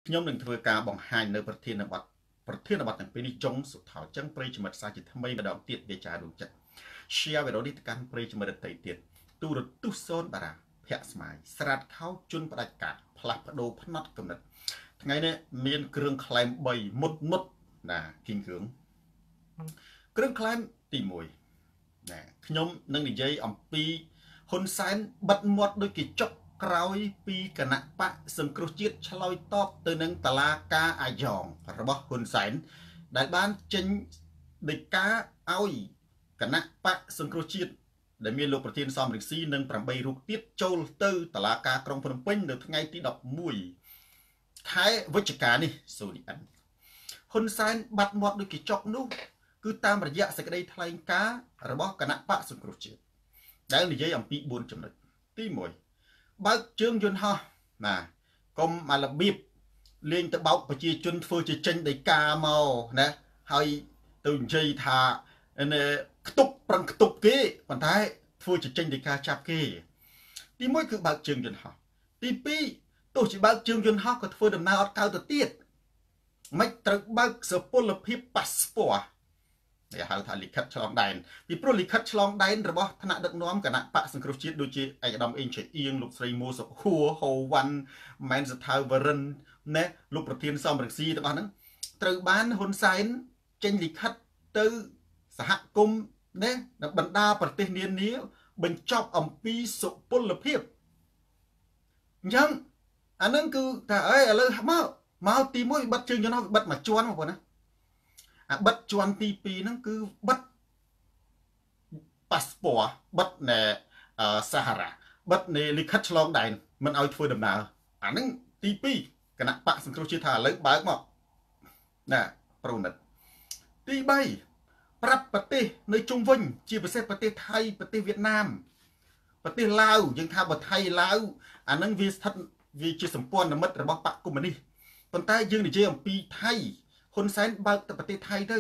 ខ្ញុំនឹងធ្វើការបង្ហាញនៅប្រធានបទទាំងពីរនេះចុងសុថោចឹងប្រិយមិត្តសាជាថ្មីម្ដងទៀតវាចារួមចិត្ត share វីដេអូនេះទៅកាន់ប្រិយមិត្តដទៃទៀតទូរទស្សន៍សូនបារាភ័ក្រស្មាយស្រាតខោជន់ផ្ដាច់ការផ្លាស់ប្ដូរផ្នត់កំណត់ថ្ងៃនេះមានគ្រឿងក្លែម3មុតណាគីងគ្រឿងក្លែមទី1ណាខ្ញុំនឹងនិយាយអំពីហ៊ុនសែនបិទមាត់ដូចគេចុកក្រោយពីគណៈបកសង្គ្រោះជាតិឆ្លើយតបទៅនឹងតឡាការអាយ៉ងរបស់ហ៊ុនសែនដែលបានចេញដីកាឲ្យគណៈបកសង្គ្រោះជាតិដែលមានលោកប្រធានសំរងស៊ីនិង8រូបទៀតចូលទៅតឡាការក្រុងភ្នំពេញនៅថ្ងៃទី11ខែវិច្ឆិកានេះសូនីអិនហ៊ុនសែនបាត់មាត់ដូចគេចុកនោះគឺតាមរយៈសេចក្តីថ្លែងការណ៍របស់គណៈបកសង្គ្រោះជាតិដែលនិយាយអំពី4ចំណុចទី1បើកជើងយន្តហោះណាកុំមករបៀបលេងទៅបោកប្រជាជនធ្វើជាចេញដីកាមកណាហើយទៅនិយាយថាខ្ទប់ប្រឹងខ្ទប់គេប៉ុន្តែធ្វើជាចេញដីកាចាប់គេទី1គឺបើកជើងយន្តហោះទី2ទោះជាបើកជើងយន្តហោះក៏ធ្វើដំណើរអត់កៅទៅទៀតមិនត្រូវបើកសុពលភាពប៉ាសពតដែលហៅថាលិខិតឆ្លងដែនពីព្រោះលិខិតឆ្លងដែនរបស់ថ្នាក់ដឹកនាំគណៈបកសង្គ្រោះជាតិដូចជាឯកឧត្តមអេងឆៃអៀងលោកស្រីមួសុខួរហូវ៉ាន់ម៉ែនសថាវរិនណែលោកប្រធានសំរងស៊ីទាំងអស់ហ្នឹងត្រូវបានហ៊ុនសែនចេញលិខិតទៅសហគមន៍ណែបណ្ដាប្រទេសនានាបញ្ចប់អំពីសុពលភាពអញ្ចឹងអានឹងគឺថាអើឥឡូវមកទី1បិទជើងយន្តហោះបិទមួយជាន់បងប្អូនណាអាបិទជាន់ទី2ហ្នឹងគឺបិទប៉ាសពតបិទណែសាហារ៉ាបិទនៃលិខិតឆ្លងដែនមិនឲ្យធ្វើដំណើរអាហ្នឹងទី2គណៈបកសង្គ្រោះជាតិថាឥឡូវបើកមកណាប្រូនិតទី3ប្រាប់ប្រទេសនៅជុំវិញជាពិសេសប្រទេសថៃប្រទេសវៀតណាមប្រទេសឡាវយើងថាបើថៃឡាវអាហ្នឹងវាស្ថិតវាជាសម្ព័ន្ធមិត្តរបស់បកកុម្មុយនីសប៉ុន្តែយើងនិយាយអំពីថៃហ៊ុនសែនបើកទៅប្រទេសថៃទៅ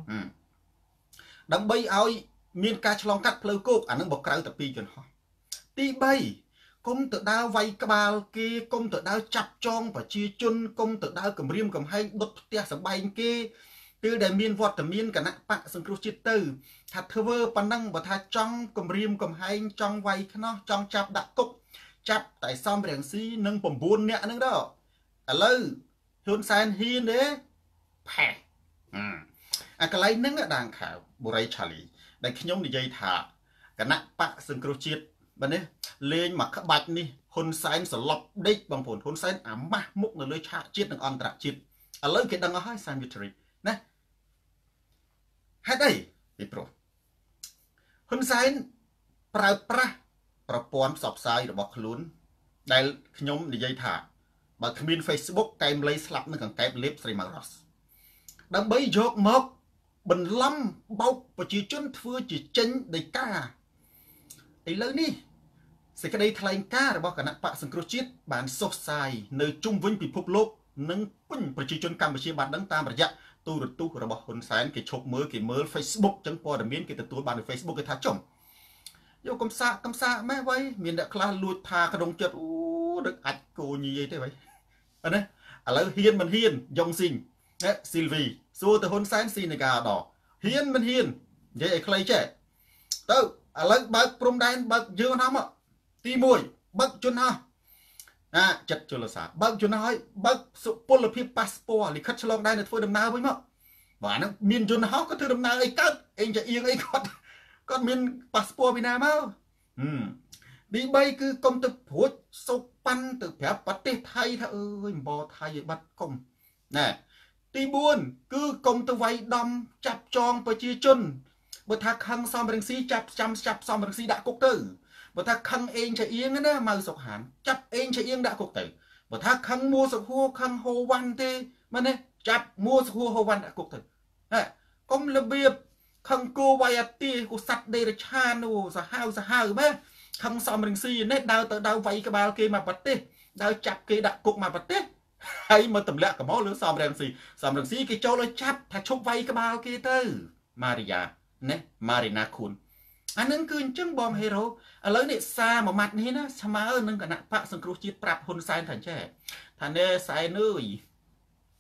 ដើម្បីឲ្យមានការឆ្លងកាត់ផ្លូវគោកអានឹងបកក្រៅតែ2យន្តហោះទី3កុំទៅដើរវាយក្បាលគេកុំទៅដើរចាប់ចងប្រជាជនកុំទៅដើរគម្រាមកំហែងដុតផ្ទះសម្បែងគេពេលដែលមានវត្តមានគណៈបកសង្គ្រោះជាតិទៅថាធ្វើប៉ុណ្ណឹងបើថាចង់គម្រាមកំហែងចង់វាយខ្នោះចង់ចាប់ដាក់គុកចាប់តែសំរងស៊ីនិង9នាក់ហ្នឹងទៅឥឡូវហ៊ុនសែនហ៊ានទេផែអាកន្លែងហ្នឹងដាងខាវបុរីឆាលីដែលខ្ញុំនិយាយថាគណៈបកសង្គ្រោះជាតិបើនេះលេងមកក្បាច់នេះហ៊ុនសែនសន្លប់ដេកបងប្អូនហ៊ុនសែនអាម៉ាស់មុខនៅលើឆាកជាតិនិងអន្តរជាតិឥឡូវគេដឹងអស់ហើយសានវិទ្រីណាហេតុអីពីព្រោះហ៊ុនសែនប្រើប្រាស់ប្រព័ន្ធផ្សព្វផ្សាយរបស់ខ្លួនដែលខ្ញុំនិយាយថាបើគ្មាន Facebook កែមលៃស្លាប់នឹងកង្កែបលេបស្រីម៉ៅរ៉ូសដើម្បីយកមកបន្លំបោកប្រជាជនធ្វើជាចេញដីកាឥឡូវនេះសេចក្តីថ្លែងការណ៍របស់គណៈបកសង្គ្រោះជាតិបានសុសសាយនៅជុំវិញពិភពលោកនិងពេញប្រជាជនកម្ពុជាបានដឹងតាមរយៈទូរទស្សន៍របស់ហ៊ុនសែនគេឈប់មើលគេមើល Facebook ចឹងព័ត៌មានគេទទួលបាននៅ Facebook គេថាចំយកកំសាកម៉េះវ៉ៃមានអ្នកខ្លះលួចថាក្នុងចិត្តអូដឹកអាចគោញីអីទេវ៉ៃណាឥឡូវហ៊ានមិនហ៊ានយ៉ុងស៊ីងស៊ីលវីសួរទៅហ៊ុនសែនស៊ីនេកាដហ៊ានមិនហ៊ាននិយាយឲ្យខ្លីចេះទៅឥឡូវបើកព្រំដែនបើកយើងហោះមកទី1បើកជនហោះចិត្តជលសាបើកជនហោះឲ្យបើកសុពលភាពប៉ាសពតលិខិតឆ្លងដែនទៅធ្វើដំណើរវិញមកបាទហ្នឹងមានជនហោះក៏ធ្វើដំណើរអីកើតអេងចាអៀងអីគាត់មានប៉ាសពតពីណាមកទី3គឺកុំទៅព្រួចសុកប៉ាន់ទៅប្រាប់ប្រទេសថៃថាអើយអំបថៃឲ្យបាត់កុំណាទី4គឺកុំទៅវាយដំចាប់ចងប្រជាជនបើថាខឹងសំរងស៊ីចាប់សំរងស៊ីដាក់គុកទៅបើថាខឹងអេងឆៃអៀងណាម៉ៅសុកហានចាប់អេងឆៃអៀងដាក់គុកទៅបើថាខឹងមួសុខួរខឹងហូវ៉ាន់ទេមែនទេចាប់មួសុខួរហូវ៉ាន់ដាក់គុកទៅកុំរបៀបខឹងគោវាយអទីគូសัตว์ដេរឆាននោះសាហាវមែនខឹងសំរងស៊ីនេះដើរទៅដើរវាយក្បាលគេមកប្រទេសដើរចាប់គេដាក់គុកមកប្រទេសហើយមកទម្លាក់កុំលើសំរងស៊ីគេចូលឲ្យចាប់ថាឈប់វាយក្បាលគេទៅម៉ារីយ៉ាណាម៉ារីណាខូនអានឹងគឺអញ្ចឹងបងហេរ៉ូឥឡូវនេះសារមួយម៉ាត់នេះណាស្មើនឹងគណៈបកសង្គ្រោះជាតិប្រាប់ហ៊ុនសែនថាចេះថាណែសែនអើយ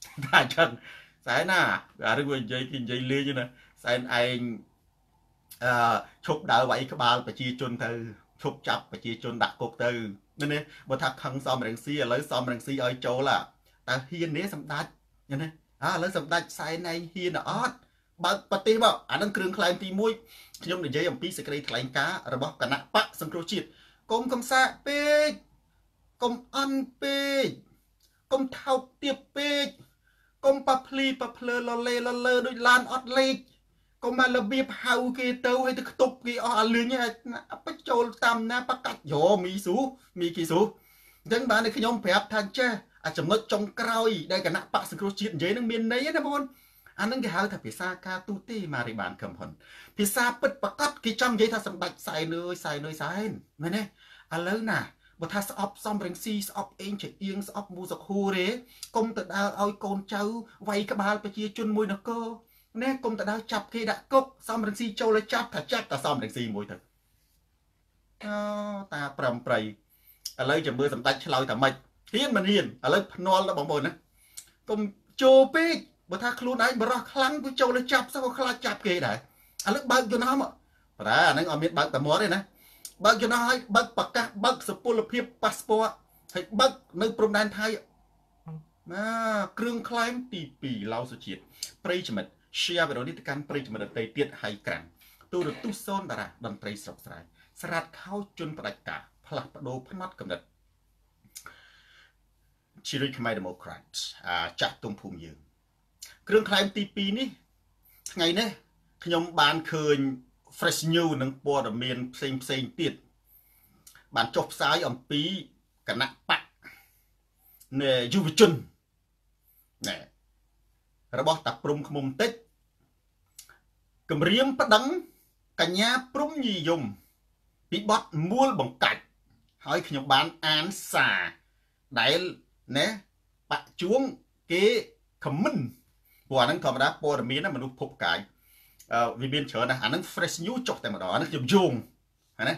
ថាចឹងសែនណាអារឿងនិយាយគេនិយាយលេងណាសែនឯងឈប់ដើរវាយក្បាលប្រជាជនទៅឈប់ចាប់ប្រជាជនដាក់គុកទៅនេះបើថាខឹងសំរងស៊ីឥឡូវសំរងស៊ីឲ្យចូលតើហ៊ាននេះសម្ដេចណាឥឡូវសម្ដេចសែនឯងហ៊ានអត់បើប្រទេសមកអានឹងគ្រឿងខ្លែងទី1ខ្ញុំនិយាយអំពីសេចក្តីថ្លែងការណ៍របស់គណៈបកសង្គ្រោះជាតិកុំកំសាកពេកកុំអន់ពេកកុំថោកទាបពេកកុំប៉ាភ្លីប៉ាភ្លើលលេដូចឡានអត់លេខកុំមករបៀបហៅគេទៅឲ្យទៅខ្ទប់គេអស់អាលឿងឲ្យបិចូលតាមណាបកាច់យោមីគីស៊ូអញ្ចឹងបានតែខ្ញុំប្រាប់ថាចេះអាចំណុចចុងក្រោយដែលគណៈបកសង្គ្រោះជាតិនិយាយនឹងមានន័យណាបងអានឹងគេហៅថាភាសាការទូទេម៉ារីបានកំហ៊ុនភាសាពិតប្រកបគេចង់និយាយថាសម្ដេចសែនសែនមែនទេឥឡូវណាបើថាស្អប់សំរងស៊ីស្អប់អេងចអៀងស្អប់មូសុខូរទេកុំទៅដើរឲ្យកូនចៅវាយក្បាលប្រជាជនមួយនគរណែកុំទៅដើរចាប់គេដាក់គុកសំរងស៊ីចូលឲ្យចាប់ថាចាប់តែសំរងស៊ីមួយទៅអូតាប្រំប្រៃឥឡូវចាំមើលសម្ដេចឆ្លើយថាម៉េចហ៊ានមិនហ៊ានឥឡូវភ្នាល់ដល់បងប្អូនណាកុំចូលពេកបើថាខ្លួនឯងបរោះខ្លាំងទៅចូលទៅចាប់សោះក៏ខ្លាចចាប់គេដែរឥឡូវបើកយន្តហោះមកប្រាអាហ្នឹងអត់មានបើកតែមាត់ទេណាបើកយន្តហោះឲ្យបើកប្រកាសបើកសុពលភាពប៉ាសពតហើយបើកនៅព្រំដែនថៃណាគ្រឿងខ្លែងទី2ឡៅសុជាតិប្រិយមិត្ត share វីដេអូនេះទៅកាន់ប្រិយមិត្តដទៃទៀតហើយក្រាំងទូរទស្សន៍សូនតារាតន្ត្រីស្រុកស្រែស្រាតខោជន់ផ្ដាច់ការផ្លាស់ប្ដូរផ្នត់កំណត់ជារិទ្ធខ្មែរ Democrat ចាស់ទុំភូមិយើងគ្រឿងខ្លែងទី2នេះថ្ងៃនេះខ្ញុំបានឃើញ fresh news និងព័ត៌មានផ្សេងទៀតបានចុះផ្សាយអំពីគណៈបកនៃយុវជនណែរបស់តាព្រំឃ្មុំតិចគម្រាមប្តឹងកញ្ញាព្រំញីយមពីបទមូលបង្កាច់ហើយខ្ញុំបានអានសារដែលណែបកជួងគេខមមិនព្រោះអាហ្នឹងធម្មតាព័ត៌មានមនុស្សភពកាយវាមានច្រើនណាស់អាហ្នឹង fresh news ចុះតែម្ដងអាហ្នឹងខ្ញុំយោងណា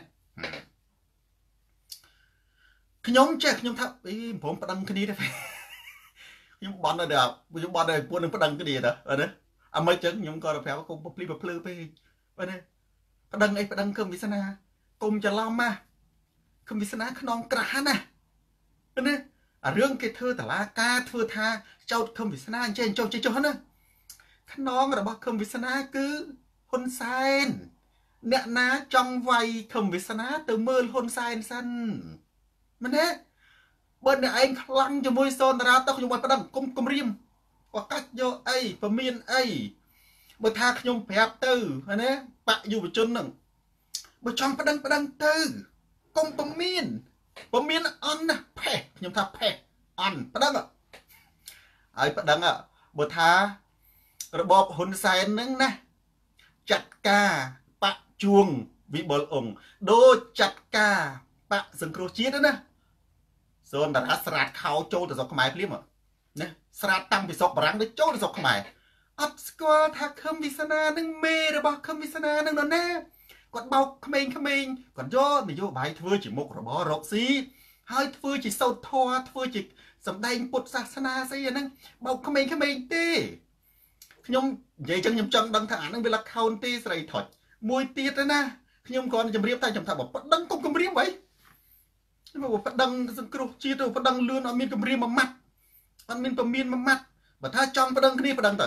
ខ្ញុំចេះខ្ញុំថាព្រមប្តឹងគ្នាទេខ្ញុំបន់ដល់ខ្ញុំបន់ដល់ពួកនឹងប្តឹងគ្នាទៅណាអាមិនចឹងខ្ញុំក៏ប្រាប់កុំភ្លីភ្លឺពេកបាទណាប្តឹងអីប្តឹងគឹមវាសនាកុំច្រឡំណាគឹមវាសនាខ្នងក្រាស់ណាណាអារឿងគេធ្វើតឡាការធ្វើថាចោតគឹមវាសនាអញ្ចឹងចុះណាខ្នងរបស់គឹមវាសនាគឺហ៊ុនសែនអ្នកណាចង់វាយគឹមវាសនាទៅមើលហ៊ុនសែនសិនមែនទេបើអ្នកឯងខ្លាំងជាមួយសូនតារាទៅខ្ញុំមិនប្តឹងគុំគំរាមបកាច់យកអីពមៀនអីបើថាខ្ញុំប្រាប់ទៅណាបកយុវជនហ្នឹងបើចង់ប្តឹងទៅគុំពមៀនអន់ណាផេះខ្ញុំថាផេះអន់ប្តឹងហើយប្តឹងបើថារបបហ៊ុនសែនហ្នឹងណាចាត់ការបកជួងវិបុលអង្គដូចចាត់ការបកសង្គ្រោះជាតិណាសូនតារាស្រាតខោចូលទៅស្រុកខ្មែរភ្លាមណាស្រាតតាំងពីស្រុកបារាំងទៅចូលទៅស្រុកខ្មែរអត់ស្គាល់ថាខឹមវិសនានឹងមេរបស់ខឹមវិសនានឹងនរណាគាត់បោកក្មេងគាត់យកនយោបាយធ្វើជាមុខរបររកស៊ីហើយធ្វើជាសោតធម៌ធ្វើជាសម្ដែងពុទ្ធសាសនាស្អីអាហ្នឹងបោកក្មេងទេខ្ញុំនិយាយចឹងខ្ញុំចង់ដឹងថាអាហ្នឹងវាលក្ខោនទេស្រីថុចមួយទៀតណាខ្ញុំគ្រាន់តែជម្រាបតែខ្ញុំថាបើប្តឹងកុំគម្រាមហីបើប្តឹងសង្គ្រោះជាតិទៅប្តឹងលឿនអត់មានគម្រាមមួយម៉ាត់អត់មានពមៀនមួយម៉ាត់បើថាចង់ប្តឹងគ្នាប្តឹងទៅ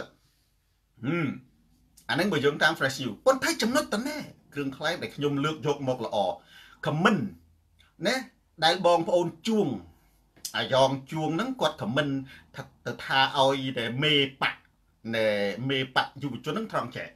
អាហ្នឹងបើយើងតាម fresh news ប៉ុន្តែចំណុចតណែគ្រឿងខ្លែងដែលខ្ញុំលើកយកមកល្អខមមិនណាដែលបងប្អូនជួងអាយ៉ងជួងហ្នឹងគាត់ខមមិនទៅថាឲ្យតែមេបកយុវជនហ្នឹងត្រង់ចែក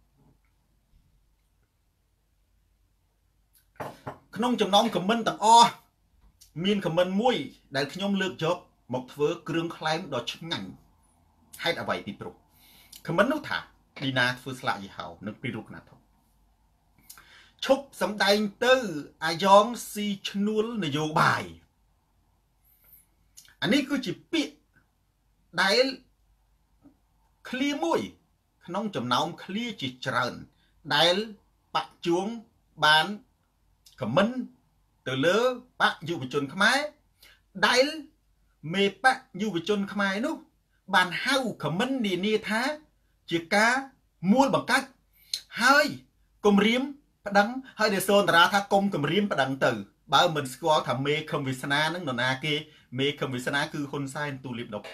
ក្នុងចំណោមខមមិនទាំងអស់មានខមមិនមួយដែលខ្ញុំលើកយកមកធ្វើគ្រឿងខ្លែងដ៏ឆ្ងាញ់ហេតុអ្វីពីព្រោះខមមិននោះថាឌីណាធ្វើស្លាកយីហោនឹងពីរូបណាធំឈប់សម្ដែងទៅអាយ៉ងស៊ីឈ្នួលនយោបាយអានេះគឺជាពាក្យដែលឃ្លាមួយក្នុងចំណោមឃ្លាជាច្រើនដែលបកជួងបានខមមិនទៅលើបកយុវជនខ្មែរដែលមេបកយុវជនខ្មែរនោះបានហៅខមមិននានាថាជាការមួលបង្កាច់ហើយគម្រាមប្តឹងហើយដែលសូនតារាថាគុំគម្រាមប្តឹងទៅបើមិនស្គាល់ថាមេខឹមវាសនានឹងនរណាគេមេខឹមវាសនាគឺហ៊ុនសែនទូលៀបដប់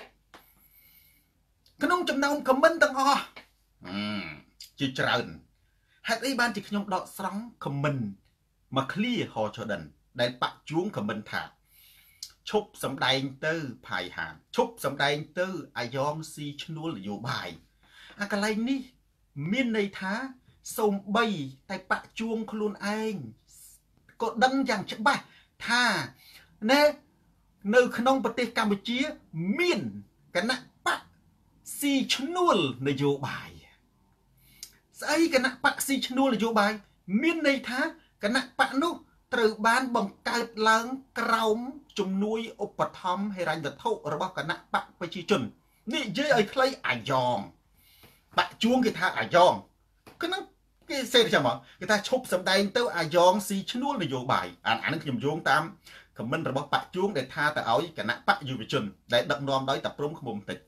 ក្នុងចំណោមខមមិនទាំងអស់ជាច្រើនហេតុអីបានជាខ្ញុំដកស្រង់ខមមិនមកឃ្លាហចដិនដែលបាក់ជួងខមមិនថាឈប់សម្ដែងទៅផាយហានឈប់សម្ដែងទៅអាយ៉ងស៊ីឈ្នួលនយោបាយអាកន្លែងនេះមានន័យថាសូម្បីតែបាក់ជួងខ្លួនឯងក៏ដឹងយ៉ាងច្បាស់ថាណែនៅក្នុងប្រទេសកម្ពុជាមានគណៈបកស៊ីឈ្នួលនយោបាយស្អីគណៈបកស៊ីឈ្នួលនយោបាយមានន័យថាគណៈបកនោះត្រូវបានបង្កើតឡើងក្រោមជំនួយឧបត្ថម្ភហិរញ្ញវត្ថុរបស់គណៈបកប្រជាជននិយាយឲ្យខ្លីអាយ៉ងបាក់ជួងគេថាអាយ៉ងហ្នឹងគេសេទៅចាំមកគេថាឈប់សម្ដែងទៅអាយ៉ងស៊ីឈ្នួលនយោបាយអាហ្នឹងខ្ញុំយោងតាមខមមិនរបស់បាក់ជួងដែលថាទៅឲ្យគណៈបកយុវជនដែលដឹកនាំដោយតាព្រំខ្មុំតិច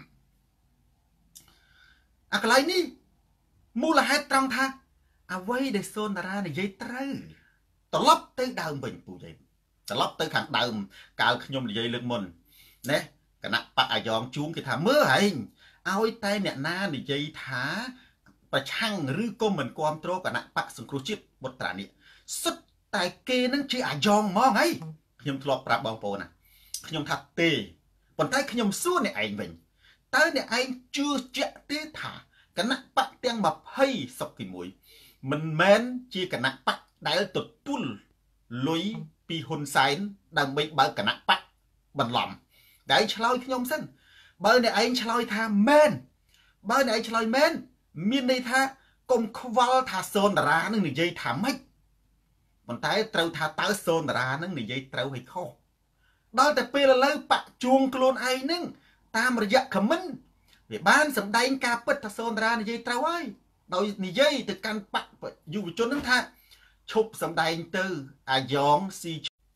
អាកន្លែងនេះមូលហេតុត្រង់ថាអ្វីដែលសូនតារានិយាយត្រូវត្រឡប់ទៅដើមវិញពូយាយត្រឡប់ទៅខាងដើមកាលខ្ញុំនិយាយលើកមុនណាគណៈបកអាយ៉ងជួងគេថាមើលហែងឲ្យតែអ្នកណានិយាយថាប្រឆាំងឬក៏មិនគ្រប់គ្រងគណៈបកសង្គ្រោះជាតិបុត្រានេះសុទ្ធតែគេនឹងជាអាយ៉ងហ្មងហីខ្ញុំធ្លាប់ប្រាប់បងប្អូនណាខ្ញុំថាទេប៉ុន្តែខ្ញុំសួរអ្នកឯងវិញតើអ្នកឯងជឿជាក់ទេថាគណៈបកទាំង20សុកទី1មិនមែនជាគណៈបកដែលទទួលលុយពីហ៊ុនសែនដើម្បីបើកគណៈបកបន្លំតែឯងឆ្លើយខ្ញុំសិនបើអ្នកឯងឆ្លើយថាមែនបើអ្នកឯងឆ្លើយមែនមានន័យថាកុំខ្វល់ថាសូនតារានឹងនិយាយថាម៉េចប៉ុន្តែត្រូវថាតើសូនតារានឹងនិយាយត្រូវhayខុសដល់តែពេលឥឡូវបាក់ជួងខ្លួនឯងនឹងតាមរយៈខមមិនវាបានសម្ដែងការពិតថាសូនតារានិយាយត្រូវហើយដោយនិយាយទៅកាន់បកយុវជននឹងថាឈប់សម្ដែងទៅអាយ៉ងស៊ី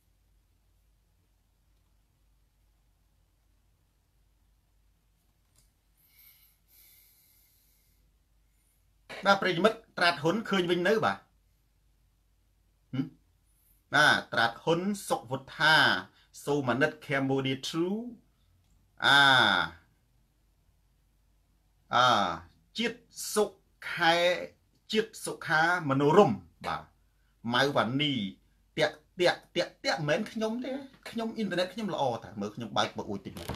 បាទប្រិយមិត្តត្រាតហ៊ុនឃើញវិញនៅបាទត្រាតហ៊ុនសុកវុទ្ធាសូមានិត Cambodia True ជាតិសុខែជាតិសុខាមនោរមបាទម៉ៅវ៉ានីតាក់មិនមែនខ្ញុំទេខ្ញុំអ៊ីនធឺណិតខ្ញុំល្អតាមើលខ្ញុំបើកបអួចតិចមក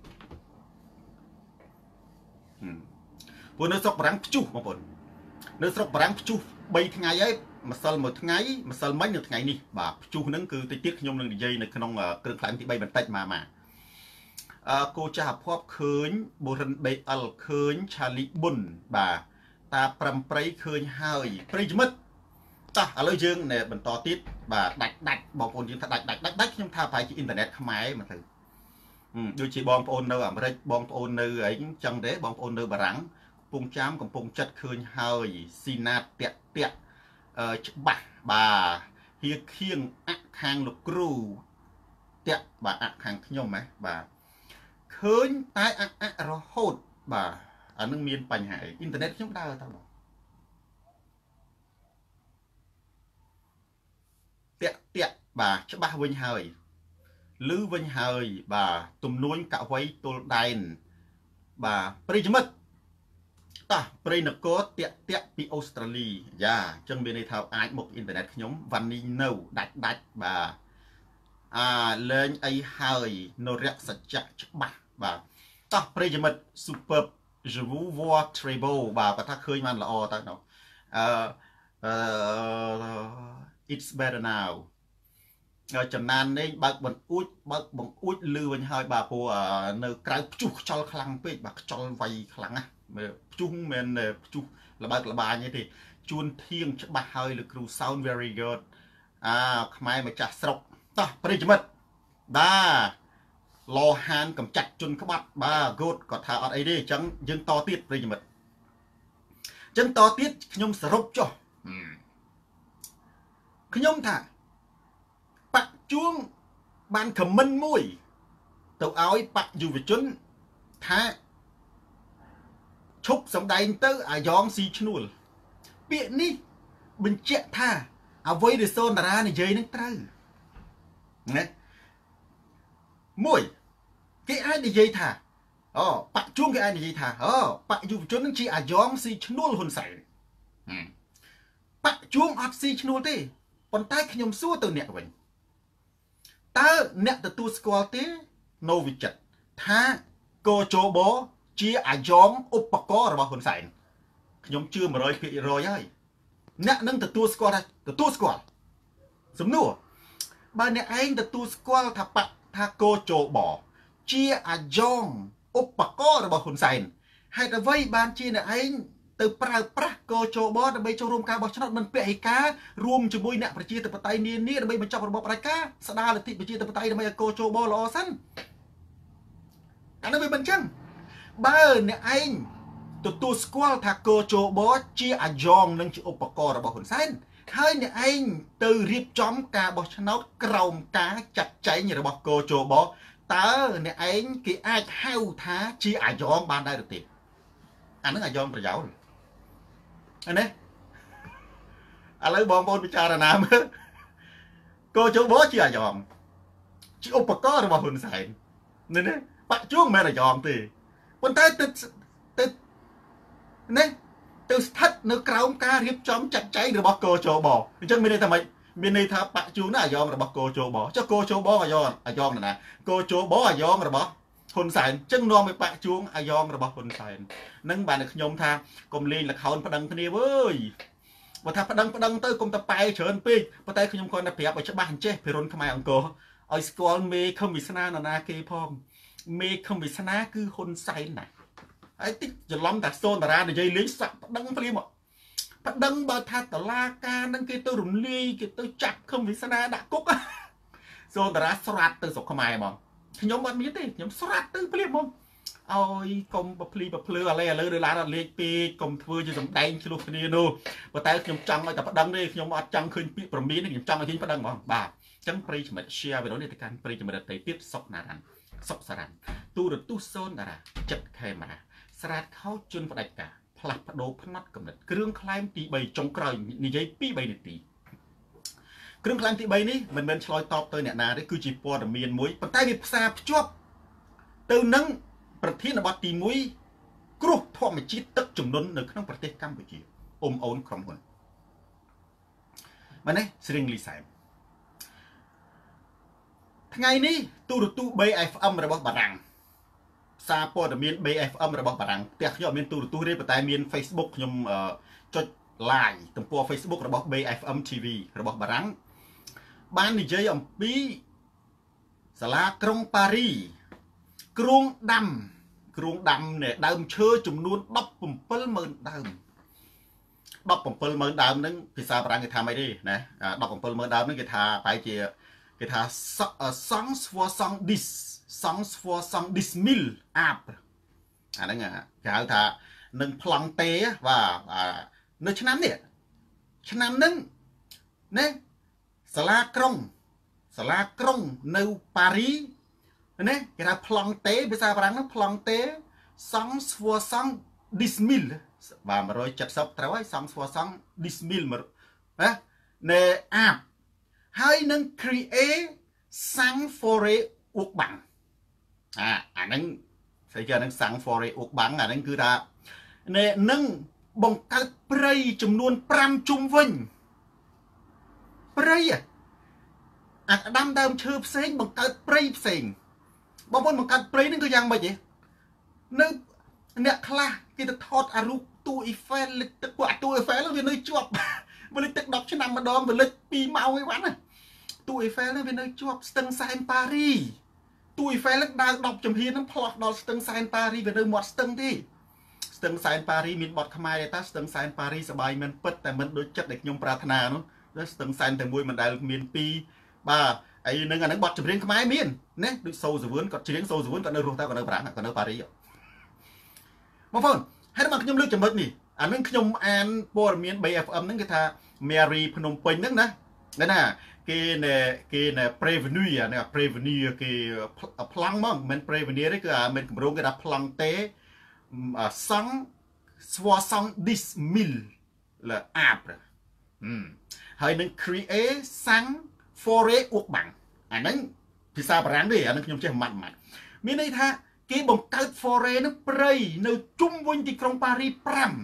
ព្រោះនៅស្រុកបារាំងព្យុះបងប្អូននៅស្រុកបារាំងព្យុះ3ថ្ងៃហើយម្សិលមួយថ្ងៃម្សិលមិញនៅថ្ងៃនេះបាទព្យុះហ្នឹងគឺតិចទៀតខ្ញុំនឹងនិយាយនៅក្នុងគ្រឿងខ្លែងទី3បន្តិចមកគោចាស់អភ័ព្វឃើញបូរិន BL ឃើញឆាលីប៊ុនបាទតាប្រំប្រៃឃើញហើយប្រិយមិត្តតោះឥឡូវយើងបន្តទៀតបាទដាច់បងប្អូនយើងថាដាច់ខ្ញុំថាប្រហែលជាអ៊ីនធឺណិតខ្មែរមកទៅដូចជាបងប្អូននៅអាមេរិកបងប្អូននៅអីចឹងទេបងប្អូននៅបារាំងកំពង់ចាមកំពង់ចិត្តឃើញហើយស៊ីណាតតាក់ច្បាស់បាទហៀខៀងអៈខាងលោកគ្រូតាក់បាទអៈខាងខ្ញុំហ៎បាទឃើញតែអៈរហូតបាទអានឹងមានបញ្ហាអ៊ីនធឺណិតខ្ញុំដើរតើបងតាក់បាទច្បាស់វិញហើយលឺវិញហើយបាទទំនួញកវីទល់ដែនបាទប្រិយមិត្តតោះព្រៃនគរតាក់ពីអូស្ត្រាលីយ៉ាអញ្ចឹងមានន័យថាអាចមកអ៊ីនធឺណិតខ្ញុំវ៉ានីនៅដាច់បាទលេងអីហើយនរៈសច្ចៈច្បាស់បាទតោះប្រិយមិត្ត Super Je vous vois très beau បាទគាត់ថាឃើញបានល្អតើណោះit's better now ចំណាននេះបើកបង្អួចលឺវិញហើយបាទព្រោះនៅក្រៅព្យុះខ្យល់ខ្លាំងពេកបាទខ្យល់វាយខ្លាំងណាព្យុះមិនមែនព្យុះលបើកលបាញទេជួនធៀងច្បាស់ហើយលោកគ្រូ sound very good ខ្មែរម្ចាស់ស្រុកតោះប្រិយមិត្តបាទលហានកំចាត់ជន់ក្បាត់បាទ good គាត់ថាអត់អីទេអញ្ចឹងយើងតទៀតប្រិយមិត្តអញ្ចឹងតទៀតខ្ញុំសរុបចុះខ្ញុំថាបកជួងបានខមមិនមួយទៅឲ្យបកយុវជនថាឈប់សំដែងទៅអាយ៉ងស៊ីឈ្នួលពាក្យនេះបញ្ជាក់ថាអ្វីដែលសូនតារានិយាយនឹងត្រូវណាមួយគេអាចនិយាយថាអូបច្ចុប្បន្នគេអាចនិយាយថាអូបច្ចុប្បន្នជននឹងជាអាយ៉ងស៊ីឈ្នួលហ៊ុនសែនបច្ចុប្បន្នអត់ស៊ីឈ្នួលទេប៉ុន្តែខ្ញុំសួរទៅអ្នកវិញតើអ្នកទទួលស្គាល់ទេនៅវិចិត្រថាកោជបជាអាយ៉ងឧបករណ៍របស់ហ៊ុនសែនខ្ញុំជឿ 100% ហើយអ្នកនឹងទទួលស្គាល់សំណួរបើអ្នកឯងទទួលស្គាល់ថាកោជបជាអាយ៉ងឧបករណ៍របស់ហ៊ុនសែនហេតុអ្វីបានជាអ្នកឯងទៅប្រើប្រាស់កោជបដើម្បីចូលរួមការបោះឆ្នោតមិនពហិការរួមជាមួយអ្នកប្រជាធិបតេយ្យនានាដើម្បីបញ្ចប់របបផ្ដាច់ការស្ដារលទ្ធិប្រជាធិបតេយ្យដើម្បីឲ្យកោជបល្អសិនអានោះវាមិនចឹងបើអ្នកឯងទទួលស្គាល់ថាកោជបជាអាយ៉ងនិងជាឧបករណ៍របស់ហ៊ុនសែនហើយអ្នកឯងទៅរៀបចំការបោះឆ្នោតក្រោមការចាត់ចែងរបស់កោជបតើអ្នកឯងគេអាចហៅថាជាអាយ៉ងបានដែរឬទេអានឹងអាយ៉ងប្រយោលអានេះឥឡូវបងប្អូនពិចារណាមើលកោជបជាអាយ៉ងជាឧបករណ៍របស់ហ៊ុនសែននេះបច្ចុប្បន្នមិនមែនអាយ៉ងទេប៉ុន្តែទៅនេះទៅស្ថិតនៅក្រោមការរៀបចំចាត់ចែងរបស់កោជបអញ្ចឹងមានន័យថាម៉េចមានន័យថាបច្ចុប្បន្នអាយ៉ងរបស់កោជបចុះកោជបអាយ៉ងណាកោជបអាយ៉ងរបស់ហ៊ុនសែនចឹងនាំឲ្យបច្ចុប្បន្នអាយ៉ងរបស់ហ៊ុនសែននឹងបានតែខ្ញុំថាកុំលេងល្ខោនប្តឹងគ្នាវើយបើថាប្តឹងទៅកុំតប៉ែច្រើនពេកប៉ុន្តែខ្ញុំគាត់តែប្រាប់ឲ្យច្បាស់អញ្ចេះភិរុនខ្មែរអង្គរឲ្យស្គាល់មេខំវាសនានរណាគេផងមេខំវាសនាគឺហ៊ុនសែនណាហើយតិចច្រឡំតែសូនតារានិយាយលេងសាក់ប្តឹងព្រាមប្តឹងបើថាតឡាការនឹងគេទៅរំលាយគេទៅចាប់ខំវាសនាដាក់គុកសូនតារាស្រាត់ទៅស្រុកខ្មែរហ្មងខ្ញុំអត់មានទេខ្ញុំស្រាត់ទៅព្រាមហ្មងឲ្យកុំប្រភ្លីប្រភ្លឺឥឡូវដូចឡានអត់លេខពេកកុំធ្វើជាសំដែងឆ្លោះគ្នានោះប៉ុន្តែខ្ញុំចង់ឲ្យតែប្តឹងទេខ្ញុំអត់ចង់ឃើញពាក្យប្រមានទេខ្ញុំចង់ឲ្យឃើញប្តឹងហ្មងបាទអញ្ចឹងប្រិយមិត្ត share វីដេអូនេះទៅកាន់ប្រិយមិត្តដទៃទៀតសុកណារ៉ាន់សុកសារ៉ាន់ទូរទស្សន៍សូនតារាចិត្តខេមរាស្រាតខោជន់ផ្ដាច់ការផ្លាស់ប្ដូរផ្នត់កំណត់គ្រឿងក្លែមទី3ចុងក្រោយនិយាយ2-3នាទីគ្រឿងក្លែមទី3នេះមិនមែនឆ្លើយតបទៅអ្នកណាទេគឺជាព័ត៌មានមួយប៉ុន្តែវាផ្សារភ្ជាប់ទៅនឹងប្រធានបទទី1គ្រោះធម្មជាតិទឹកជំនន់នៅក្នុងប្រទេសកម្ពុជាអូនក្រុមហ៊ុនមែនទេស្រីងលីសែមថ្ងៃនេះទូរទស្សន៍ BFM របស់បារាំងសារព័ត៌មាន BFM របស់បារាំងផ្ទះខ្ញុំអត់មានទូរទស្សន៍ទេប៉ុន្តែមាន Facebook ខ្ញុំចុច like ទំព័រ Facebook របស់ BFM TV របស់បារាំងបាននិយាយអំពីសាលាក្រុងប៉ារីគ្រោងដាំនេះដើមឈើចំនួន 170000 ដើម 170000 ដើមហ្នឹងភាសាបារាំងគេថាម៉េចទេណា 170000 ដើមហ្នឹងគេថាបែរជាគេថា songs for song this mill up អាហ្នឹងគេហៅថានឹងប្លង់តេបាទនៅឆ្នាំហ្នឹងណាសាលាក្រុងនៅប៉ារីណាគេថាប្លង់តេភាសាបារាំងហ្នឹងប្លង់តេ songs for song this mill បាទ170ត្រូវហើយ songs for song this mill ណានៅអាប់ហើយនឹង create sang for អ៊ុកបាំងអាហ្នឹងស្អីគេអាហ្នឹង sang for អ៊ុកបាំងអាហ្នឹងគឺថានឹងបង្កើតព្រៃចំនួន5ជុំវិញព្រៃអាដាំដើមឈើផ្សេងបង្កើតព្រៃផ្សេងបងប្អូនបង្កើតព្រៃហ្នឹងគឺយ៉ាងម៉េចទេនៅអ្នកខ្លះគេទៅថតអារូបទូអ៊ីហ្វែលលិចទឹកពួកអាទូអ៊ីហ្វែលវានៅជាប់វាលិចទឹក10ឆ្នាំម្ដងវាលិច2ម៉ោងឯវ៉ាន់ណាទូអ៊ីហ្វែលហ្នឹងវានៅជាប់ស្ទឹងសែនប៉ារីទូអ៊ីហ្វែលហ្នឹងដើរ10ជំហានហ្នឹងផ្លោះដល់ស្ទឹងសែនប៉ារីវានៅមាត់ស្ទឹងទេស្ទឹងសែនប៉ារីមានបទខ្មែរទេតាស្ទឹងសែនប៉ារីសបាយមិនពិតតែមិនដូចចិត្តដែលខ្ញុំប្រាថ្នានោះស្ទឹងសែនតែមួយមិនដែលមាន2បាទអីនឹងអាហ្នឹងបទចម្រៀងខ្មែរមានណាដូចសូសវឿនគាត់ច្រៀងសូសវឿនគាត់នៅរស់តែគាត់នៅប្រាំងគាត់នៅប៉ារីបងប្អូនហើយមកខ្ញុំលើកចំណុចនេះអានឹងខ្ញុំអានព័ត៌មាន BFM ហ្នឹងគេថា Mary ភ្នំពេញហ្នឹងណាគេណែ prevenir ណា prevenir គេប្លង់មកមិន prevenir ទេគឺមិនគម្រោងគេថាប្លង់តេសង់ 70 mil là arbre hơi nên create sang forest អួកបាំងអាហ្នឹងភាសាបារាំងទេអាហ្នឹងខ្ញុំចេះម៉ាត់មានន័យថាគេបង្កើត forest ហ្នឹងព្រៃនៅជុំវិញទីក្រុងប៉ារីស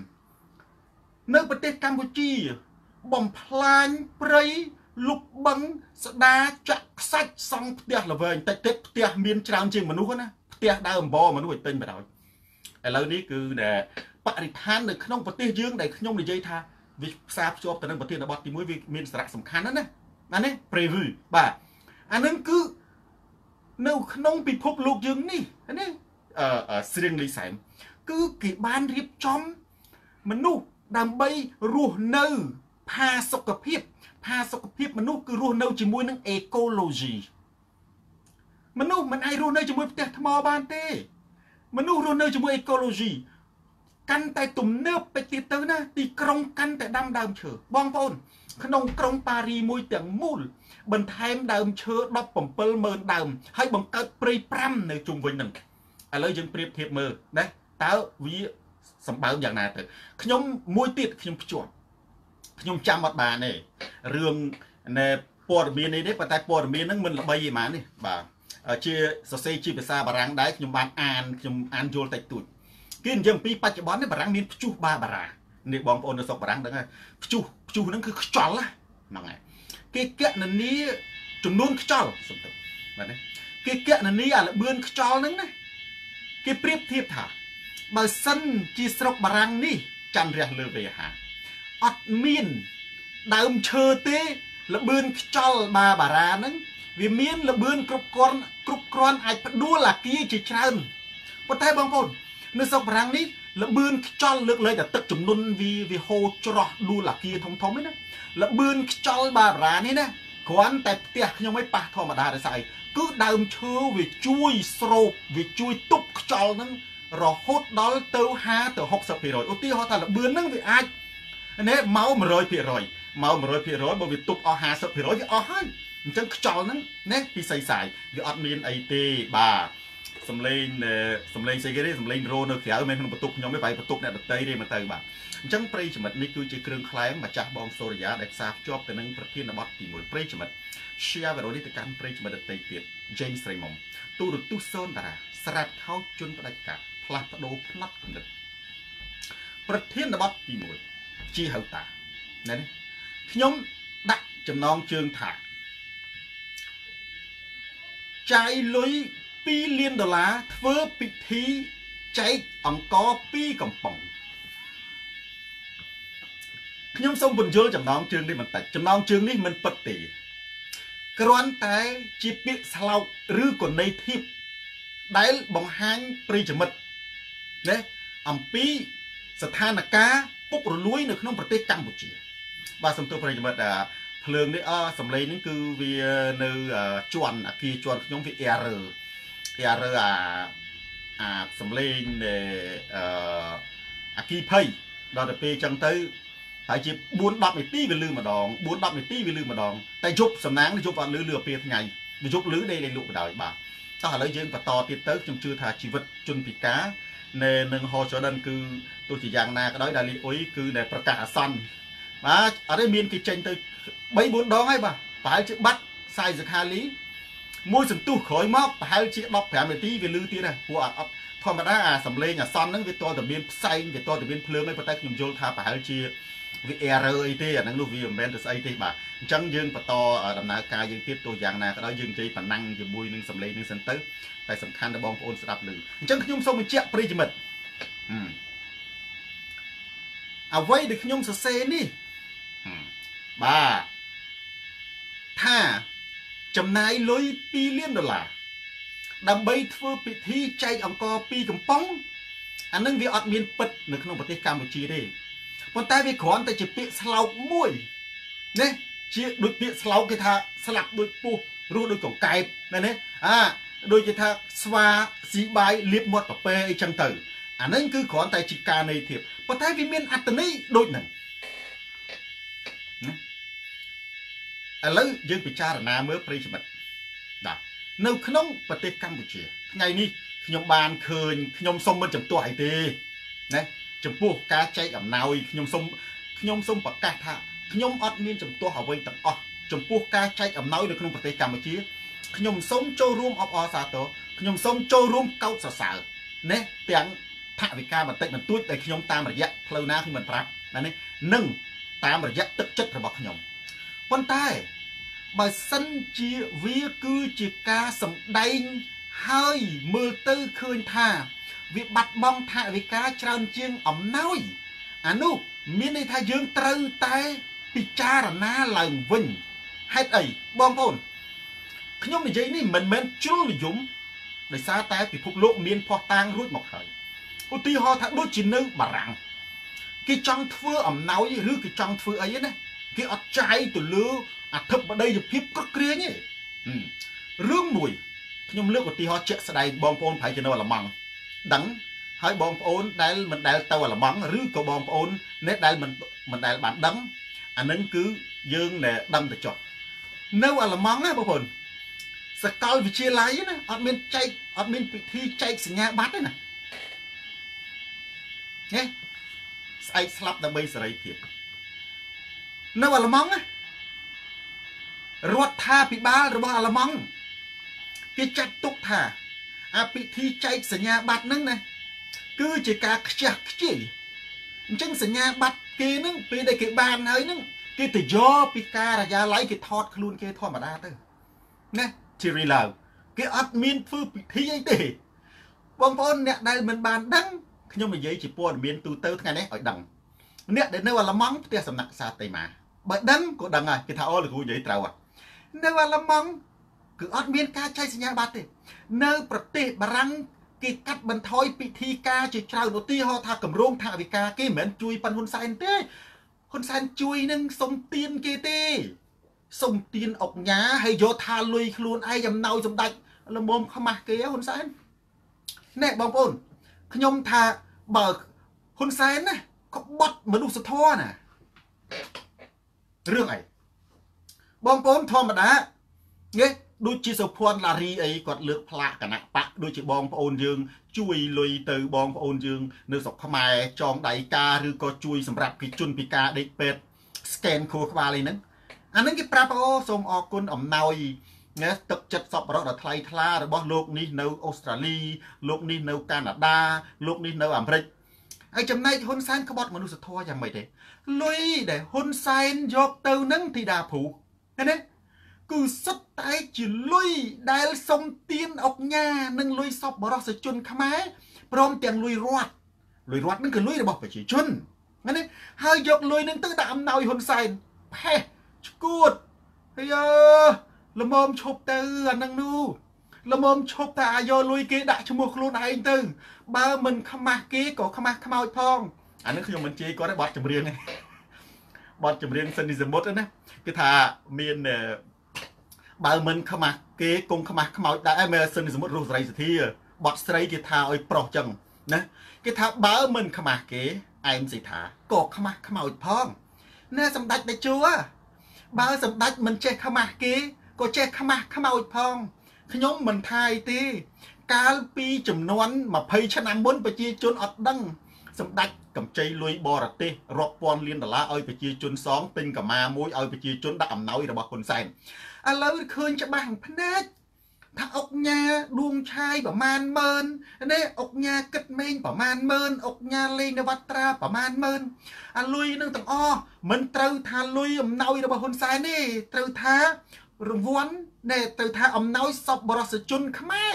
5នៅប្រទេសកម្ពុជាបំផ្លាញព្រៃលុបបឹងស្ដាចាក់ខ្សាច់សង់ផ្ទះល្វែងតិចតិចផ្ទះមានច្រើនជាងមនុស្សណាផ្ទះដើមអំបមនុស្សឲ្យទិញបដ ឥឡូវនេះគឺដែលបរិស្ថាននៅក្នុងប្រទេសយើងដែលខ្ញុំនិយាយថាវាផ្សារភ្ជាប់ទៅនឹងប្រធានបទទី1វាមានសារៈសំខាន់ណាស់ណានេះ preview បាទអានឹងគឺនៅក្នុងពិភពលោកយើងនេះនេះស្រៀងលីសែមគឺគេបានរៀបចំមនុស្សដើម្បីរស់នៅផាសុកភាពមនុស្សគឺរស់នៅជាមួយនឹង ecology មនុស្សមិនអាចរស់នៅជាមួយផ្ទះថ្មបានទេមនុស្សរស់នៅជាមួយ ecology កាន់តែទំនើបទៅទៀតទៅណាទីក្រុងកាន់តែដាំដើមឈើបងប្អូនក្នុងក្រុងប៉ារីមួយទាំងមូលបន្ថែមដើមឈើ 170000 ដើមហើយបង្កើតព្រៃ5នៅជុំវិញហ្នឹងឥឡូវយើងប្រៀបធៀបមើលណាតើវាសម្បើមយ៉ាងណាទៅខ្ញុំមួយទៀតខ្ញុំភ្ជាប់ខ្ញុំចាំអត់បានទេរឿងនៃព័ត៌មាននេះទេប៉ុន្តែព័ត៌មានហ្នឹងមិនល្បីឯហ្មងនេះបាទជាសរសេរជាភាសាបារាំងដែរខ្ញុំបានខ្ញុំអានយល់តិចតួចគេនិយាយអំពីបច្ចុប្បន្ននេះបារាំងមានព្យុះបាបារានេះបងប្អូននៅស្រុកបារាំងដឹងហើយព្យុះហ្នឹងគឺខ្យល់ហ្នឹងហើយគេកណនីចំនួនខ្យល់សំទៅបាទណាគេកណនីអាលបឿនខ្យល់ហ្នឹងណាគេប្រៀបធៀបថាបើសិនជាស្រុកបារាំងនេះច័ន្ទរះលើវេហាអត់មានដើមឈើទេលបឿនខ្យល់បារាហ្នឹងវាមានលបឿនគ្រប់គ្រាន់អាចផ្ដួលអាគារជាច្រើនប៉ុន្តែបងប្អូននៅស្រុកបារាំងនេះលបឿនខ្យល់លើកលែងតែទឹកចំនួនវាហូរច្រោះដួលអាគារធំៗហ្នឹងណាលបឿនខ្យល់បារានេះណាគ្រាន់តែផ្ទះខ្ញុំឯងប៉ះធម្មតាដោយសារអីគឺដើមឈើវាជួយស្រូបវាជួយទប់ខ្យល់ហ្នឹងរហូតដល់ទៅ50ទៅ 60% ឧទាហរណ៍ថាលបឿនហ្នឹងវាអាចនេះមក 100% មក 100% បើវាទប់អស់ 50% វាអស់ហើយអញ្ចឹងខ្យល់ហ្នឹងណាពិសីសាយវាអត់មានអីទេបាទសំឡេងស្អីគេទេសំឡេងរោនៅក្រៅមិនក្នុងបន្ទប់ខ្ញុំទេបែរបន្ទប់អ្នកដតីទេមកទៅបាទអញ្ចឹងប្រិយមិត្តនេះគឺជាគ្រឿងក្លែងម្ចាស់បងសូរិយាដែលផ្សារភ្ជាប់ទៅនឹងប្រធានបទទី1ប្រិយមិត្ត share វីដេអូនេះទៅកាន់ប្រិយមិត្តដតីទៀត James Raymond ទូរទស្សន៍សូនតារាស្រាត់ខោជន់ផ្ដាច់ការផ្លាស់ប្ដូរផ្នែកគំនិតប្រធានបទទី1ជាហៅតាណានេះខ្ញុំដាក់ចំណងជើងថាចាយលុយ$2 លានធ្វើពិធីចែកអង្គ2កំប៉ុងខ្ញុំសូមពន្យល់ចំណងជើងនេះបន្តិចចំណងជើងនេះមិនពិតទេគ្រាន់តែជាពាក្យស្លោកឬក៏ន័យធៀបដែលបង្ហាញប្រិយមិត្តណាអំពីស្ថានភាពពុករលួយនៅក្នុងប្រទេសកម្ពុជាបាទសំទោសប្រិយមិត្តភ្លើងនេះសំឡេងនេះគឺវានៅជាន់អាគារជាន់ខ្ញុំវា error អាសំឡេងអាគីភ័យដល់ទៅពេលអញ្ចឹងទៅហើយជា4-10 នាទីវាលឺម្ដង4-10 នាទីវាលឺម្ដងតែយប់សំណាងយប់អត់លឺពេលថ្ងៃវាយប់លឺដេកលេងលក់បណ្ដោយបាទតោះឥឡូវយើងបន្តទៀតទៅខ្ញុំជឿថាជីវិតជនពិការនៅនឹងហោចដិនគឺទោះជាយ៉ាងណាក៏ដោយដែលលីអ៊ុយគឺដែលប្រកាសអាសន្នបាទអត់ទេមានគេចេញទៅ 3-4 ដងហើយបាទប្រហែលជាបាត់សាយសខាលីមួយសន្ទុះក្រោយមកប្រហែលជា15 នាទីវាលឺទៀតដែរព្រោះអត់ធម្មតាអាសំឡេងអាសន្នហ្នឹងវាតតែមានផ្សែងវាតតែមានភ្លើងឯងប៉ុន្តែខ្ញុំយល់ថាប្រហែលជាវា error អីទេអាហ្នឹងនោះវាមិនមែនទៅស្អីទេបាទអញ្ចឹងយើងបន្តដំណើរការយើងទៀតទោះយ៉ាងណាក៏ដោយយើងនិយាយប៉ុណ្ណឹងជាមួយនឹងសំឡេងនឹងសិនទៅតែសំខាន់ដល់បងប្អូនស្ដាប់ឮអញ្ចឹងខ្ញុំសូមបញ្ជាក់ប្រិយមិត្តអ្វីដែលខ្ញុំសរសេរនេះបាទថាចំណាយលុយ$2 លានដើម្បីធ្វើពិធីចែកអង្គ2កំប៉ុងអានឹងវាអត់មានពិតនៅក្នុងប្រទេសកម្ពុជាទេប៉ុន្តែវាគ្រាន់តែជាពាក្យស្លោកមួយណាជាដូចពាក្យស្លោកគេថាស្លាប់ដូចពស់រស់ដូចកង្កែបណាដូចគេថាស្វាស៊ីបាយលៀបមាត់ប្រពែអីចឹងទៅអានឹងគឺគ្រាន់តែជាការន័យធៀបប៉ុន្តែវាមានអត្ថន័យដូចហ្នឹងឥឡូវយើងពិចារណាមើលប្រិយមិត្តបាទនៅក្នុងប្រទេសកម្ពុជាថ្ងៃនេះខ្ញុំបានឃើញខ្ញុំសុំមិនចំទាស់អីទេណាចំពោះការចែកអំណោយខ្ញុំសូមប្រកាសថាខ្ញុំអត់មានចំទាស់អ្វីទាំងអស់ចំពោះការចែកអំណោយនៅក្នុងប្រទេសកម្ពុជាខ្ញុំសូមចូលរួមអបអរសាទរខ្ញុំសូមចូលរួមកោតសរសើរណាទាំងថវិកាបន្តិចបន្តួចដែលខ្ញុំតាមរយៈផ្លូវណាខ្ញុំមិនប្រាប់ណានេះនិងតាមរយៈទឹកចិត្តរបស់ខ្ញុំប៉ុន្តែបើសិនជាវាគឺជាការសម្ដែងហើយមើលទៅឃើញថាវាបាត់បង់ថវិកាច្រើនជាងអំណោយអានោះមានន័យថាយើងត្រូវតែពិចារណាឡើងវិញហេតុអីបងប្អូនខ្ញុំនិយាយនេះមិនមែនជ្រុលនិយមដោយសារតែពិភពលោកមានភ័ស្តុតាងរួចមកហើយឧទាហរណ៍ថាដូចជានៅបារាំងគេចង់ធ្វើអំណោយឬគេចង់ធ្វើអីណាគេអត់ចាយទៅលើអធិបតីភាពគ្រប់គ្រាញទេរឿងមួយខ្ញុំលើកឧទាហរណ៍ជាក់ស្ដែងបងប្អូនប្រហែលជានៅអាល្លឺម៉ង់ដឹងហើយបងប្អូនដែលមិនដែលទៅអាល្លឺម៉ង់ឬក៏បងប្អូនអ្នកដែលមិនដែលបានដឹងអានឹងគឺយើងដែលដឹងទៅចុះនៅអាល្លឺម៉ង់ណាបងប្អូនសាកលវិទ្យាល័យណាអត់មានពិធីចែកសញ្ញាបត្រទេណាស្អែកស្លាប់ដើម្បីសេរីភាពនៅអាល្លឺម៉ង់ណារដ្ឋាភិបាលរបស់អាល្លឺម៉ង់គេចាត់ទុកថាអាពិធីចែកសញ្ញាបត្រហ្នឹងណាគឺជាការខ្ជះខ្ជាយអញ្ចឹងសញ្ញាបត្រគេហ្នឹងពេលដែលគេបានហើយហ្នឹងគេទៅយកពីការិយាល័យគេថតខ្លួនគេធម្មតាទៅណាជារីឡៅគេអត់មានធ្វើពិធីអីទេបងប្អូនអ្នកដែលមិនបានដឹងខ្ញុំនិយាយជាព័ត៌មានទូទៅថ្ងៃនេះឲ្យដឹងអ្នកដែលនៅអាល្លឺម៉ង់ផ្ទះសំណាក់សាតេម៉ាបើដឹងក៏ដឹងហើយគេថាអូលោកគ្រូនិយាយត្រូវនៅអាល្លឺម៉ង់គឺអត់មានការចែកសញ្ញាបត្រទេនៅប្រទេសបារាំងគេកាត់បន្ថយពិធីការជាច្រើនឧទាហរណ៍ថាកម្រងថវិកាគេមិនមែនជួយប៉ាន់ហ៊ុនសែនទេហ៊ុនសែនជួយនឹងសុំទានគេទេសុំទានអុកញ៉ាហើយយកថាលុយខ្លួនឯងអំណោយសម្ដេចល្មមខ្មាស់គេហ៊ុនសែនណែបងប្អូនខ្ញុំថាបើហ៊ុនសែនណាក្បត់មនុស្សធម៌ណារឿងអីបងប្អូនធម្មតាដូចជាសុភ័ណ្ឌឡារីអីគាត់លើកផ្លាកគណៈបកដូចជាបងប្អូនយើងជួយលុយទៅបងប្អូនយើងនៅស្រុកខ្មែរចងដៃការឬក៏ជួយសម្រាប់ពីជនពិការដេកពេទ្យ scan ខួរក្បាលអីហ្នឹងអាហ្នឹងគេប្រាប់អូសូមអរគុណអំណោយណាទឹកចិត្តសប្បុរសដ៏ថ្លៃថ្លារបស់លោកនេះនៅអូស្ត្រាលីលោកនេះនៅកាណាដាលោកនេះនៅអាមេរិកហើយចំណែកហ៊ុនសែនក្បត់មនុស្សធម៌យ៉ាងម៉េចទេលុយដែលហ៊ុនសែនយកទៅនឹងធីតាភូឃើញទេគឺសុទ្ធតែជាលុយដែលសុំទានអុកញ៉ានិងលុយសប្បុរសជនខ្មែរព្រមទាំងលុយរដ្ឋនឹងគឺលុយរបស់ប្រជាជនឃើញទេហើយយកលុយនឹងទៅដាក់អំណោយហ៊ុនសែនផេះឈួតហើយល្មមឈប់ទៅអានឹងនោះល្មមឈប់តែអាយកលុយគេដាក់ឈ្មោះខ្លួនឯងទៅបើមិនខ្មាស់គេក៏ខ្មាស់ខ្មោចផងអានឹងខ្ញុំមិនជេរគាត់ទេបទចម្រៀងសិននីសមុទ្រណាគឺថាមានបើមិនខ្មាស់គេគង់ខ្មាស់ខ្មោចដែរមើលសិននីសមុទ្ររស់សេរីសុធាបទស្រីគេថាឲ្យប្រុសចឹងណាគេថាបើមិនខ្មាស់គេឯងសិថាក៏ខ្មាស់ខ្មោចផងណាសម្ដេចតេជោបើសម្ដេចមិនចេះខ្មាស់គេក៏ចេះខ្មាស់ខ្មោចផងខ្ញុំមិនថាអីទេកាលពីចំនួន20ឆ្នាំមុនប្រជាជនអត់ដឹងសម្ដេចកម្ចីលុយបរទេសរាប់ពាន់លានដុល្លារឲ្យប្រជាជនសងទិញកាម៉ាមួយឲ្យប្រជាជនដាក់អំណោយរបស់ហ៊ុនសែនឥឡូវឃើញច្បាស់ភ្នែកថាអុកញ៉ាដួងឆាយប្រមាណម៉ឺននេះអុកញ៉ាគិតមេងប្រមាណម៉ឺនអុកញ៉ាលេងនវត្រាប្រមាណម៉ឺនអាលុយនឹងទាំងអស់មិនត្រូវថាលុយអំណោយរបស់ហ៊ុនសែនទេត្រូវថារង្វាន់ត្រូវថាអំណោយសប្បុរសជនខ្មែរ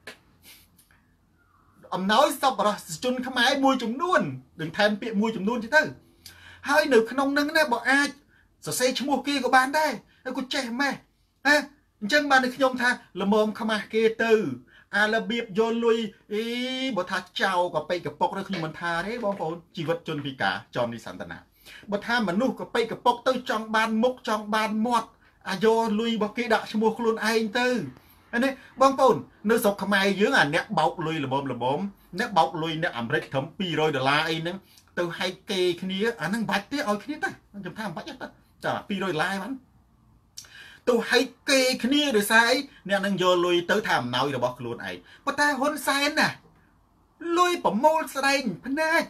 អំណោយសប្បុរសជនខ្មែរមួយចំនួននឹងថែមពាក្យមួយចំនួនទៅហើយនៅក្នុងនឹងណាបើអាចសរសេរឈ្មោះគេក៏បានដែរហើយក៏ចេះម៉េះណាអញ្ចឹងបានខ្ញុំថាល្មមខ្មាស់គេទៅអារបៀបយកលុយបើថាចៅក៏ពេកកប៉ុកឬខ្ញុំមិនថាទេបងប្អូនជីវិតជនពិការចននីសន្តានាបើថាមនុស្សក៏ពេកកប៉ុកទៅចង់បានមុខចង់បានមាត់អាយកលុយរបស់គេដាក់ឈ្មោះខ្លួនឯងទៅនេះបងប្អូននៅស្រុកខ្មែរយើងអាអ្នកបោកលុយល្មមអ្នកបោកលុយអ្នកអាមេរិកត្រឹម$200អីហ្នឹងទៅហែកគេគ្នាអាហ្នឹងបាច់ទេឲ្យគ្នាទៅខ្ញុំថាមិនបាច់ទេចា$200បានទៅហែកគេគ្នាដោយសារអីអ្នកនឹងយកលុយទៅថាអំណោយរបស់ខ្លួនឯងប៉ុន្តែហ៊ុនសែនណាលុយប្រមូលស្ដែងភ្នែក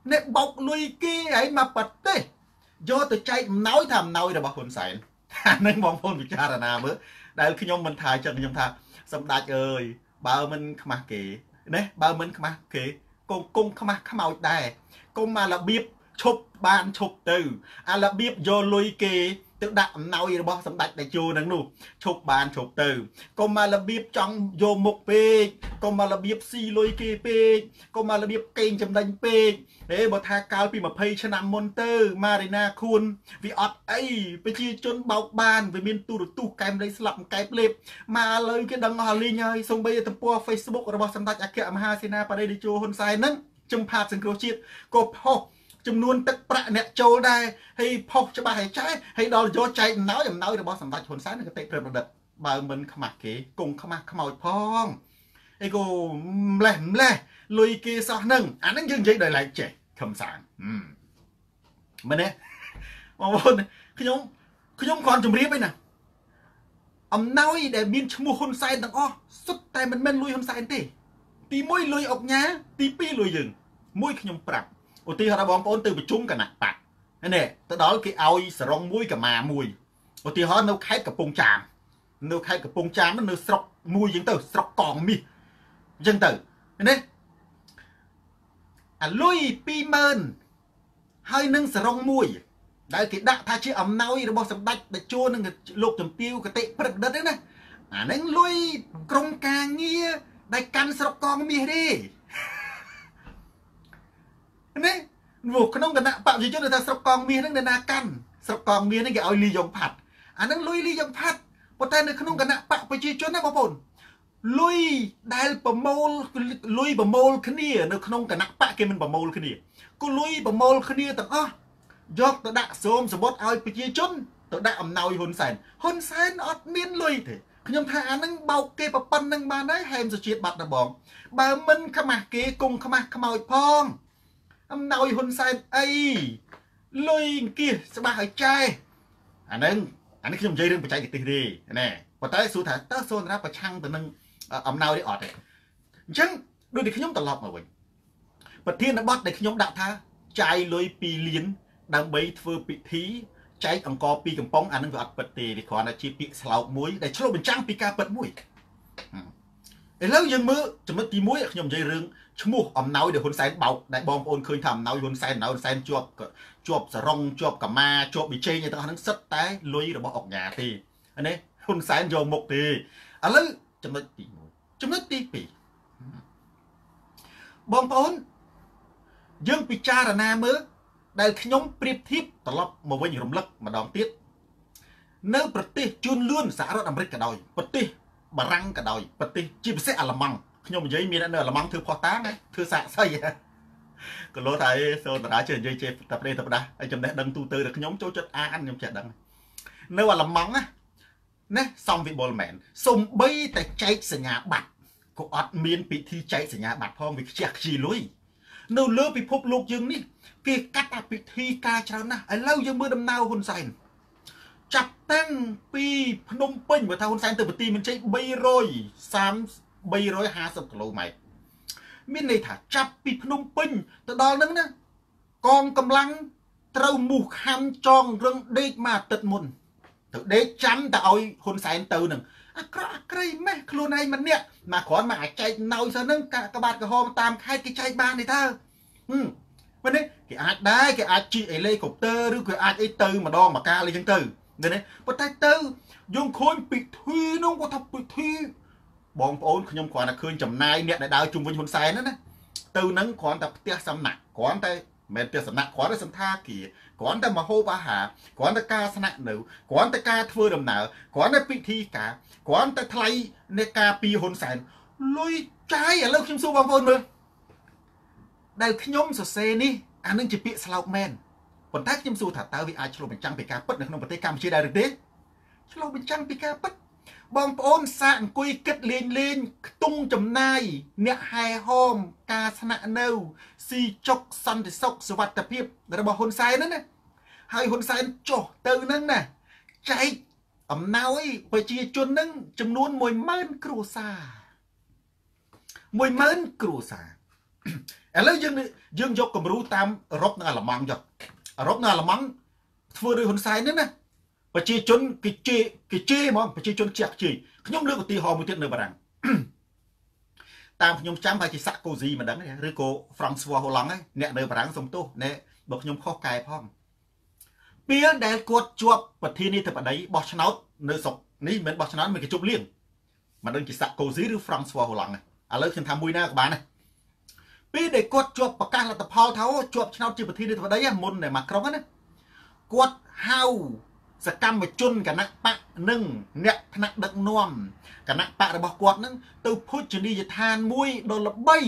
អ្នកបោកលុយគេហើយមកប៉ាត់ទេយកទៅចែកអំណោយថាអំណោយរបស់ហ៊ុនសែនអានឹងបងប្អូនពិចារណាមើលដែលខ្ញុំមិនថាចឹងខ្ញុំថាសម្ដេចអើយបើមិនខ្មាស់គេណាបើមិនខ្មាស់គេគង់ខ្មាស់ខ្មោចដែរគុំមករបៀបឈប់បានឈប់ទៅអារបៀបយកលុយគេទៅដាក់អំណោយរបស់សម្ដេចតេជោនឹងនោះឈប់បានឈប់ទៅកុំមករបៀបចង់យកមុខពេកកុំមករបៀបស៊ីលុយគេពេកកុំមករបៀបកេងចំណេញពេកបើថាកាលពី20ឆ្នាំមុនទៅម៉ារីណាខួនវាអត់អីប្រជាជនបោកបានវាមានទូរទស្សន៍កែមដីស្លាប់កែបលេបមកឥឡូវគេដឹងអស់លីងហើយសូម្បីតែទំព័រ Facebook របស់សម្ដេចអគ្គមហាសេនាបតីតេជោហ៊ុនសែនហ្នឹងជំផាតសង្គ្រោះជាតិក៏ផុសចំនួនទឹកប្រាក់អ្នកចូលដែរហើយផុសច្បាស់ហើយចែកហើយដល់យកចែកអំណោយរបស់សម្ដេចហ៊ុនសែននឹងកតិប្រឌិតបើមិនខ្មាស់គេគង់ខ្មាស់ខ្មោចផងអីក៏ម្លេះលុយគេសោះហ្នឹងអាហ្នឹងយើងនិយាយដោយឡែកចេះខំសាងមែនទេបងប្អូនខ្ញុំគ្រាន់ជម្រាបឯណាអំណោយដែលមានឈ្មោះហ៊ុនសែនទាំងអស់សុទ្ធតែមិនមែនលុយហ៊ុនសែនទេទី1លុយអុកញ៉ាទី2លុយយើងមួយខ្ញុំប្រាប់ឧទាហរណ៍បងប្អូនទៅប្រជុំគណៈបកនេះទៅដល់គេឲ្យសរងមួយកម្មាមួយឧទាហរណ៍នៅខេត្តកំពង់ចាមនៅខេត្តកំពង់ចាមនៅស្រុកមួយចឹងទៅស្រុកកងមាសអញ្ចឹងទៅនេះអាលុយ 20000 ហើយនឹងសរងមួយដែលគេដាក់ថាជាអំណោយរបស់សម្ដេចតេជោនឹងលោកជំទាវកតិព្រឹកដិតហ្នឹងណាអាហ្នឹងលុយក្រុមការងារដែលកាន់ស្រុកកងមាសទេនេះក្នុងគណៈបព្វជិជនថាស្រុកកងមាសហ្នឹងនៅណាកាន់ស្រុកកងមាសហ្នឹងគេឲ្យលីយ៉ុងផាត់អាហ្នឹងលុយលីយ៉ុងផាត់ប៉ុន្តែនៅក្នុងគណៈបព្វជិជនណាបងប្អូនលុយដែលប្រមូលលុយប្រមូលគ្នានៅក្នុងគណៈបកគេមិនប្រមូលគ្នាគឺលុយប្រមូលគ្នាទាំងអស់យកទៅដាក់សូមសម្បត្តិឲ្យប្រជាជនទៅដាក់អំណោយហ៊ុនសែនអត់មានលុយទេខ្ញុំថាអាហ្នឹងបោកគេប្រប៉ុណ្្នឹងបានហើយហែមសុជាតិបាត់ដល់បងបើមិនខ្មាស់គេគង់ខ្មាស់ខ្មោចផងអំណោយហ៊ុនសែនអីលុយអង្គាសច្បាស់ឲ្យចែអាហ្នឹងខ្ញុំនិយាយរឿងបច្ចេកទេសទេណែប៉ុន្តែសួរថាតើសូនរាប្រឆាំងទៅនឹងអំណោយនេះអត់ទេអញ្ចឹងដូចតែខ្ញុំត្រឡប់មកវិញប្រធានបទដែលខ្ញុំដាក់ថាចាយលុយ2លានដើម្បីធ្វើពិធីចែកអង្គ2កំប៉ុងអានឹងវាអត់ពិតទេវាគ្រាន់តែជាពាក្យស្លោកមួយដែលឆ្លុះបញ្ចាំងពីការពិតមួយឥឡូវយើងមើលចំណុចទី1ខ្ញុំនិយាយរឿងឈ្មោះអំណោយដែលហ៊ុនសែនបោកដែលបងប្អូនឃើញថាអំណោយហ៊ុនសែនជាប់សរងជាប់កាម៉ាជាប់ប៊ីចេងទាំងអស់ហ្នឹងសិតតែលុយរបស់អុកញ៉ាទេនេះហ៊ុនសែនយកមុខទេឥឡូវចំណុចទី1ចំណុចទី2បងប្អូនយើងពិចារណាមើលដែលខ្ញុំប្រៀបធៀបត្រឡប់មកវិញរំលឹកម្ដងទៀតនៅប្រទេសជឿនលឿនសហរដ្ឋអាមេរិកក៏ដោយប្រទេសបារាំងក៏ដោយប្រទេសជាពិសេសអាល្លឺម៉ង់ខ្ញុំនិយាយមាននៅអាល្លឺម៉ង់ធ្វើផុសតាងធ្វើសាកសីក៏លោថាសូនតារាជឿនិយាយចេះតែប្រទេសតែផ្ដាស់ហើយចំណេះដឹងទូទៅរបស់ខ្ញុំចូលចិត្តអានខ្ញុំចេះដឹងនៅអាល្លឺម៉ង់ណាសំវិបុលមែនសំបីតែចែកសញ្ញាបត្រក៏អត់មានពិធីចែកសញ្ញាបត្រផងវាខ្ជះខ្ជាយលុយនៅលើពិភពលោកយើងនេះគេកាត់ពិធីការច្រើនណាស់ឥឡូវយើងមើលដំណើរហ៊ុនសែនចាប់តាំងពីភ្នំពេញបើថាហ៊ុនសែនទៅប្រទីមានជ័យ350 គីឡូម៉ែត្រមានន័យថាចាប់ពីភ្នំពេញទៅដល់ហ្នឹងណាកងកម្លាំងត្រូវមូសខាំចងរឹងដេកមួយអាទិត្យមុនទៅដេកចាំតែឲ្យហ៊ុនសែនទៅនឹងអាក្រក់អាក្រៃម៉េះខ្លួនឯងម្នាក់មកគ្រាន់មកអាចែកណោយសោះហ្នឹងក្បាតក្រហមតាមខេត្តគេចែកបានទេតើពេលនេះគេអាចដែរគេអាចជិះអេលីកូបទ័រឬក៏អាចអីទៅម្ដងមកកាលអីចឹងទៅនេះប៉ុន្តែទៅយើងឃើញពិធីនោះគាត់ថាពិធីបងប្អូនខ្ញុំគ្រាន់តែឃើញចំណាយអ្នកដែលដើរជុំវិញហ៊ុនសែនណាទៅនឹងគ្រាន់តែផ្ទះសំណាក់គ្រាន់តែមិនផ្ទះសំណាក់គ្រាន់តែសន្តាគារគ្រាន់តែមហូបអាហារគ្រាន់តែការស្នាក់នៅគ្រាន់តែការធ្វើដំណើរគ្រាន់តែពិធីការគ្រាន់តែថ្លៃនៃការពីហ៊ុនសែនលុយចាយឥឡូវខ្ញុំសួរបងប្អូនមើលដែលខ្ញុំសរសេរនេះអានឹងជាពាក្យស្លោកមែនប៉ុន្តែខ្ញុំសួរថាតើវាអាចឆ្លុះបញ្ចាំងពីការពិតនៅក្នុងប្រទេសកម្ពុជាដែរឬទេឆ្លុះបញ្ចាំងពីការពិតបងប្អូនសាកអង្គុយគិតលេងខ្ទង់ចំណាយអ្នកហែហោមការស្នាក់នៅស៊ីចុកសន្តិសុខសុវត្ថិភាពរបស់ហ៊ុនសែនហ្នឹងណាហើយហ៊ុនសែនចុះទៅហ្នឹងណាចែកអំណោយប្រជាជនហ្នឹងចំនួន 10000 គ្រួសារ 10000 គ្រួសារឥឡូវយើងយកគំរូតាមអឺរ៉ុបនិងអាល្លឺម៉ង់ចុះអឺរ៉ុបនិងអាល្លឺម៉ង់ធ្វើដោយហ៊ុនសែនហ្នឹងណាប្រជាជនគេជេរហ្មងប្រជាជនជាក់ជេរខ្ញុំលើកឧទាហរណ៍មួយទៀតនៅបារាំងតាមខ្ញុំចាំហើយជាសាក់កូស៊ីមិនដឹងឬក៏ហ្វ្រង់ស្វ័រហូឡង់អ្នកនៅបារាំងសុំទោសណែបើខ្ញុំខុសកែផងពេលដែលគាត់ជាប់ប្រធានាធិបតីបោះឆ្នោតនៅស្រុកនេះមិនបោះឆ្នោតមិនគេជប់លៀងមិនដឹងជាសាក់កូស៊ីឬហ្វ្រង់ស្វ័រហូឡង់ឥឡូវខ្ញុំថាមួយណាក៏បានដែរពេលដែលគាត់ជាប់ប្រកាសលទ្ធផលថាជាប់ឆ្នោតជាប្រធានាធិបតីមុនតែម៉ាក្រុងណាគាត់ហៅសកម្មជនគណៈបកនិងអ្នកថ្នាក់ដឹកនាំគណៈបករបស់គាត់នឹងទៅភោជនីយដ្ឋានមួយដ៏ល្បី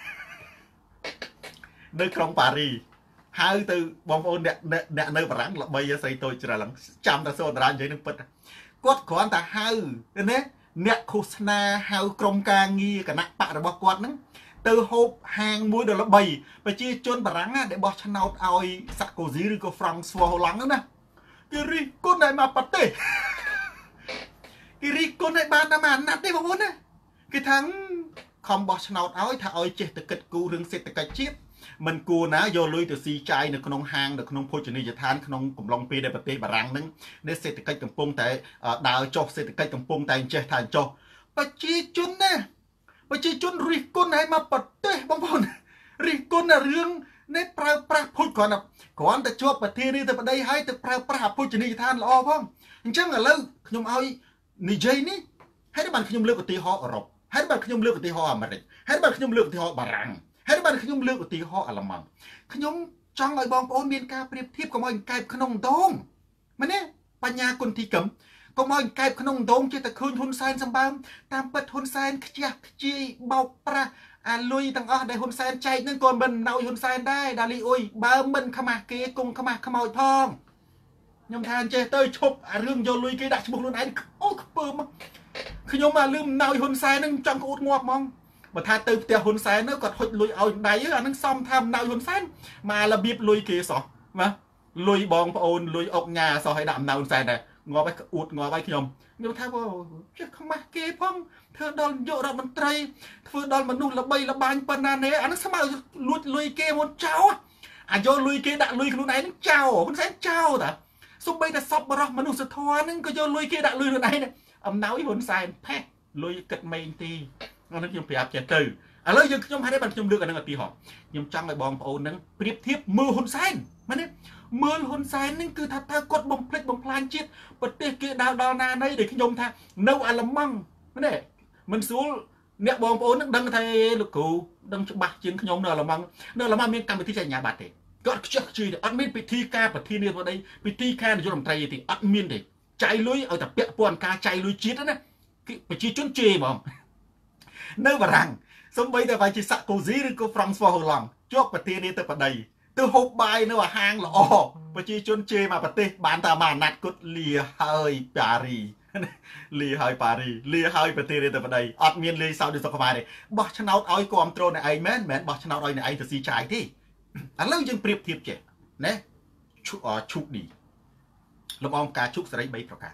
នៅក្រុងប៉ារីហៅទៅបងប្អូនអ្នកនៅបារាំងល្បីស្រីតូចច្រើនចាំតែសូនតារានិយាយនឹងពិតគាត់គ្រាន់តែហៅណាអ្នកឃោសនាហៅក្រុមការងារគណៈបករបស់គាត់នឹងទៅហូបហាងមួយដ៏ល្បីប្រជាជនបារាំងដែលបោះឆ្នោតឲ្យសាក់កូស៊ីឬក៏ហ្វ្រង់ស្វ័រហូឡង់ហ្នឹងណាគេរិះគន់ឲ្យមកប្រទេសគេរិះគន់ឲ្យបានតែមួយអាណត្តិទេបងប្អូនណាគេថាខំបោះឆ្នោតឲ្យថាឲ្យចេះតែគិតគូររឿងសេដ្ឋកិច្ចជាតិមិនគួរណាយកលុយទៅស៊ីចាយនៅក្នុងហាងនៅក្នុងភោជនីយដ្ឋានក្នុងកំឡុងពេលដែលប្រទេសបារាំងហ្នឹងនេះសេដ្ឋកិច្ចកំពុងតែដើរចុះសេដ្ឋកិច្ចកំពុងតែចេះថាចុះប្រជាជនណាប្រជាជនរិះគន់ឲ្យមកប្រទេសបងប្អូនរិះគន់តែរឿងនេះប្រើប្រាស់ភោជគ្រាន់តែជាប់ប្រធានាធិបតីឲ្យទៅប្រើប្រាស់ភោជនីយដ្ឋានល្អផងអញ្ចឹងឥឡូវខ្ញុំឲ្យនិយាយនេះហើយបានខ្ញុំលើកឧទាហរណ៍អឺរ៉ុបហើយបានខ្ញុំលើកឧទាហរណ៍អាមេរិកហើយបានខ្ញុំលើកឧទាហរណ៍បារាំងហើយបានខ្ញុំលើកឧទាហរណ៍អាល្លឺម៉ង់ខ្ញុំចង់ឲ្យបងប្អូនមានការប្រៀបធៀបកុំឲ្យកែបក្នុងដងមែនទេបញ្ញាគុណធីកម្មកុំឲ្យកែបក្នុងដងចេះតែឃើញហ៊ុនសែនសម្បើមតាមពិតហ៊ុនសែនខ្ជះខ្ជាយបោកប្រាស់អាលុយទាំងអស់ដែលហ៊ុនសែនចែកនឹងក៏មិនណោយហ៊ុនសែនដែរដាលីអ៊ុយបើមិនខ្មាស់គេគង់ខ្មាស់ខ្មោចផងខ្ញុំថាអញ្ចេះទៅឈប់អារឿងយកលុយគេដាក់ឈ្មោះខ្លួនឯងអូខ្ពើមខ្ញុំអាលឺណោយហ៊ុនសែននឹងចង់ក្អួតងាប់ហ្មងបើថាទៅផ្ទះហ៊ុនសែនទៅគាត់ហុចលុយឲ្យដៃអានឹងសំថាណោយហ៊ុនសែនមករបៀបលុយគេសោះណាលុយបងប្អូនលុយអុកញ៉ាសោះឲ្យដាក់ណោយហ៊ុនសែនដែរងាប់ឲ្យក្អួតងាប់ឲ្យខ្ញុំថាចេះខ្មាស់គេផងធ្វើដល់នាយករដ្ឋមន្ត្រីធ្វើដល់មនុស្សល្បីល្បាញប៉ុណ្ណានេះអានឹងស្មើលួចលុយគេមកចោលអាយកលុយគេដាក់លុយខ្លួនឯងនឹងចោលហ៊ុនសែនចោលតាសូម្បីតែសពបរោះមនុស្សធម៌ហ្នឹងក៏យកលុយគេដាក់លុយខ្លួនឯងអំណោយហ៊ុនសែនផេះលុយគិតមេងទីអានេះខ្ញុំប្រាប់ចេះទៅឥឡូវយើងខ្ញុំហេតុបានខ្ញុំលើកអានឹងឧទាហរណ៍ខ្ញុំចង់ឲ្យបងប្អូនហ្នឹងប្រៀបធៀបមើលហ៊ុនសែនមែនទេមើលហ៊ុនសែនហ្នឹងគឺថាគាត់បំភ្លេចបំផ្លាញជាតិប្រទេសគេដល់ណាណីដែលខ្ញុំថានៅអាល្លឺម៉ង់មែនទេមិនស្រួលអ្នកបងប្អូនហ្នឹងដឹងថាលោកគ្រូដឹងច្បាស់ជាងខ្ញុំនៅអាល្លឺម៉ង់មានកម្មវិធីចែកអាជ្ញាប័ត្រទេគាត់ខ្ជិះខ្ជាយទេអត់មានពិធីការប្រធានាធិបតីពិធីការនាយករដ្ឋមន្ត្រីទេអត់មានទេចៃលុយឲ្យតែពាក់ព័ន្ធការចៃលុយជាតិណាប្រជាជនជេរហ្មងនៅបារាំងសូម្បីតែវាជាសាក់កូស៊ីឬក៏ហ្វ្រង់ស្វ័រហូឡង់ជាប់ប្រធានាធិបតីទៅហូបបាយនៅហាងល្អប្រជាជនជេរមកប្រទេសបានតែមួយអាណត្តិគាត់លាហើយប៉ារីលាហើយប៉ារីលាហើយប្រធានាធិបតីអត់មានលេងសើចដូចសុខខ្មែរទេបោះឆ្នោតឲ្យគ្រប់គ្រងអ្នកឯងមែនបោះឆ្នោតឲ្យអ្នកឯងទៅស៊ីចាយទេឥឡូវយើងប្រៀបធៀបចេះណាឈុកឌីលំអងការជុកសេរី3ប្រការ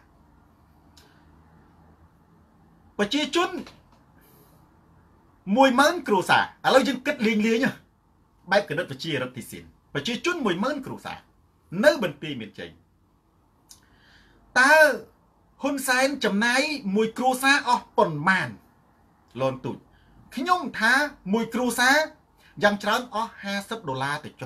ប្រជាជន10000គ្រួសារឥឡូវយើងគិតលេងបែបគណិតវិទ្យារដ្ឋាភិបាលប្រជាជន10000គ្រួសារនៅបន្ទាយមានជ័យតើហ៊ុនសែនចំណាយមួយគ្រួសារអស់ប៉ុន្មានលន់ទូចខ្ញុំថាមួយគ្រួសារយ៉ាងច្រើនអស់$50ទៅចុះ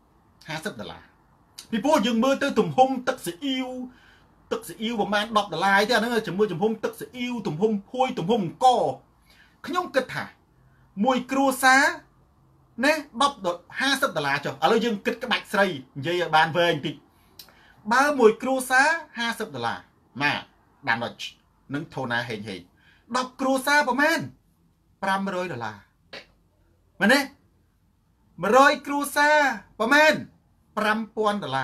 $50ពីព្រោះយើងមើលទៅទំហំទឹកស៊ីអ៊ីវប្រហែល$10ទេអាហ្នឹងជាមួយទំហំទឹកស៊ីអ៊ីវទំហំភួយទំហំអង្គខ្ញុំគិតថាមួយគ្រួសារណា$50ចុះឥឡូវយើងគិតក្បាច់ស្រីនិយាយឲ្យបានវែងតិចបើមួយគ្រួសារ$50ម៉ាដាំដុចនឹងធូណាហេង10គ្រួសារប្រហែល$500មែនទេ100គ្រួសារប្រហែល$5000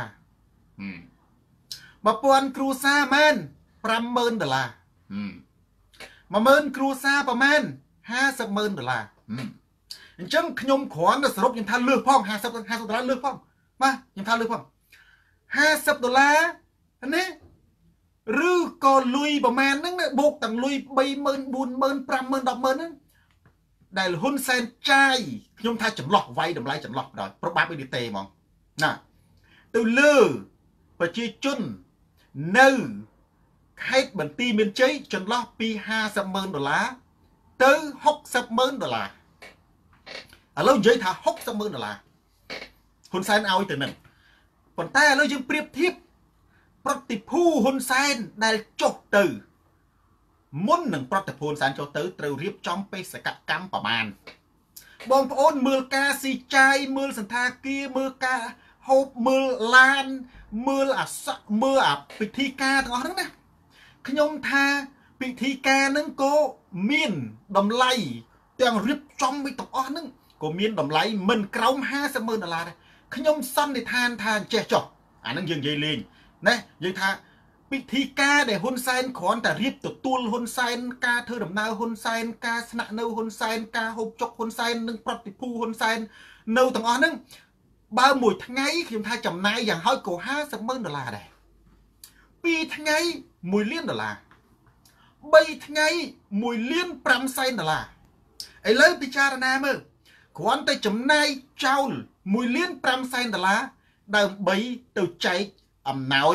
1000គ្រួសារមែន$50000 10000គ្រួសារប្រហែល$500,000អញ្ចឹងខ្ញុំគ្រាន់តែសរុបខ្ញុំថាលើសផង$50លើសផងបាទខ្ញុំថាលើសផង$50ណាឬក៏លុយប្រហែលហ្នឹងបូកទាំងលុយ30000 40000 50000 100,000ហ្នឹងដែលហ៊ុនសែនចាយខ្ញុំថាចម្លោះវាយតម្លៃចម្លោះដល់ប្របាប់អ៊ីឌីតេហ្មងណាទៅលើប្រជាជននៅខេត្តបន្ទាយមានជ័យចន្លោះពី$50,000ទៅ$60,000ឥឡូវនិយាយថា$60,000ហ៊ុនសែនឲ្យទៅនឹងប៉ុន្តែឥឡូវយើងប្រៀបធៀបប្រតិភូហ៊ុនសែនដែលចុះទៅមុននឹងប្រតិភូហ៊ុនសែនចុះទៅត្រូវរៀបចំបេសកកម្មប្រមាណបងប្អូនមើលការស៊ីចាយមើលសន្តាគារមើលការហូបមើលឡានមើលអាសក់មើលអាពិធីការទាំងអស់ហ្នឹងណាខ្ញុំថាពិធីការហ្នឹងក៏មានតម្លៃទាំងរៀបចំវិទាំងអស់ហ្នឹងក៏មានតម្លៃមិនក្រោម$50,000ដែរខ្ញុំសន្និដ្ឋានថាចេះចុះអាហ្នឹងយើងនិយាយលេងណាយើងថាពិធីការដែលហ៊ុនសែនគ្រាន់តែរៀបទទួលហ៊ុនសែនការធ្វើដំណើរហ៊ុនសែនការស្នាក់នៅហ៊ុនសែនការហូបចុកហ៊ុនសែននិងប្រតិភូហ៊ុនសែននៅទាំងអស់ហ្នឹងបើមួយថ្ងៃខ្ញុំថាចំណាយយ៉ាងហោចក៏$50,000ដែរ2ថ្ងៃ$1,000,000 3ថ្ងៃ$1,500,000ឥឡូវពិចារណាមើលគ្រាន់តែចំណាយចោល$1,500,000ដើម្បីទៅចែកអំណោយ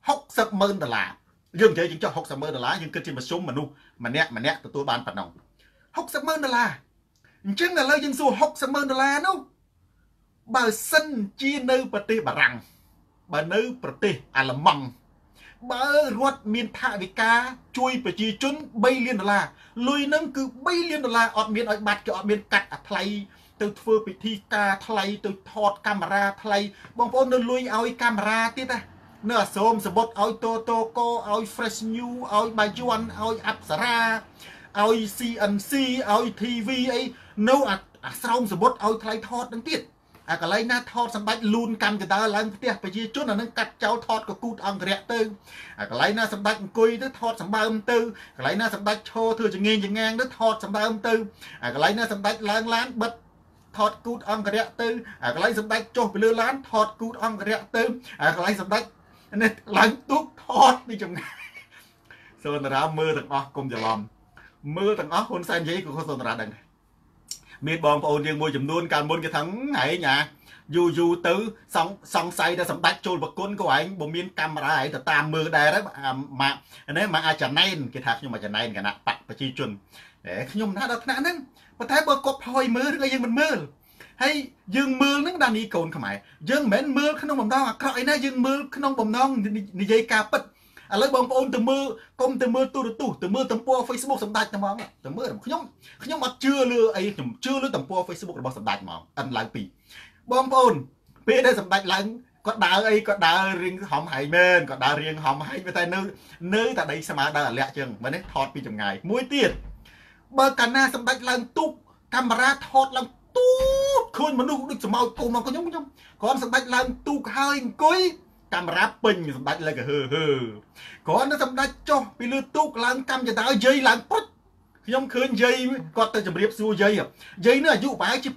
$60,000យើងនិយាយយើងចុះ$60,000យើងគិតជាមធ្យមមនុស្សម្នាក់ទទួលបានប៉ុណ្ណឹង$60,000អញ្ចឹងឥឡូវយើងសួរ$60,000នោះបើសិនជានៅប្រទេសបារាំងបើនៅប្រទេសអាល្លឺម៉ង់បើរដ្ឋមានថវិកាជួយប្រជាជន$3,000,000លុយហ្នឹងគឺ$3,000,000អត់មានឲ្យបាត់គេអត់មានកាត់អាថ្លៃទៅធ្វើពិធីការថ្លៃទៅថតកាមេរ៉ាថ្លៃបងប្អូននៅលុយឲ្យកាមេរ៉ាទៀតណានៅអាស្រមសបុតឲ្យតូកោឲ្យ Fresh New ឲ្យបាយ័នឲ្យអប្សរាឲ្យ CNC ឲ្យ TV អីនៅអាស្រមសបុតឲ្យថ្លៃថតនឹងទៀតអាកន្លែងណាថតសម្ដេចលូនកម្មចដើឡើងផ្ទះប្រជាជនអានឹងកាត់ចោលថតកគូតអង្គរៈទៅអាកន្លែងណាសម្ដេចអង្គុយទៅថតសម្បើមទៅកន្លែងណាសម្ដេចឈរធ្វើចងេងចងាងទៅថតសម្បើមទៅអាកន្លែងណាសម្ដេចឡើងឡានបិទថតគូតអង្គរៈទៅអាកន្លែងសម្ដេចចុះពីលើឡានថតគូតអង្គរៈទៅអាកន្លែងសម្ដេចនេះឡើងទូកថតពីចម្ងាយសូនរាមើលទាំងអស់កុំច្រឡំមើលទាំងអស់ហ៊ុនសែននិយាយក៏សូនរាដឹងមានបងប្អូនយើងមួយចំនួនកាលមុនគេថាហែងយូរទៅសង្ស័យថាសម្ដេចចូលប្រគុណក៏ឯងបើមានកាមេរ៉ាឯងទៅតាមមើលដែរមកអាចណែនគេថាខ្ញុំអាចណែនគណៈបកប្រជាជនខ្ញុំថាដល់ថ្នាក់ហ្នឹងប៉ុន្តែបើគាត់ផ្លយមើលឬក៏យើងមិនមើលហើយយើងមើលហ្នឹងដានីកូនខ្មែរយើងមិនមែនមើលក្នុងបំណងអាក្រក់អីណាយើងមើលក្នុងបំណងនិយាយការពិតឥឡូវបងប្អូនទៅមើលកុំទៅមើលទូរទស្សន៍ទៅមើលទំព័រ Facebook សម្ដេចតែហ្មងទៅមើលខ្ញុំអត់ជឿលើអីខ្ញុំជឿលើទំព័រ Facebook របស់សម្ដេចហ្មងអិនឡើងពីបងប្អូនពេលដែលសម្ដេចឡើងគាត់ដើរអីគាត់ដើររៀងហំហែងមែនគាត់ដើររៀងហំហែងតែនៅតែដីស្មើដើរអាលាក់ចឹងមែនទេថតពីចម្ងាយមួយទៀតបើកាលណាសម្ដេចឡើងទូកកាមេរ៉ាថតឡើងទូកឃើញមនុស្សដូចសម្ោចពូមកខ្ញុំគ្រាន់សម្ដេចឡើងទូកហើយអង្គុយកាមេរ៉ាពេញសម្ដេចលើកហឺគ្រាន់តែសម្ដេចចុះពីលើទូកឡើងកម្មចដើយាយឡើងពុតខ្ញុំឃើញយាយគាត់ទៅជម្រាបសួរយាយនេះអាយុប្រហែលជា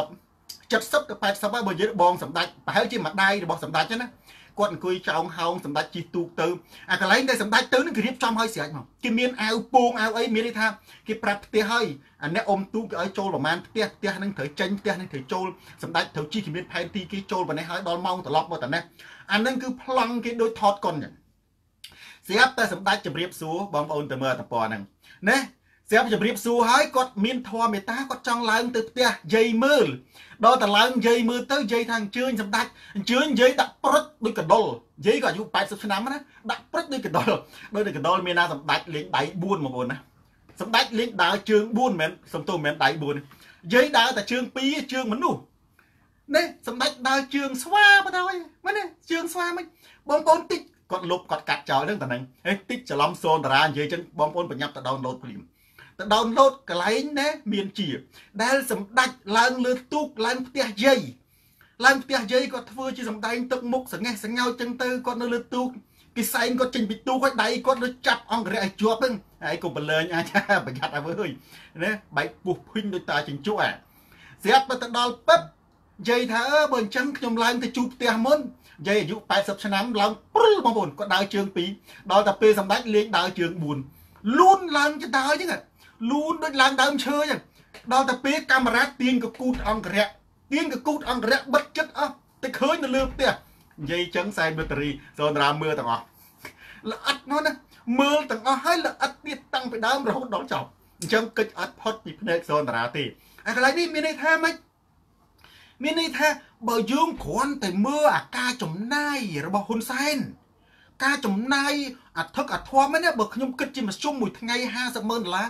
80 70ទៅ80ហើយបើនិយាយបងសម្ដេចប្រហែលជាម្ដាយរបស់សម្ដេចណាគាត់អង្គុយចោងហោងសម្ដេចជិះទូកទៅអាកន្លែងដែលសម្ដេចទៅនឹងគេរៀបចំឲ្យស្រេចមកគេមានអាវពោងអាវអីមានន័យថាគេប្រាប់ផ្ទះឲ្យអាអ្នកអ៊ំទូកគេឲ្យចូលប្រហែលផ្ទះហ្នឹងត្រូវចេញផ្ទះហ្នឹងត្រូវចូលសម្ដេចត្រូវជិះគេមានផែនទីគេចូលប៉ុណ្ណេះឲ្យដល់ម៉ោងត្រឡប់មកតែនេះអាហ្នឹងគឺប្លង់គេដូចថតកុនចឹងស្រាប់តែសម្ដេចជម្រាបសួរបងប្អូនទៅមើលតំពរហ្នឹងណាស្រាប់ជម្រាបសួរហើយគាត់មានធម៌មេត្តាគាត់ចង់ឡើងទៅផ្ទះយាយមើលដល់តែឡើងយាយមើលទៅយាយថាអញ្ជើញសម្ដេចអញ្ជើញយាយដាក់ព្រុតដូចកដុលយាយក៏អាយុ80ឆ្នាំណាដាក់ព្រុតដូចកដុលដូចកដុលមានណាសម្ដេចលេងដៃ4បងប្អូនណាសម្ដេចលេងដើរជើង4មិនមែនសំទោសមិនមែនដៃ4យាយដើរតែជើង2ជើងមនុស្សនេះសម្ដេចដើរជើងស្វាបដ ாய் មែនទេជើងស្វាមិនបងប្អូនតិចគាត់លុបគាត់កាត់ចោលហ្នឹងតែហ្នឹងតិចច្រឡំសូនតារានិយាយចឹងបងប្អូនប្រញាប់ទៅដោនឡូតភ្លាមទៅដោនឡូតកន្លែងណាមានជាដែលសម្ដេចឡើងលើទូកឡើងផ្ទះយាយគាត់ធ្វើជាសម្ដែងទឹកមុខសង្ហេះសង្ហោចចឹងទៅគាត់នៅលើទូកគេសែងគាត់ចេញពីទូកហើយដៃគាត់លើចាប់អង្គរៈឲ្យជាប់ហ្នឹងហើយកុំបលែងអាចប្រយ័ត្នឲ្យវើយណាបែកពុះភីងដូចតាចិញ្ចក់ស្រាប់ទៅដល់ពេបយាយថាបើអញ្ចឹងខ្ញុំឡើងទៅជួបផ្ទះមុនយាយអាយុ80ឆ្នាំឡើងព្រុលបងប្អូនគាត់ដើរជើង2ដល់តែពេលសម្ដេចលេងដើរជើង4លូនឡើងចដើរចឹងលូនដូចឡើងដើមឈើចឹងដល់តែពេលកាមេរ៉ាទាញកគូតអង្គរៈទាញកគូតអង្គរៈបិទចិត្តអស់តែឃើញនៅលើផ្ទះនិយាយចឹងខ្សែបាតេរីសូនរាមើលទាំងអស់ល្អិតនោះណាមើលទាំងអស់ហើយល្អិតទៀតតាំងពីដើមរហូតដល់ចប់អញ្ចឹងកិច្ចអត់ផុតពីភ្នែកសូនរាទេអាកន្លែងនេះមានន័យថាម៉េចមានន័យថាបើយើងគ្រាន់តែមើលអាការចំណាយរបស់ហ៊ុនសែនការចំណាយអធិកអធមណាបើខ្ញុំគិតជាមធ្យមមួយថ្ងៃ$50,000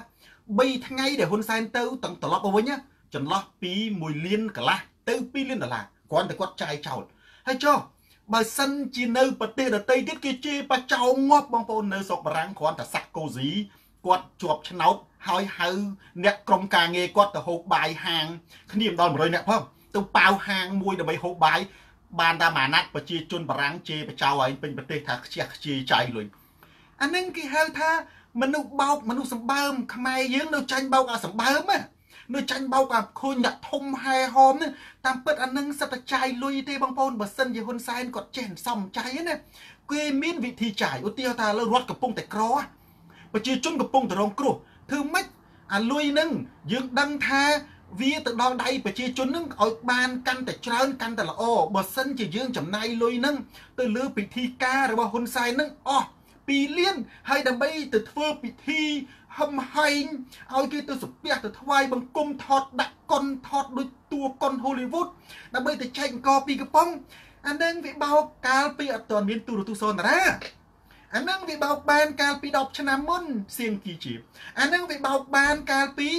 3ថ្ងៃដែលហ៊ុនសែនទៅទាំងត្រឡប់មកវិញចន្លោះពី1លានកន្លះទៅ$2លានគ្រាន់តែគាត់ចាយចោលហើយចុះបើសិនជានៅប្រទេសដទៃទៀតគេជេរបច្ចោងាប់បងប្អូននៅស្រុកបារាំងគ្រាន់តែសាក់កូស៊ីគាត់ជាប់ឆ្នោតហើយហៅអ្នកក្រុមការងារគាត់ទៅហូបបាយហាងគ្នាមិនដល់100នាក់ផងទៅប៉ាវហាងមួយដើម្បីហូបបាយបានតែមួយណាត់ប្រជាជនបារាំងជេរបច្ចោឲ្យពេញប្រទេសថាខ្ជះខ្ជាយចាយលុយអានឹងគេហៅថាមនុស្សបោកមនុស្សសម្បើមខ្មែរយើងនៅចាញ់បោកអាសម្បើមនៅចាញ់បោកអាឃើញអ្នកធំហែហោមនេះតាមពិតអានឹងសិតតែចាយលុយទេបងប្អូនបើសិនជាហ៊ុនសែនគាត់ចេះសំចាយណាគេមានវិធីចាយឧទាហរណ៍ថាលើរត់កំពុងតែក្រប្រជាជនកំពុងតែរងគ្រោះធ្វើម៉េចអាលុយនឹងយើងដឹងថាវាទៅដល់ដៃប្រជាជននឹងឲ្យបានកាន់តែច្រើនកាន់តែល្អបើសិនជាយើងចំណាយលុយនឹងទៅលើពិធីការរបស់ហ៊ុនសែននឹងអស់2លានហើយដើម្បីទៅធ្វើពិធីហឹមហែងឲ្យគេទៅសុភ័ក្រទៅថ្វាយបង្គំថតដាក់កុនថតដូចតួកុនហូលីវូដដើម្បីទៅចែកអង្គពីកំប៉ុងអានឹងវាបោកកាលពីអត់ទាន់មានទូរទស្សន៍សូនាអានឹងវាបោកបានកាលពី10ឆ្នាំមុនសៀងគីជាអានឹងវាបោកបានកាលពី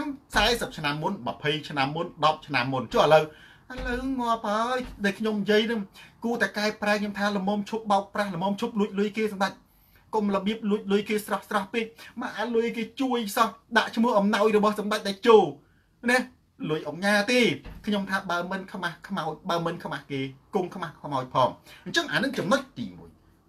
30-40ឆ្នាំមុន20ឆ្នាំមុន10ឆ្នាំមុនចុះឥឡូវងាប់ហើយដែលខ្ញុំនិយាយនឹងគួរតែកែប្រែខ្ញុំថាល្មមឈប់បោកប្រាស់ល្មមឈប់លួចលុយគេសម្ដេចកុំរបៀបលួចលុយគេស្រស់ពេកមកអាលុយគេជួយសោះដាក់ឈ្មោះអំណោយរបស់សម្ដេចតេជោណាលុយអង្គញាទេខ្ញុំថាបើមិនខ្មាស់ខ្មោចបើមិនខ្មាស់គេគង់ខ្មាស់ខ្មោចផងអញ្ចឹងអានឹងចំណុចទី1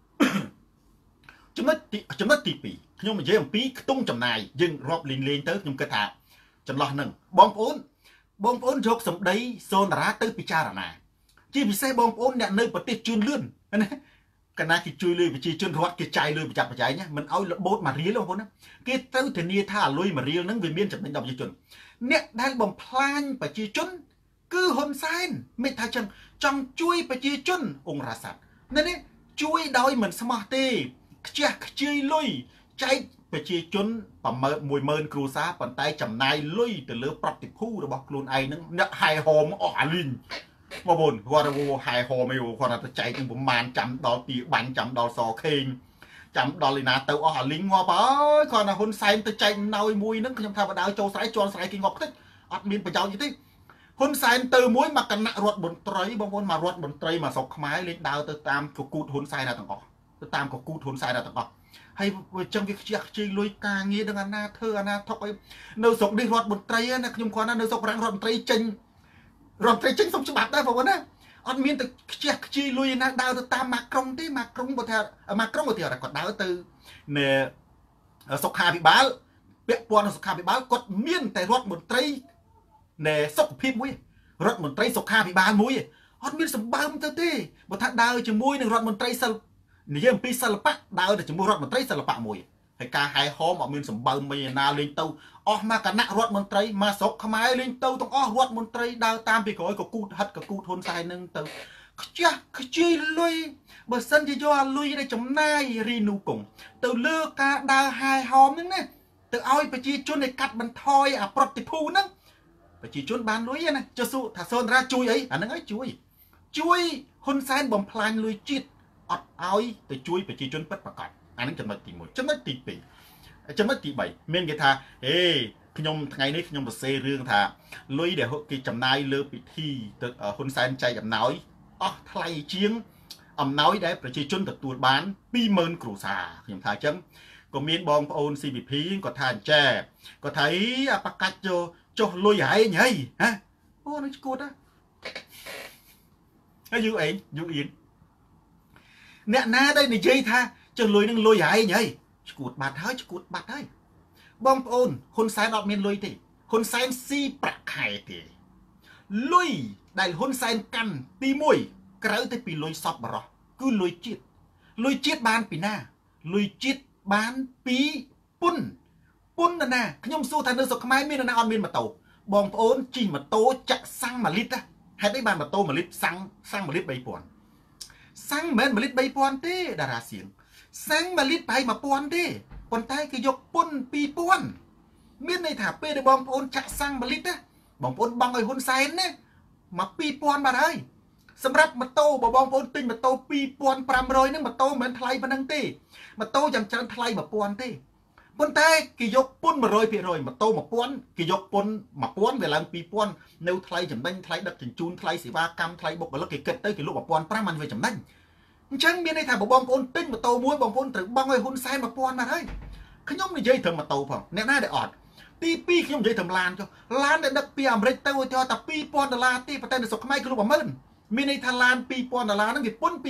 ចំណុចទី2ខ្ញុំនិយាយអំពីខ្ទង់ចំណាយយើងរាប់លេងទៅខ្ញុំគិតថាចន្លោះហ្នឹងបងប្អូនយកសម្ដីសូនារាទៅពិចារណាជាពិសេសបងប្អូនអ្នកនៅប្រទេសជឿនលឿនណាកណាគេជួយលុយប្រជាជនរដ្ឋគេចាយលុយប្រចាំបច្ច័យណាមិនឲ្យរបូតមួយរៀលបងប្អូនណាគេត្រូវធានាថាលុយមួយរៀលហ្នឹងវាមានចំណេញដល់ប្រជាជនអ្នកដែលបំផ្លាញប្រជាជនគឺហ៊ុនសែនមិនថាចឹងចង់ជួយប្រជាជនអង្គរាស័តនេះជួយដោយមិនស្មោះទេខ្ជះខ្ជាយលុយចែកប្រជាជន10000គ្រួសារប៉ុន្តែចំណាយលុយទៅលើប្រតិភូរបស់ខ្លួនឯងហ្នឹងអ្នកហែហោមអស់អាលីងបងប្អូនគាត់ហែហោមអីគាត់ទៅចែកនឹងប្រមាណចាំដល់ពីបាញ់ចាំដល់សខេងចាំដល់ឯណាទៅអស់អាលីងងាប់ហើយគាត់ថាហ៊ុនសែនទៅចែកណោយមួយហ្នឹងខ្ញុំថាបដៅចូលស្រែជន់ស្រែគេងាប់តិចអត់មានប្រយោជន៍ទេហ៊ុនសែនទៅមួយមកគណៈរដ្ឋមន្ត្រីបងប្អូនមករដ្ឋមន្ត្រីមកស្រុកខ្មែរលេងដើរទៅតាមកគូតហ៊ុនសែនទាំងអស់ទៅតាមកគូតហ៊ុនសែនទាំងអស់ហើយអញ្ចឹងវាខ្ជះខ្ជាយលុយការងារនឹងអាណាធ្វើអាណាថប់អីនៅស្រុកនេះរដ្ឋមន្ត្រីណាខ្ញុំគាត់ណានៅស្រុករាំងរដ្ឋមន្ត្រីចេញសុំច្បាប់ដែរបងប្អូនណាអត់មានទៅខ្ជះខ្ជាយលុយណាដើរទៅតាមម៉ាក្រុងទេម៉ាក្រុងបើថាម៉ាក្រុងឧទាហរណ៍គាត់ដើរទៅនៅសុខាភិបាលពាក់ព័ន្ធនឹងសុខាភិបាលគាត់មានតែរដ្ឋមន្ត្រីនៃសុខភាពមួយរដ្ឋមន្ត្រីសុខាភិបាលមួយអត់មានសម្បើមទៅទេបើថាដើរជាមួយនឹងរដ្ឋមន្ត្រីសិល្បៈនិយាយអំពីសិល្បៈដើរទៅជាមួយរដ្ឋមន្ត្រីសិល្បៈមួយហើយការហែហោមអត់មានសម្បើមមិនណាលេងទៅអស់មកគណៈរដ្ឋមន្ត្រីមកស្រុកខ្មែរលេងទៅទាំងអស់រដ្ឋមន្ត្រីដើរតាមពីក្រោយកគូតហិតកគូតហ៊ុនសែននឹងទៅខ្ជះខ្ជាយលុយបើសិនជាយកអាលុយដែលចំណាយរីនូកុងទៅលើការដើរហែហោមហ្នឹងណាទៅឲ្យប្រជាជនឲ្យកាត់បន្ថយអាប្រតិភូហ្នឹងប្រជាជនបានលុយណាចុះសួរថាសូនរាជួយអីអាហ្នឹងឲ្យជួយហ៊ុនសែនបំផ្លាញលុយជាតិអត់ឲ្យទៅជួយប្រជាជនពិតប្រាកដអាហ្នឹងចំណុចទី1ចំណុចទី2ចំណុចទី3មានគេថាហេខ្ញុំថ្ងៃនេះខ្ញុំសរសេររឿងថាលុយដែលគេចំណាយលើពិធីទៅហ៊ុនសែនចែកអំណោយអស់ថ្លៃជាងអំណោយដែលប្រជាជនទទួលបាន20000គ្រួសារខ្ញុំថាអញ្ចឹងក៏មានបងប្អូន CPP គាត់ថាអញ្ចេះគាត់ថាអាបកាច់ចុះលុយហែងហីហ៎អូនឹងឈួតហ៎ហើយយូអេយូអៀនអ្នកណាដែលនិយាយថាចុះលុយនឹងលុយហែងហីឈួតបាត់ហើយបងប្អូនហ៊ុនសែនអត់មានលុយទេហ៊ុនសែនស៊ីប្រាក់ខែទេលុយដែលហ៊ុនសែនកាន់ទី1ក្រៅទៅពីលុយសពបរោះគឺលុយជាតិបានពីណាលុយជាតិបានពីពុនណាខ្ញុំសួរថានៅស្រុកខ្មែរមានណាអត់មានម៉ូតូបងប្អូនជិះម៉ូតូចាក់សាំង1លីត្រហេតុអីបានម៉ូតូ1លីត្រសាំង1លីត្រ3000សាំងមិនមែន1លីត្រ3000ទេតារាសៀងសាំង1លីត្រប្រហែល1000ទេប៉ុន្តែគេយកពន្ធ2000មានន័យថាពេលដែលបងប្អូនចាក់សាំង1លីត្របងប្អូនបង់ឲ្យហ៊ុនសែនណាមក2000បាទហើយសម្រាប់ម៉ូតូបើបងប្អូនទិញម៉ូតូ2500ហ្នឹងម៉ូតូមិនមែនថ្លៃប៉ុណ្ណឹងទេម៉ូតូយ៉ាងច្រើនថ្លៃ1000ទេប៉ុន្តែគេយកពន្ធ 100% ម៉ូតូ1000គេយកពន្ធ1000វាឡើង2000នៅថ្លៃចំណេញថ្លៃដឹកជញ្ជូនថ្លៃសេវាកម្មថ្លៃបុគ្គលិកគេគិតទៅគេលក់1500មិនវាចំណេញអញ្ចឹងមានន័យថាបើបងប្អូនទិញម៉ូតូមួយបងប្អូនត្រូវបង់ឲ្យហ៊ុនសែន1000បាទហើយខ្ញុំនិយាយត្រឹមម៉ូតូផងអ្នកណាដែលអត់ទី2ខ្ញុំនិយាយត្រឹមឡានចុះឡានដែលដឹកពីអាមេរិកទៅឧទាហរណ៍តែ$2000ទេប៉ុន្តែនៅស្រុកខ្មែរគឺលក់10000មានន័យថាឡាន$2000ហ្នឹងវាពន្ធ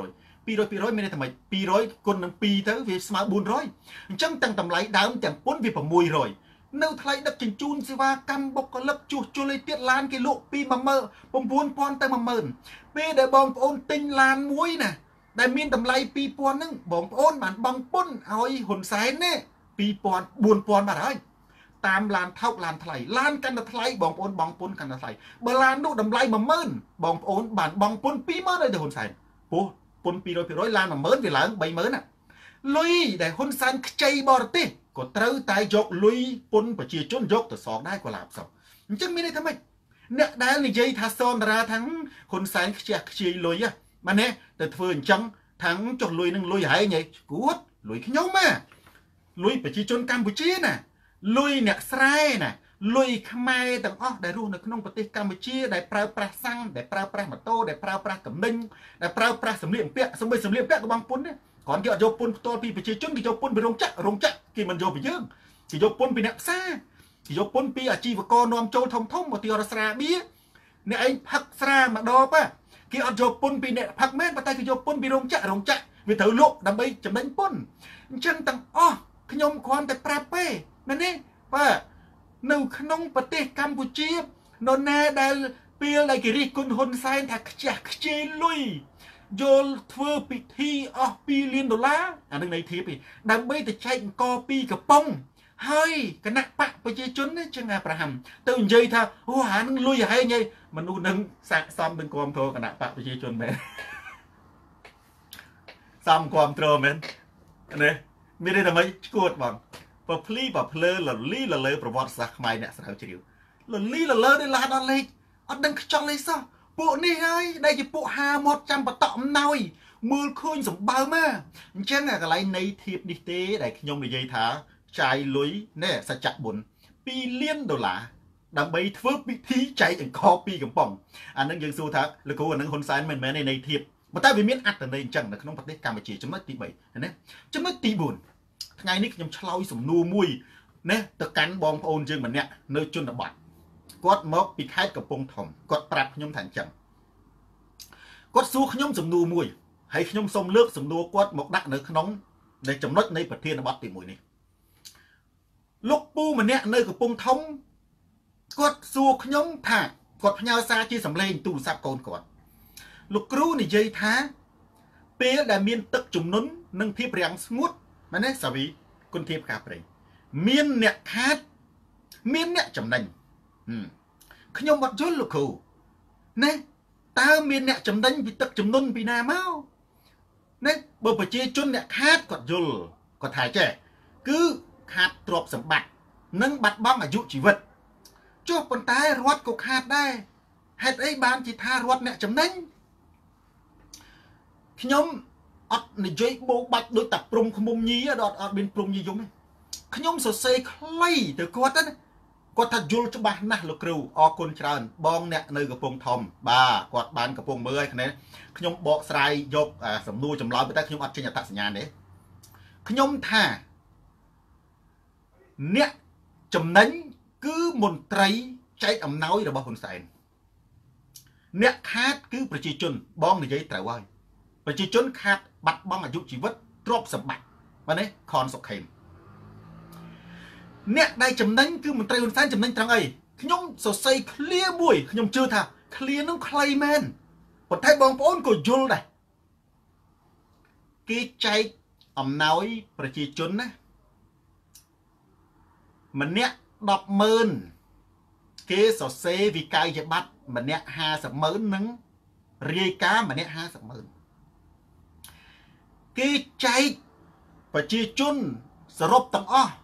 200%មានន័យថាម៉េច200គុណនឹង2ទៅវាស្មើ400អញ្ចឹងទាំងតម្លៃដើមទាំងពន្ធវា600នៅថ្លៃដឹកជញ្ជូនសេវាកម្មបុគ្គលិកជួសជុលឲ្យទៀតឡានគេលក់ពី9000ទៅ10000ពេលដែលបងប្អូនទិញឡានមួយណាដែលមានតម្លៃ2000ហ្នឹងបងប្អូនបានបង់ពន្ធឲ្យហ៊ុនសែនណា2000 4000បាទហើយតាមឡានថោកឡានថ្លៃឡានកាន់តែថ្លៃបងប្អូនបង់ពន្ធកាន់តែថ្លៃបើឡាននោះតម្លៃ10000បងប្អូនបានបង់ពន្ធ20000ឲ្យទៅហ៊ុនសែនព្រោះពន្ធ200%ឡាន10000វាឡើង30000ណាលុយដែលហ៊ុនសែនខ្ចីបរទេសក៏ត្រូវតែយកលុយពន្ធប្រជាជនយកទៅសងដែរក៏ឡាបសោះអញ្ចឹងមានន័យថាម៉េចអ្នកដែលនិយាយថាសនតារាថាហ៊ុនសែនខ្ជះខ្ជាយលុយបាទណាទៅធ្វើអញ្ចឹងថាចុះលុយនឹងលុយហែងឯងគួតលុយខ្ញុំណាលុយប្រជាជនកម្ពុជាណាលុយអ្នកស្រែណាលុយខ្មែរទាំងអស់ដែលរស់នៅក្នុងប្រទេសកម្ពុជាដែលប្រើប្រាស់សាំងដែលប្រើប្រាស់ម៉ូតូដែលប្រើប្រាស់កំណិញដែលប្រើប្រាស់សម្លៀកបំពាក់សម្លៀកបំពាក់ក៏បងពុនដែរគ្រាន់គេអត់យកពុនផ្ទាល់ពីប្រជាជនគេយកពុនពីរោងចក្រគេមិនយកពីយើងគេយកពុនពីអ្នកផ្សារគេយកពុនពីអាជីវករនាំចូលធំឧទាហរណ៍ស្រាបៀរអ្នកឯងផឹកស្រាម្ដងគេអត់យកពុនពីអ្នកផឹកមែនប៉ុន្តែគេយកពុនពីរោងចក្រវាត្រូវលក់ដើម្បីចំណេញពុនអញ្ចឹងទាំងអស់ខ្ញុំគ្រាន់តែប្រាប់ទេមែនទេបាទនៅក្នុងប្រទេសកម្ពុជានរណាដែលពេលដែលគេរិះគន់ហ៊ុនសែនថាខ្ជះខ្ជាយលុយយកធ្វើពិធីអស់$2លានអានឹងន័យធៀបទេដើម្បីទៅចែកអង្គពីកំប៉ុងហើយគណៈបកប្រជាជនចឹងអាប្រហាំទៅនិយាយថាអូអានឹងលុយហែងឯងមនុស្សនឹងសាកសមនឹងគ្រប់គ្រងគណៈបកប្រជាជនមែនសមគ្រប់គ្រងមែនណាមានតែមិនឈួតបងបើភ្លីបើភ្លើលលីលលើប្រវត្តិសាស្ត្រខ្មែរអ្នកស្រាវជ្រាវលលីលលើនេះឡានអត់លេខអត់ដឹងខ្ចង់លេខសោះពួកនេះហើយដែលជាពួកហាមាត់ចាំបតក់អំណោយមើលឃើញសម្បើមអញ្ចឹងកន្លែងនៃធៀបនេះទេដែលខ្ញុំនិយាយថាចាយលុយណែសច្ចៈបុណ្យ$2លានដើម្បីធ្វើពិធីចែកអង្គពីកំប៉ុងអានឹងយើងសួរថាលោកគ្រូអានឹងហ៊ុនសែនមិនមែននៃធៀបប៉ុន្តែវាមានអត្តន័យអញ្ចឹងនៅក្នុងប្រទេសកម្ពុជាចំណុចទី3ណាចំណុចទី4ថ្ងៃនេះខ្ញុំឆ្លើយសំណួរមួយណាទៅកាន់បងប្អូនយើងម្នាក់នៅជនបទគាត់មកពីខេត្តកំពង់ធំគាត់ប្រាប់ខ្ញុំថាអញ្ចឹងគាត់សួរខ្ញុំសំណួរមួយហើយខ្ញុំសូមលើកសំណួរគាត់មកដាក់នៅក្នុងនៃចំណុចនៃប្រធានបទទី1នេះលោកពូម្នាក់នៅកំពង់ធំគាត់សួរខ្ញុំថាគាត់ផ្ញើសារជាសម្លេងទូរស័ព្ទកូនគាត់លោកគ្រូនិយាយថាពេលដែលមានទឹកជំនន់និងភាពរាំងស្ងួតមែនទេសាវីគុណធៀបផ្កាព្រៃមានអ្នកខាតមានអ្នកចំណេញខ្ញុំអត់យល់លោកគ្រូណាតើមានអ្នកចំណេញពីទឹកជំនន់ពីណាមកណាបើប្រជាជនអ្នកខាតគាត់យល់គាត់ថាចេះគឺខាតទ្រព្យសម្បត្តិនិងបាត់បង់អាយុជីវិតចុះប៉ុន្តែរដ្ឋក៏ខាតដែរហេតុអីបានជាថារដ្ឋអ្នកចំណេញខ្ញុំអត់និយាយបោបាច់ដូចតាព្រំខ្មុំញីអត់មានព្រំញីយំទេខ្ញុំសរសេរខ្លីទៅគាត់ណាគាត់ថាយល់ច្បាស់ណាស់លោកគ្រូអរគុណច្រើនបងអ្នកនៅកំពង់ធំបាទគាត់បានកំពុងមើលហើយខ្ញុំបកស្រាយយកសំណួរចម្លើយតែខ្ញុំអត់ចេញអត្តសញ្ញាណទេខ្ញុំថាអ្នកចំណេញគឺមន្ត្រីចែកអំណោយរបស់ហ៊ុនសែនអ្នកខាតគឺប្រជាជនបងនិយាយត្រូវហើយប្រជាជនខាតបាត់បង់អាយុជីវិតទ្រព្យសម្បត្តិបាទនេះខនសុខេមអ្នកដែលចំណេញគឺមន្ត្រីហ៊ុនសែនចំណេញត្រង់អីខ្ញុំសរសេរឃ្លាមួយខ្ញុំជឿថាឃ្លានោះខ្លីមែនប៉ុន្តែបងប្អូនក៏យល់ដែរគេចែកអំណោយប្រជាជនណាម្នាក់100000គេគេសរសេរវិក័យប័ត្រម្នាក់50,000នឹងរាយការណ៍ម្នាក់50,000គេចែកប្រជាជនសរុបទាំងអស់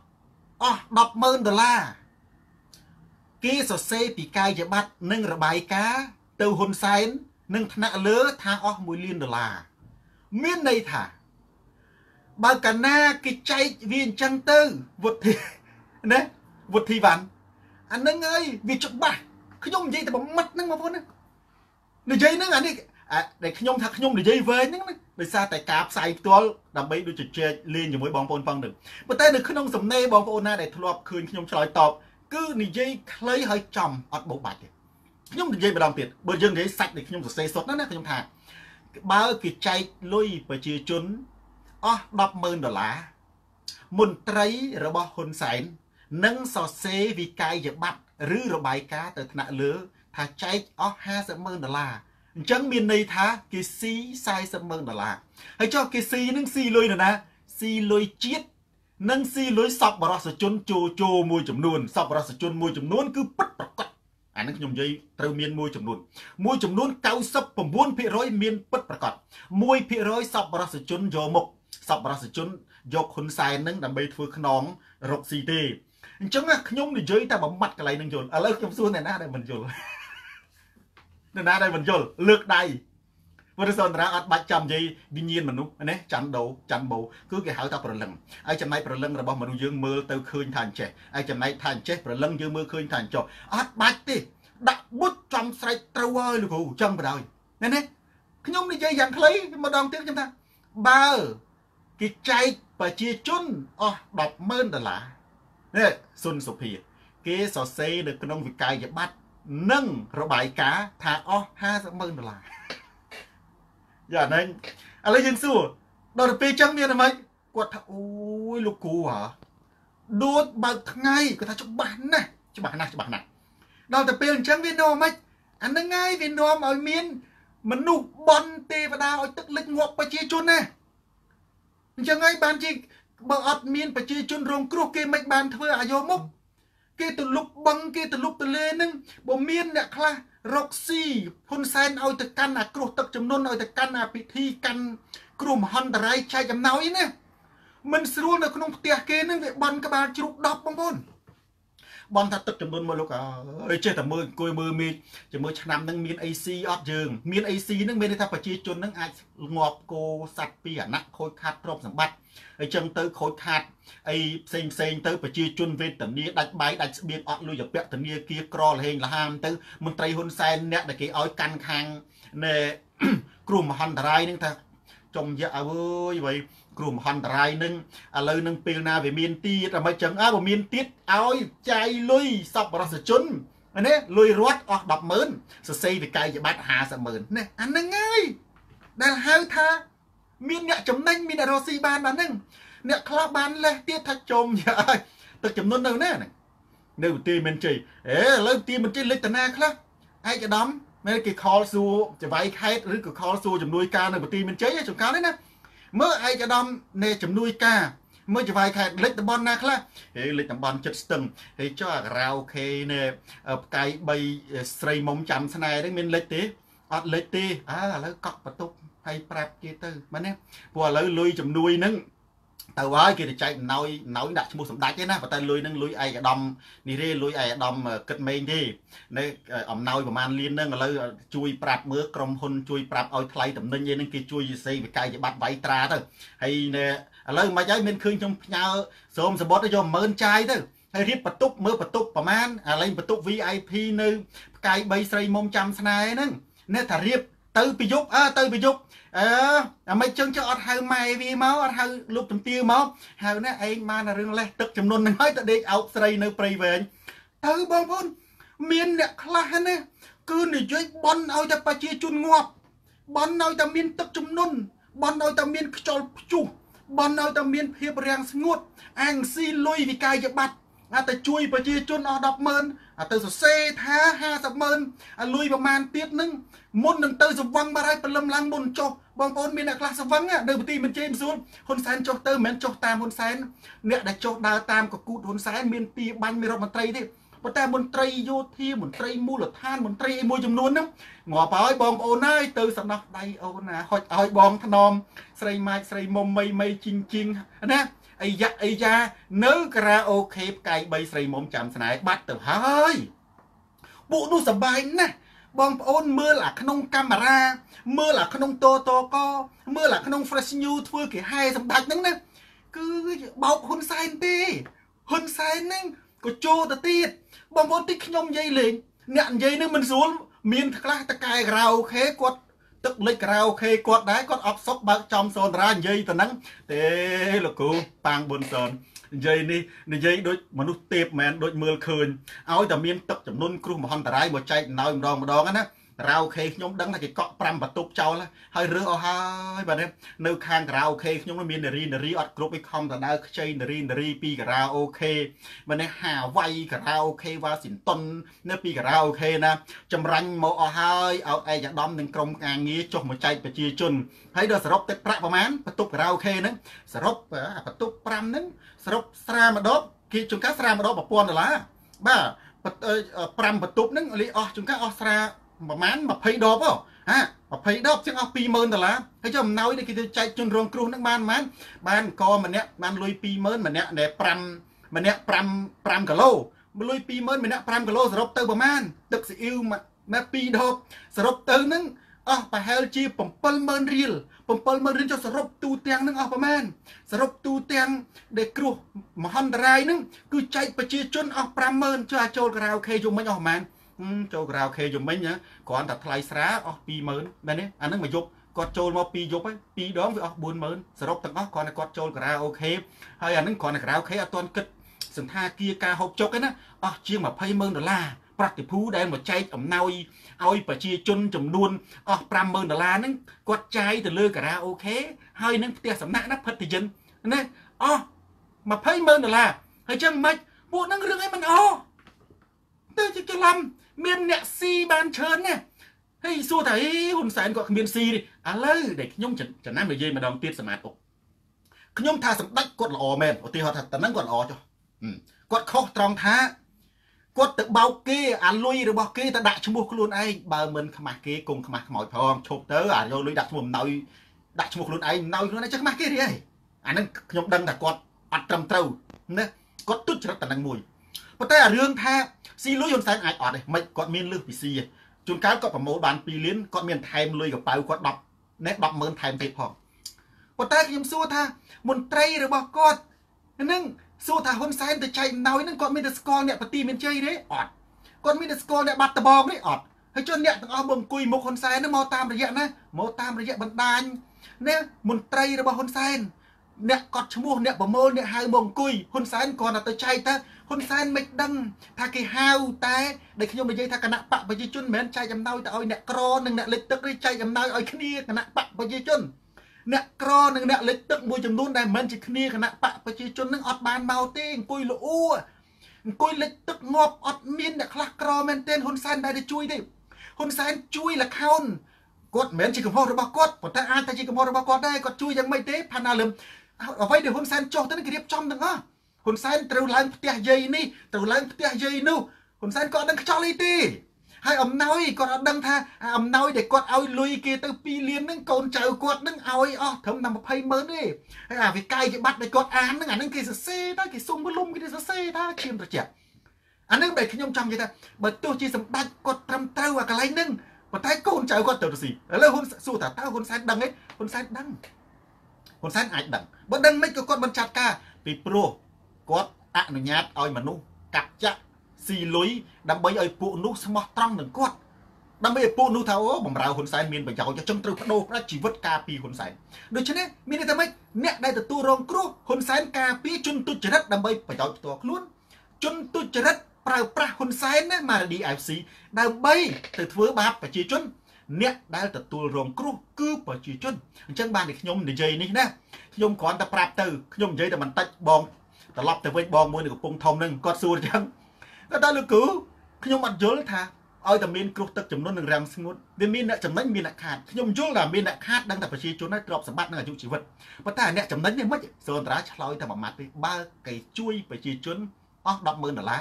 $10,000គេសរសេរពីកាយប័ត្រនិងរបាយការណ៍ទៅហ៊ុនសែននឹងថ្នាក់លើថាអស់$1 លានមានន័យថាបើកាលណាគេចែកវាអញ្ចឹងទៅវុធីណាវុធីវ៉ាន់អានឹងអើយវាច្បាស់ខ្ញុំនិយាយតែបំមាត់ហ្នឹងបងប្អូនណានិយាយហ្នឹងអានេះដែលខ្ញុំថាខ្ញុំនិយាយវែងហ្នឹងណាដោយសារតែការផ្សាយផ្ទាល់ដើម្បីដូចជជែកលេងជាមួយបងប្អូនផងទៅប៉ុន្តែនៅក្នុងសំណេរបងប្អូនណាដែលធ្លាប់ឃើញខ្ញុំឆ្លើយតបគឺនិយាយខ្លីហើយចំអត់បោកបាច់ទេខ្ញុំនិយាយម្ដងទៀតបើយើងនិយាយសាច់ដែលខ្ញុំសរសេរសុទ្ធណាខ្ញុំថាបើគេចែកលុយប្រជាជនអស់$10,000មន្ត្រីរបស់ហ៊ុនសែននឹងសរសេរវិក័យប័ត្រឬរបាយការណ៍ទៅថ្នាក់លើថាចែកអស់$50,000អញ្ចឹងមានន័យថាគេស៊ី$40,000ហើយចុះគេស៊ីនឹងស៊ីលុយណាស៊ីលុយជាតិនិងស៊ីលុយសប្បុរសជនចូលមួយចំនួនសប្បុរសជនមួយចំនួនគឺពិតប្រាកដអានេះខ្ញុំនិយាយត្រូវមានមួយចំនួន99%មានពិតប្រាកដ1%សប្បុរសជនយកមុខសប្បុរសជនយកហ៊ុនសែននឹងដើម្បីធ្វើខ្នងរកស៊ីទេអញ្ចឹងខ្ញុំនិយាយតែបំមាត់កន្លែងនឹងយល់ឥឡូវខ្ញុំសួរអ្នកណាដែលមិនយល់អ្នកណាដែលមិនយល់លើកដៃវត្តសន្តរាអត់បាច់ចាំនិយាយវិញ្ញាណមនុស្សណាច័ន្ទបោគឺគេហៅថាប្រលឹងហើយចំណែកប្រលឹងរបស់មនុស្សយើងមើលទៅឃើញថាអញ្ចេះហើយចំណែកថាអញ្ចេះប្រលឹងយើងមើលឃើញថាអញ្ចោះអត់បាច់ទេដាក់បុចចំស្រេចត្រូវហើយលោកគ្រូចឹងបណ្ដោយណាខ្ញុំនិយាយយ៉ាងខ្លីម្ដងទៀតខ្ញុំថាបើគេចែកប្រជាជនអស់$10,000នេះសុនសុភាគេសរសេរនៅក្នុងវិក័យប័ត្រនិងរបាយការណ៍ថាអស់$50,000យ៉ាហ្នឹងឥឡូវយើងសួរដល់ទៅពេលចឹងមានអ្ហ្មិចគាត់ថាអូយលោកគ្រូហ៎ដូចបើកថ្ងៃគាត់ថាច្បាស់ណាស់ដល់ទៅពេលអញ្ចឹងវានាំហ្មិចអាហ្នឹងហើយវានាំឲ្យមានមនុស្សបន់ទេវតាឲ្យទឹកលិចងាប់ប្រជាជនណាអញ្ចឹងហើយបានជាបើអត់មានប្រជាជនរងគ្រោះគេមិនបានធ្វើអាយុមុខគេទៅលុបបឹងគេទៅលុបទលេនឹងបើមានអ្នកខ្លះរកស៊ីហ៊ុនសែនឲ្យទៅកាន់អាគ្រោះទឹកចំនួនឲ្យទៅកាន់អាពិធីកាន់គ្រោះមហន្តរាយចែកអំណោយណាមិនស្រួលនៅក្នុងផ្ទះគេនឹងវាបន់ក្បាលជ្រូក10បងប្អូនបន់ថាទឹកចំនួនមកលោកអើយចេះតែមើលអង្គុយមើលមេឃជាមួយឆ្នាំនឹងមានអីស៊ីអត់យើងមានអីស៊ីនឹងមានន័យថាប្រជាជននឹងអាចងាប់គោសត្វពីអាណខូចខាតទ្រព្យសម្បត្តិហើយចឹងទៅខូចខាតអីផ្សេងទៅប្រជាជនវេទនាដាច់បាយដាច់ស្បៀងអត់លុយទៅពាក់ធនាគារក្រលហេងលហាមទៅមន្ត្រីហ៊ុនសែនអ្នកដែលគេឲ្យកាន់ខាងនៃគ្រោះមហន្តរាយនឹងថាចំយ៉ាអើយវ៉ៃគ្រោះមហន្តរាយនឹងឥឡូវនឹងពេលណាវាមានទៀតអ្ហ្មិចចឹងបើមានទៀតឲ្យចាយលុយសប្បុរសជនណាលុយរត់អស់$10,000សរសេរវិក័យប័ត្រ$50,000ណាអាហ្នឹងហើយដែលហៅថាមានអ្នកចំណេញមានអ្នករស់ស៊ីបានដល់ហ្នឹងអ្នកខ្លះបានលេះទៀតថាចំយ៉ាអើយទឹកចំនួននៅណានៅទីមានជ័យឥឡូវទីមានជ័យលេខតាណាខ្លះឯកឧត្តមមែនគេខលសួរចវាយខេតឬក៏ខលសួរជំនួយការនៅទីមានជ័យចង្កាលនេះណាមើលឯកឧត្តមនៃជំនួយការមើលចវាយខេតលេខតំបន់ណាខ្លះលេខតំបន់ចិត្តស្ទឹងហើយចុះអារ៉ាអូខេនៅផ្កាយ3ស្រីមុំចាំស្នេហ៍ហ្នឹងមានលេខទេអត់លេខទេឥឡូវកក់បន្ទប់ហើយប្រាប់គេទៅមែនទេព្រោះឥឡូវលុយជំនួយហ្នឹងទៅហើយគេទៅចែកអំណោយដាក់ឈ្មោះសម្ដេចទេណាប៉ុន្តែលុយហ្នឹងលុយឯកឧត្តមនេះទេលុយឯកឧត្តមគិតមេងទេនៅអំណោយប្រហែលលានហ្នឹងឥឡូវជួយប្រាប់មើលក្រុមហ៊ុនជួយប្រាប់ឲ្យថ្លៃតំណែងហ្នឹងគេជួយសេវិក័យប័ត្រវាយត្រាទៅហើយឥឡូវមិនហើយមានឃើញខ្ញុំផ្ញើសូមសបុតយក10000ចាយទៅហើយរៀបបន្ទប់មើលបន្ទប់ប្រហែលឥឡូវបន្ទប់ VIP នៅផ្កាយ3ស្រីមុំចាំស្នេហ៍ហ្នឹងនេះថារៀបទៅពីយប់ទៅពីយប់អាមិនចឹងចុះអត់ហៅម៉ែវាមកអត់ហៅលោកជំទាវមកហៅណាឯងបានរឿងលេះទឹកចំនួនហ្នឹងហើយទៅដេកអោបស្រីនៅព្រៃវែងទៅបងប្អូនមានអ្នកខ្លះណាគឺនិយាយបន់ឲ្យតែប្រជាជនងាប់បន់ឲ្យតែមានទឹកចំនួនបន់ឲ្យតែមានខ្យល់ព្យុះបន់ឲ្យតែមានភាពរាំងស្ងួតអាំងស៊ីលុយវិក័យប័ត្រតែជួយប្រជាជនអស់$10,000ទៅសរសេរថា$50,000លុយប្រមាណទៀតនឹងមុននឹងទៅសវឹងបាត់ហើយព្រលឹមឡើងមុនចុះបងប្អូនមានអ្នកខ្លះសវឹងនៅទីបញ្ជេមសួរហ៊ុនសែនចុះទៅមិនមែនចុះតាមហ៊ុនសែនអ្នកដែលចុះដើរតាមកកូតហ៊ុនសែនមានទីបាញ់មានរដ្ឋមន្ត្រីទេប៉ុន្តែមន្ត្រីយោធាមន្ត្រីមូលដ្ឋានមន្ត្រីអីមួយចំនួនហ្នឹងងាប់ហើយបងប្អូនហើយទៅសំណោះដៃអូនណាហុចឲ្យបងថ្នមស្រីម៉ាច់ស្រីមុំមីជីងជីងណាអីយ៉ាអីយ៉ានៅការ៉ាអូខេផ្កាយ3ស្រីមុំចាំស្នេហ៍បាត់ទៅហើយពួកនោះសប្បាយណាស់បងប្អូនមើលអាក្នុងកាមេរ៉ាមើលអាក្នុងតកមើលអាក្នុង Fresh News ធ្វើគេហែសម្ដេចហ្នឹងណាគឺបោកហ៊ុនសែនទេហ៊ុនសែនហ្នឹងក៏ចូលទៅទៀតបងប្អូនតិចខ្ញុំនិយាយលេងអ្នកនិយាយហ្នឹងមិនស្រួលមានខ្លះតកែការ៉ាអូខេគាត់ទឹកលិចការ៉ាអូខេគាត់ដែរគាត់អត់សុកបើកចំសូនតារានិយាយទៅហ្នឹងទេលោកគ្រូប៉ាងប៊ុនសននិយាយនេះនិយាយដូចមនុស្សទេពមែនដូចមើលឃើញឲ្យតែមានទឹកចំនួនគ្រោះមហន្តរាយមកចែកម្ដងណាការ៉ាអូខេខ្ញុំដឹងថាគេកក់5បន្ទប់ចោលហើយរើសអស់ហើយបាទនៅខាងការ៉ាអូខេខ្ញុំមាននារីអត់គ្រប់ឯខំតដើខ្ចីនារីពីការ៉ាអូខេបាទហាវ៉ៃការ៉ាអូខេវ៉ាស៊ីនតោននៅពីការ៉ាអូខេណាចម្រាញ់មកអស់ហើយឲ្យឯកឧត្តមនិងក្រុមការងារចុះមកចែកប្រជាជនហើយដល់សរុបទឹកប្រាក់ប្រមាណបន្ទប់ការ៉ាអូខេហ្នឹងសរុបបន្ទប់5ហ្នឹងសរុបស្រាម្ដងគេជួនកាលស្រាម្ដង$1000បាទ5បន្ទប់ហ្នឹងលីអស់ជួនកាលអស់ស្រាប្រហែល20ដប20ដបជាងអស់$20000ហើយចុះអំណោយនេះគេទៅចែកជនរងគ្រោះហ្នឹងបានអង្គម្នាក់បានលុយ20000ម្នាក់ដែល5ម្នាក់5គីឡូលុយ20000ម្នាក់5គីឡូសរុបទៅប្រហែលទឹកស៊ីអ៊ីវមក2ដបសរុបទៅហ្នឹងអស់ប្រហែលជា70000រៀល70000រៀលចុះសរុបទូទាំងហ្នឹងអស់ប្រហែលសរុបទូទាំងដែលគ្រោះមហន្តរាយហ្នឹងគឺចែកប្រជាជនអស់50000ចុះអាចចូលការ៉ាអូខេយំមិញអស់ប្រហែលចូលការ៉ាអូខេយំមិញគ្រាន់តែថ្លៃស្រាអស់20000មែនទេអាហ្នឹងមួយយប់គាត់ចូលមក2យប់ហើយ2ដងវាអស់40000សរុបទាំងអស់គ្រាន់តែគាត់ចូលការ៉ាអូខេហើយអាហ្នឹងគ្រាន់តែការ៉ាអូខេអត់ទាន់គិតសន្តាគារការហូបចុកឯណាអស់ជាង$20000ប្រតិភូដែលមកចែកអំណោយឲ្យប្រជាជនចំនួនអស់$50000ហ្នឹងគាត់ចាយទៅលើការ៉ាអូខេហើយនឹងផ្ទះសំណាក់ណាផិតតិចិនណាអស់$20000ហើយចឹងមិនពួកហ្នឹងរឿងអីមិនអស់ទៅជាច្រឡំមានអ្នកស៊ីបានច្រើនណាហើយសួរថាហ៊ុនសែនគាត់គ្មានស៊ីទេឥឡូវដែលខ្ញុំចំណាំនិយាយម្ដងទៀតសមាធិខ្ញុំថាសម្ដេចគាត់ល្អមែនឧទាហរណ៍ថាតើហ្នឹងគាត់ល្អចុះគាត់ខុសត្រង់ថាគាត់ទៅបោកគេអាលុយរបស់គេទៅដាក់ឈ្មោះខ្លួនឯងបើមិនខ្មាស់គេគង់ខ្មាស់ខ្មោចផងឈប់ទៅអាយកលុយដាក់ឈ្មោះអំណោយដាក់ឈ្មោះខ្លួនឯងអំណោយខ្លួនឯងចេះខ្មាស់គេទេអាហ្នឹងខ្ញុំដឹងថាគាត់អត់ត្រឹមត្រូវណាគាត់ទុច្ចរិតតែនឹងមួយប៉ុន្តែអារឿងថាស៊ីលុយហ៊ុនសែនអាចអត់ទេមិនគាត់មានលឺពីស៊ីជួនកាលគាត់ប្រមូលបាន2លានគាត់មានថែមលុយកប៉ៅគាត់100000ថែមទៀតផងប៉ុន្តែខ្ញុំសួរថាមន្ត្រីរបស់គាត់ហ្នឹងសួរថាហ៊ុនសែនទៅចែកអំណោយហ្នឹងគាត់មានតែស្គាល់អ្នកបទីមានជ័យទេអត់គាត់មានតែស្គាល់អ្នកបាត់ដបងទេអត់ហើយចុះអ្នកទាំងអស់មកអង្គុយមុខហ៊ុនសែនហ្នឹងមកតាមរយៈណាមកតាមរយៈបណ្ដាញណាមន្ត្រីរបស់ហ៊ុនសែនអ្នកកត់ឈ្មោះអ្នកប្រមូលអ្នកហៅមកអង្គុយហ៊ុនសែនគាត់ទៅចែកទៅហ៊ុនសែនមិនដឹងថាគេហៅតែដែលខ្ញុំនិយាយថាគណៈបកប្រជាជនមិនមែនចែកអំណោយទៅឲ្យអ្នកក្រនិងអ្នកលិចទឹកទេចែកអំណោយឲ្យគ្នាគណៈបកប្រជាជនអ្នកក្រនិងអ្នកលិចទឹកមួយចំនួនដែលមិនជាគ្នាគណៈបកប្រជាជននឹងអត់បានមកទេអង្គុយលូអង្គុយលិចទឹកងាប់អត់មានអ្នកខ្លះក្រមែនទេហ៊ុនសែនដែលទៅជួយទេហ៊ុនសែនជួយលខោនគាត់មិនមែនជាកំហុសរបស់គាត់ប៉ុន្តែអាចតែជាកំហុសរបស់គាត់ដែរគាត់ជួយយ៉ាងម៉េចទេផាណាលឹមអ្វីដែលហ៊ុនសែនចុះទៅគេរៀបចំទាំងអស់ហ៊ុនសែនត្រូវឡើងផ្ទះយាយនេះត្រូវឡើងផ្ទះយាយនោះហ៊ុនសែនក៏អត់ដឹងខ្ចោលអីទេហើយអំណោយគាត់អត់ដឹងថាអំណោយដែលគាត់ឲ្យលុយគេទៅ2លានហ្នឹងកូនចៅគាត់ហ្នឹងឲ្យអស់ត្រឹមតែ20000ទេហើយអាវិកាយជាបាត់ដែលគាត់អានហ្នឹងអាហ្នឹងគេសរសេរតែគេសុំវលុំគេសរសេរថាឈាមត្រជាក់អាហ្នឹងដែលខ្ញុំចង់និយាយថាបើទោះជាសម្ដេចគាត់ត្រឹមត្រូវអាកន្លែងហ្នឹងប៉ុន្តែកូនចៅគាត់ទៅស៊ីឥឡូវហ៊ុនសួរថាតើហ៊ុនសែនដឹងទេហ៊ុនសែនដឹងហ៊ុនសែនអាចដឹងបើដឹងមិនក៏គាត់មិនចាត់ការពីព្រោះគាត់អនុញ្ញាតឲ្យមនុស្សកាត់ចាក់ស៊ីលុយដើម្បីឲ្យពួកនោះស្មោះត្រង់នឹងគាត់ដើម្បីឲ្យពួកនោះថាអូបំរើហ៊ុនសែនមានប្រយោជន៍ចឹងត្រូវបដូរផ្ដាច់ជីវិតការពារហ៊ុនសែនដូច្នេះមានន័យថាម៉េចអ្នកដែលទទួលរងគ្រោះហ៊ុនសែនការពារជនទុច្ចរិតដើម្បីប្រយោជន៍ផ្ទាល់ខ្លួនជនទុច្ចរិតប្រើប្រាស់ហ៊ុនសែនណាម៉ារ៉ាឌី FC ដើម្បីទៅធ្វើបាបប្រជាជនអ្នកដែលទទួលរងគ្រោះគឺប្រជាជនអញ្ចឹងបានតែខ្ញុំនិយាយនេះណាខ្ញុំគ្រាន់តែប្រាប់ទៅខ្ញុំនិយាយតែបន្តិចបងត្រឡប់ទៅវិញបងមួយនៅកំពង់ធំហ្នឹងគាត់សួរអញ្ចឹងគាត់ថាលោកគ្រូខ្ញុំអត់យល់ថាឲ្យតែមានគ្រោះទឹកចំនួននឹងរាំងស្ងួតវាមានអ្នកចំណេញមានអ្នកខាតខ្ញុំយល់ថាមានអ្នកខាតដឹងតែប្រជាជនហើយទ្រព្យសម្បត្តិនិងអាយុជីវិតប៉ុន្តែអ្នកចំណេញនេះមិនសូនតារាឆ្លើយតែមួយម៉ាត់ទេបើគេជួយប្រជាជនអស់$100,000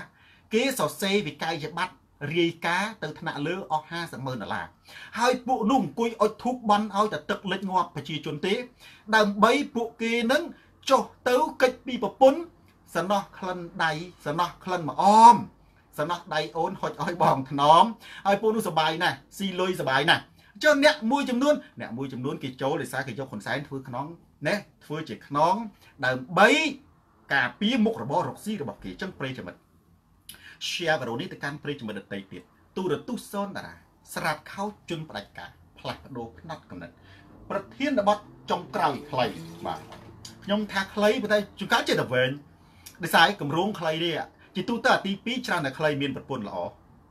គេសរសេរវិក័យប័ត្ររាយការណ៍ទៅថ្នាក់លើអស់$50,000ហើយពួកនោះអង្គុយអុជធូបបន់ឲ្យតែទឹកលិចងាប់ប្រជាជនទេដើម្បីពួកគេនឹងចុះទៅកិច្ចពីប្រពន្ធសំណោះក្លិនដៃសំណោះក្លិនមកអមសំណោះដៃអូនហុចឲ្យបងថ្នមហើយពួកនោះសបាយណាស់ស៊ីលុយសបាយណាស់ចុះអ្នកមួយចំនួនគេចូលដោយសារគេយកហ៊ុនសែនធ្វើខ្នងណាធ្វើជាខ្នងដើម្បីការពារមុខរបររកស៊ីរបស់គេចឹងប្រិយមិត្ត share វីដេអូនេះទៅកាន់ប្រិយមិត្តដទៃទៀតទូរទស្សន៍សូនតារាស្រាប់ខោជន់ផ្ដាច់ការផ្លាស់ប្ដូរផ្នត់កំណត់ប្រធានបទចុងក្រោយខ្លីបាទខ្ញុំថាខ្លីប៉ុន្តែជួនកាលចេះតែវែងដោយសារគម្រោងខ្លីនេះជាទូទៅអាទី2ច្រើនតែខ្លីមានប្រពន្ធល្អឥ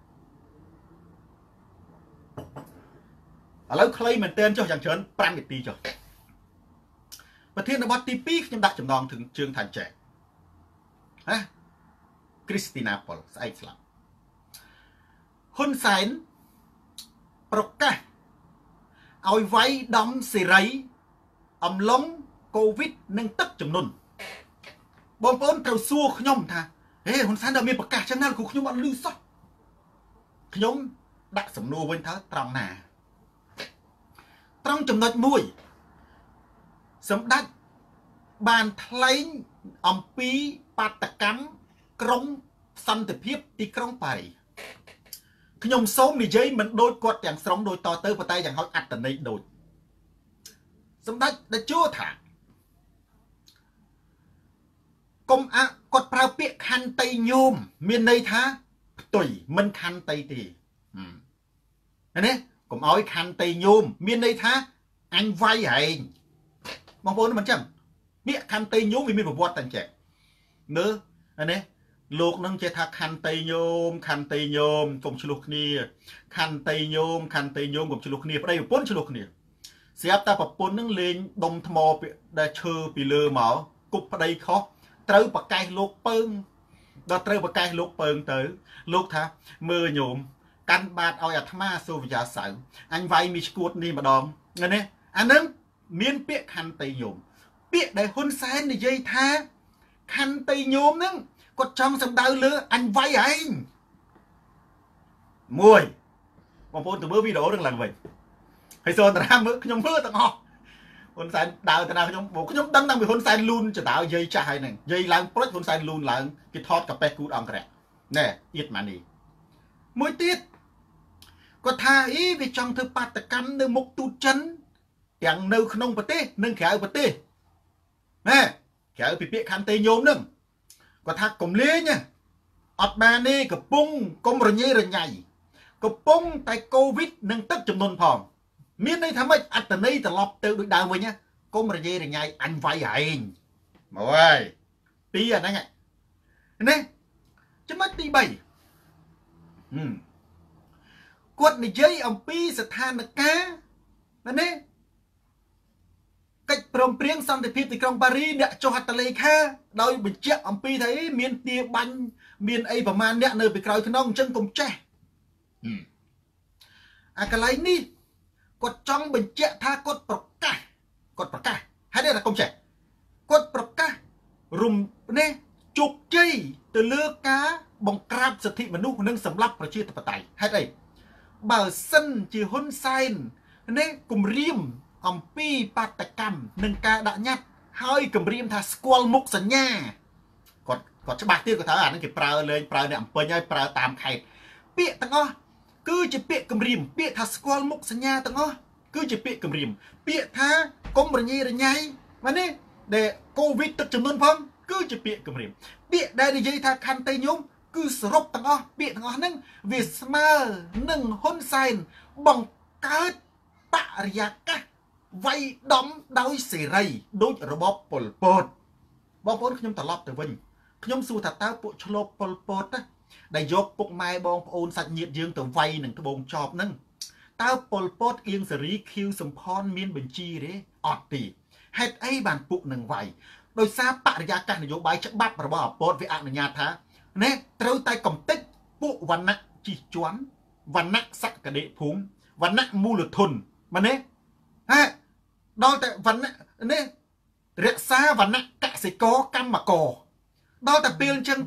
ឡូវខ្លីមែនទែនចុះយ៉ាងច្រើន5នាទីចុះប្រធានបទទី2ខ្ញុំដាក់ចំណងถึงជើងថាចេះណាគ្រីស្ទីណាប៉ុលស្អែកស្លាប់ហ៊ុនសែនប្រកាសឲ្យវាយដំសេរីអំឡុងកូវីដនិងទឹកជំនន់បងប្អូនត្រូវសួរខ្ញុំថាហេហ៊ុនសែនដល់មានប្រកាសចឹងណាគ្រូខ្ញុំអត់ឮសោះខ្ញុំដាក់សំណួរវិញថាត្រង់ណាត្រង់ចំណុចមួយសម្ដេចបានថ្លែងអំពីបាតកម្មក្រុងសន្តិភាពទីក្រុងប៉ារីខ្ញុំសូមនិយាយមិនដូចគាត់ទាំងស្រុងដូចតទៅប៉ុន្តែយ៉ាងហោចអត្តន័យដូចសម្ដេចតេជោថាកុំគាត់ប្រើពាក្យខន្តីញោមមានន័យថាផ្ទុយមិនខន្តីទេណាកុំឲ្យខន្តីញោមមានន័យថាអញវាយហែងបងប្អូនមិនចឹងពាក្យខន្តីញោមវាមានប្រវត្តិតែអញ្ចឹងមើលណាលោកនឹងចេះថាខន្តីញោមកុំឆ្លោះគ្នាខន្តីញោមកុំឆ្លោះគ្នាប្តីប្រពន្ធឆ្លោះគ្នាស្រាប់តែប្រពន្ធនឹងលេងដុំថ្មដែលឈើពីលើមកគប់ប្តីខុសត្រូវប្រកែកលោកពើងដល់ត្រូវប្រកែកលោកពើងទៅលោកថាមើលញោមកាន់បាតឲ្យអាត្មាសូវិយាសៅអញវាយមីឈួតនេះម្ដងណាអានឹងមានពាក្យខន្តីញោមពាក្យដែលហ៊ុនសែននិយាយថាខន្តីញោមនឹងគាត់ចង់សម្ដៅលើអញវាយឯងមួយបងប្អូនទៅមើលវីដេអូនឹងឡើងវិញហើយសូនតារាមើលខ្ញុំមើលទាំងអស់ហ៊ុនសែនដើរទៅដល់ខ្ញុំដឹងតាំងពីហ៊ុនសែនលូនចដៅយាយចាស់ហើយហ្នឹងយាយឡើងប្រុចហ៊ុនសែនលូនឡើងគេថតកាប៉េះគូតអង្គរៈណែអៀតម៉ានីមួយទៀតគាត់ថាអីវាចង់ធ្វើបាតកម្មនៅមុខទូតចិនទាំងនៅក្នុងប្រទេសនិងក្រៅប្រទេសណែក្រៅពីពាក្យខន្តីញោមហ្នឹងគាត់ថាកុំលេងអត់បានទេកំពុងកុំរញ៉េរញ៉ៃកំពុងតែកូវីដនិងទឹកចំនួនផងមានន័យថាម៉េចអត្តន័យត្រឡប់ទៅដូចដើមវិញកុំរញ៉េរញ៉ៃអញវាយឯងមកហើយពីរអាហ្នឹងណាចំណុចទី3គាត់និយាយអំពីស្ថានភាពណាកិច្ចព្រមព្រៀងសន្តិភាពទីក្រុងប៉ារីអ្នកចុះហត្ថលេខាដោយបញ្ជាក់អំពីថាមានទាបាញ់មានអីប្រមាណអ្នកនៅពីក្រោយខ្នងអញ្ចឹងកុំចេះអាកន្លែងនេះគាត់ចង់បញ្ជាក់ថាគាត់ប្រកាសហើយនេះថាកុំចេះគាត់ប្រកាសរំនេះជោគជ័យទៅលើការបង្ក្រាបសិទ្ធិមនុស្សនិងសម្លាប់ប្រជាធិបតេយ្យហេតុអីបើសិនជាហ៊ុនសែននេះគម្រាមអំពីបាតកម្មនិងការដាក់ញត្តិហើយគម្រាមថាស្គាល់មុខសញ្ញាគាត់ច្បាស់ទៀតគាត់ថាអានឹងគេប្រើលេងប្រើអ្នកអំពេញហើយប្រើតាមខេត្តពាក្យទាំងអស់គឺជាពាក្យគម្រាមពាក្យថាស្គាល់មុខសញ្ញាទាំងអស់គឺជាពាក្យគម្រាមពាក្យថាកុំរញ៉េរញ៉ៃមកនេះដែលកូវីដទឹកចំនួនផងគឺជាពាក្យគម្រាមពាក្យដែលនិយាយថាខន្តីញោមគឺសរុបទាំងអស់ពាក្យទាំងអស់ហ្នឹងវាស្មើនឹងហ៊ុនសែនបង្កើតបរិយាកាសវាយដំដោយសេរីដូចរបបប៉ុលពតបងប្អូនខ្ញុំត្រឡប់ទៅវិញខ្ញុំសួរថាតើពួកឆ្លប់ប៉ុលពតដែលយកពុកម៉ែបងប្អូនសាច់ញាតិយើងទៅវាយនឹងត្បូងចប់ហ្នឹងតើប៉ុលពតអៀងសេរីខៀវសំផនមានបញ្ជីទេអត់ទេហេតុអីបានពួកនឹងវាយដោយសារបរិយាកាសនយោបាយច្បាប់របស់អពតវាអនុញ្ញាតថាណែត្រូវតែកំទេចពួកវណ្ណៈជីជន់វណ្ណៈសក្តិភូមិវណ្ណៈមូលធនមែនទេហេដល់តែវណ្ណៈនេះរក្សាវណ្ណៈកសិករកម្មករដល់តែពេលអញ្ចឹងទៅ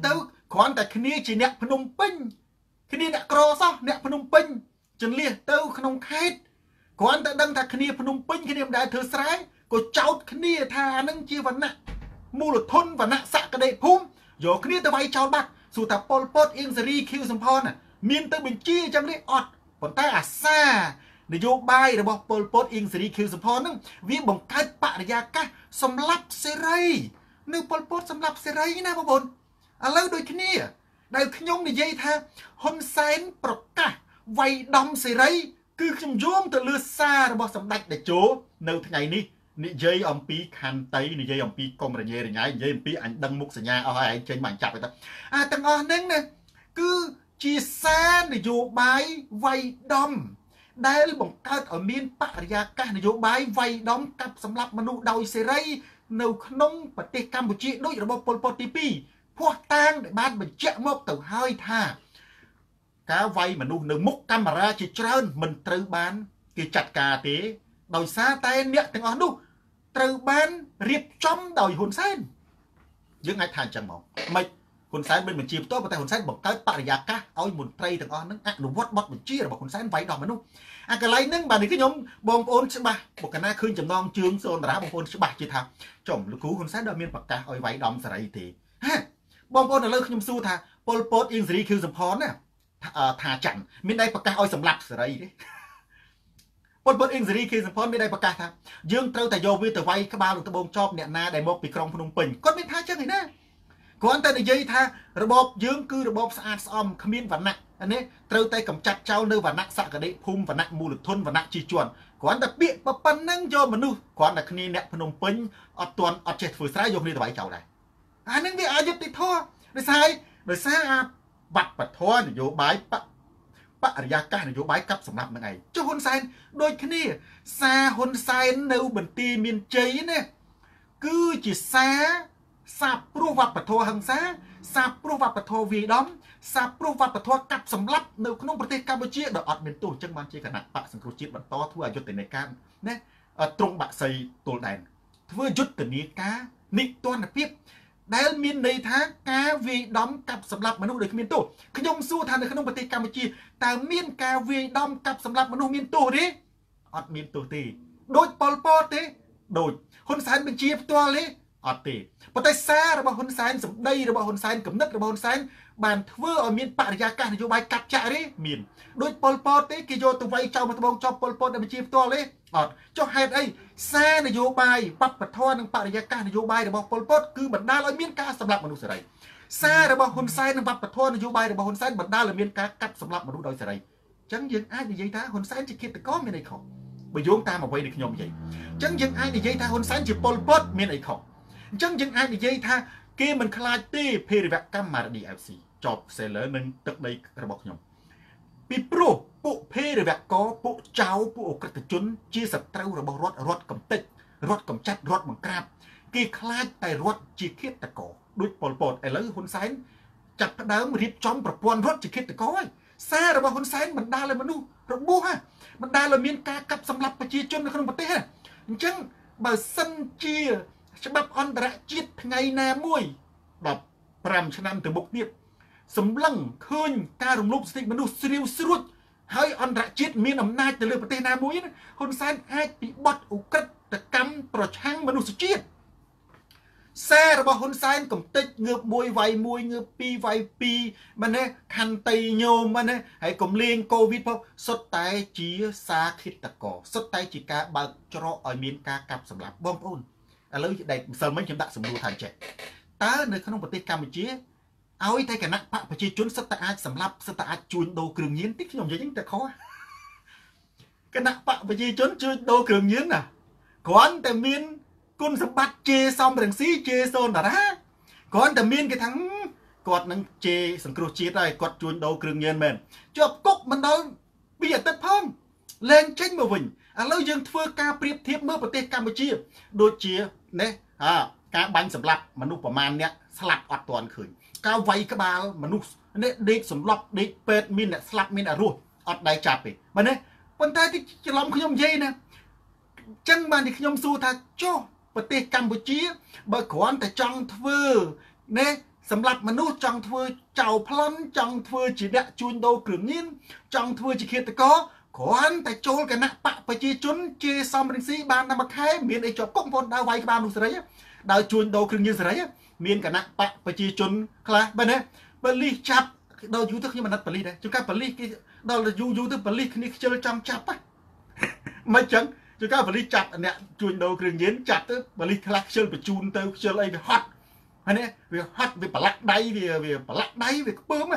គ្រាន់តែគ្នាជាអ្នកភ្នំពេញគ្នាអ្នកក្រសោះអ្នកភ្នំពេញចន្លៀសទៅក្នុងខេត្តគ្រាន់តែដឹងថាគ្នាភ្នំពេញគ្នាមិនដែលធ្វើស្រែក៏ចោទគ្នាថាអានឹងជាវណ្ណៈមូលធនវណ្ណៈសក្តិភូមិយកគ្នាទៅវាយចោលបាត់សួរថាប៉ុលពតអៀងសេរីខៀវសំផនមានទៅបញ្ជាអញ្ចឹងទេអត់ប៉ុន្តែអាសានយោបាយរបស់ប៉ុលពតអៀងសេរីខៀវសំផនហ្នឹងវាបង្កើតបរិយាកាសសម្លាប់សេរីនៅប៉ុលពតសម្លាប់សេរីណាបងប្អូនឥឡូវដូចគ្នាដែលខ្ញុំនិយាយថាហ៊ុនសែនប្រកាសវាយដំសេរីគឺខ្ញុំយោងទៅលើសាររបស់សម្ដេចតេជោនៅថ្ងៃនេះនិយាយអំពីខន្តីនិយាយអំពីកុំរញ៉េរញ៉ៃនិយាយអំពីអញដឹងមុខសញ្ញាអស់ហើយឯងចេញមកចាប់ទៅទាំងអស់ហ្នឹងណាគឺជាសារនយោបាយវាយដំដែលបង្កើតឲ្យមានបរិយាកាសនយោបាយវាយដំកាប់សម្លាប់មនុស្សដោយសេរីនៅក្នុងប្រទេសកម្ពុជាដូចរបស់ប៉ុលពតទី2ភ័ស្តុតាងដែលបានបញ្ជាក់មកទៅហើយថាការវាយមនុស្សនៅមុខកាមេរ៉ាជាច្រើនមិនត្រូវបានគេចាត់ការទេដោយសារតែអ្នកទាំងអស់នោះត្រូវបានរៀបចំដោយហ៊ុនសែនយើងអាចថាអញ្ចឹងមកមិនហ៊ុនសែនមិនបញ្ជាផ្ទាល់ប៉ុន្តែហ៊ុនសែនបង្កើតបរិយាកាសឲ្យមន្ត្រីទាំងអស់ហ្នឹងអនុវត្តបទបញ្ជារបស់ហ៊ុនសែនវាយដំមនុស្សអាកន្លែងហ្នឹងបាទនេះខ្ញុំបងប្អូនច្បាស់បើកាលណាឃើញចំណងជើងសូនតារាបងប្អូនច្បាស់ជាថាចំលោកគ្រូហ៊ុនសែនដល់មានប្រកាសឲ្យវាយដំសេរីទេហេបងប្អូនឥឡូវខ្ញុំសួរថាប៉ុលពតអៀងសេរីខៀវសំផនណាថាចាន់មានដៃប្រកាសឲ្យសម្លាប់សេរីទេប៉ុលពតអៀងសេរីខៀវសំផនមានដៃប្រកាសថាយើងត្រូវតែយកវាទៅវាយក្បាលនឹងត្បូងចប់អ្នកណាដែលមកពីក្រុងភ្នំពេញគាត់មានថាចឹងឯណាគ្រាន់តែនិយាយថារបបយើងគឺរបបស្អាតស្អំគ្មានវណ្ណៈនេះត្រូវតែកម្ចាត់ចោលនៅវណ្ណៈសក្តិភូមិវណ្ណៈមូលធនវណ្ណៈជីជនគ្រាន់តែពាក្យប៉ុណ្ណឹងយកមនុស្សគ្រាន់តែគ្នាអ្នកភ្នំពេញអត់ចេះធ្វើស្រែយកគ្នាទៅវាយចោលដែរអានឹងវាអយុត្តិធម៌ដោយសារអាវប្បធម៌នយោបាយបរិយាកាសនយោបាយកាប់សម្លាប់នឹងឯងចុះហ៊ុនសែនដូចគ្នាសារហ៊ុនសែននៅបន្ទាយមានជ័យណាគឺជាសាបព្រោះវប្បធម៌ហិង្សាសាបព្រោះវប្បធម៌វាយដំសាបព្រោះវប្បធម៌កាប់សម្លាប់នៅក្នុងប្រទេសកម្ពុជាដែលអត់មានទោសអញ្ចឹងបានជាគណៈបកសង្គ្រោះជាតិបន្តធ្វើអយុត្តិកម្មណាត្រង់បាក់សីទល់ដែនធ្វើយុទ្ធនាការនិទានភាពដែលមានន័យថាការវាយដំកាប់សម្លាប់មនុស្សដោយគ្មានទោសខ្ញុំសួរថានៅក្នុងប្រទេសកម្ពុជាតើមានការវាយដំកាប់សម្លាប់មនុស្សមានទោសទេអត់មានទោសទេដូចប៉ុលពតទេដូចហ៊ុនសែនបញ្ជាផ្ទាល់ទេអត់ទេប៉ុន្តែសាររបស់ហ៊ុនសែនសម្ដីរបស់ហ៊ុនសែនគំនិតរបស់ហ៊ុនសែនបានធ្វើឲ្យមានបរិយាកាសនយោបាយកាប់ចាក់ទេមានដូចប៉ុលពតទេគេយកទៅវាយចោលមកត្បូងចប់ប៉ុលពតដែលបញ្ជាផ្ទាល់ទេអត់ចុះហេតុអីសារនយោបាយបព្វធម៌និងបរិយាកាសនយោបាយរបស់ប៉ុលពតគឺបណ្ដាលឲ្យមានការសម្លាប់មនុស្សសេរីសាររបស់ហ៊ុនសែននិងបព្វធម៌នយោបាយរបស់ហ៊ុនសែនបណ្ដាលឲ្យមានការកាប់សម្លាប់មនុស្សដោយសេរីអញ្ចឹងយើងអាចនិយាយថាហ៊ុនសែនជាឃាតករមានអីខុសបើយោងតាមអ្វីដែលខ្ញុំនិយាយអញ្ចឹងយើងអាចនិយាយថាហ៊ុនសែនជាប៉ុលពតមានអីខុសអញ្ចឹងយើងអាចនិយាយថាគេមិនខ្លាចទេភេរវកម្មម៉ារ៉ាឌី FC ចប់សេលឺនឹងទឹកដីរបស់ខ្ញុំពីព្រោះពួកភេរវកពួកចៅពួកអក្រិតជនជាសត្រូវរបស់រដ្ឋកំទេចរដ្ឋកំចាត់រដ្ឋបង្ក្រាបគេខ្លាចតែរដ្ឋជាឃាតករដូចប៉ុលពតឥឡូវហ៊ុនសែនចាប់ផ្ដើមរៀបចំប្រព័ន្ធរដ្ឋជាឃាតករហើយសាររបស់ហ៊ុនសែនបណ្ដាលឲ្យមនុស្សរបួសបណ្ដាលឲ្យមានការកាប់សម្លាប់ប្រជាជននៅក្នុងប្រទេសអញ្ចឹងបើសិនជាច្បាប់អន្តរជាតិថ្ងៃណាមួយ15ឆ្នាំទៅមុខទៀតសម្លឹងឃើញការរំលោភសិទ្ធិមនុស្សស្រាវស្រួចហើយអន្តរជាតិមានអំណាចទៅលើប្រទេសណាមួយហ៊ុនសែនអាចពិបត្តិឧក្រិដ្ឋកម្មប្រឆាំងមនុស្សជាតិសាររបស់ហ៊ុនសែនកំតិចងើប1វាយ1ងើប2វាយ2មែនទេខន្តីញោមមែនទេហើយកុំលេងកូវីដផងសុទ្ធតែជាសារឃាតករសុទ្ធតែជាការបើកច្រកឲ្យមានការកាប់សម្លាប់បងប្អូនឥឡូវដែលម្សិលមិញខ្ញុំដាក់សំណួរថាចេះតើនៅក្នុងប្រទេសកម្ពុជាឲ្យតែគណៈបកប្រជាជនសិតតែអាចសម្លាប់សិតតែអាចជួញដូរគ្រឿងញៀនទីខ្ញុំនិយាយហ្នឹងតែខុសគណៈបកប្រជាជនជួញដូរគ្រឿងញៀនណាគ្រាន់តែមានគុណសម្បត្តិជេសំរងស៊ីជេសូនតារាគ្រាន់តែមានគេថាគាត់នឹងជេសង្គ្រោះជាតិហើយគាត់ជួញដូរគ្រឿងញៀនមែនជាប់គុកមិនដល់2អាទិត្យផងលែងចេញមកវិញឥឡូវយើងធ្វើការប្រៀបធៀបមើលប្រទេសកម្ពុជាដូចជានេះការបាញ់សម្លាប់មនុស្សប្រមាណអ្នកស្លាប់អត់ទាន់ឃើញការវាយក្បាលមនុស្សនេះដេកសម្លាប់ដេកពេទ្យមានអ្នកស្លាប់មានអារោះអត់ដៃចាប់ទេមែនទេប៉ុន្តែទីច្រឡំខ្ញុំនិយាយណាចឹងបានទីខ្ញុំសួរថាចុះប្រទេសកម្ពុជាបើគ្រាន់តែចង់ធ្វើនេះសម្រាប់មនុស្សចង់ធ្វើចៅប្លន់ចង់ធ្វើជាអ្នកជួញដូរគ្រឿងញៀនចង់ធ្វើជាឃាតករគ្រាន់តែចូលគណៈបកប្រជាជនជាសំរងស៊ីបានតែមួយខែមានអីជាប់គុកបងដើរវាយក្បាលមនុស្សសេរីដើរជួញដូរគ្រឿងញៀនសេរីមានគណៈបកប្រជាជនខ្លះបែរណាប៉ូលីសចាប់ដល់យូរទៅខ្ញុំអាណិតប៉ូលីសដែរជួនកាលប៉ូលីសគេដល់យូរទៅប៉ូលីសគ្នាខ្ជិលចង់ចាប់ហ៎មិនចឹងជួនកាលប៉ូលីសចាប់អ្នកជួញដូរគ្រឿងញៀនចាប់ទៅប៉ូលីសខ្លះខ្ជិលបញ្ជូនទៅខ្ជិលអីវាហត់ហើយនេះវាហត់វាប្រឡាក់ដៃវាប្រឡាក់ដៃវាខ្ពើម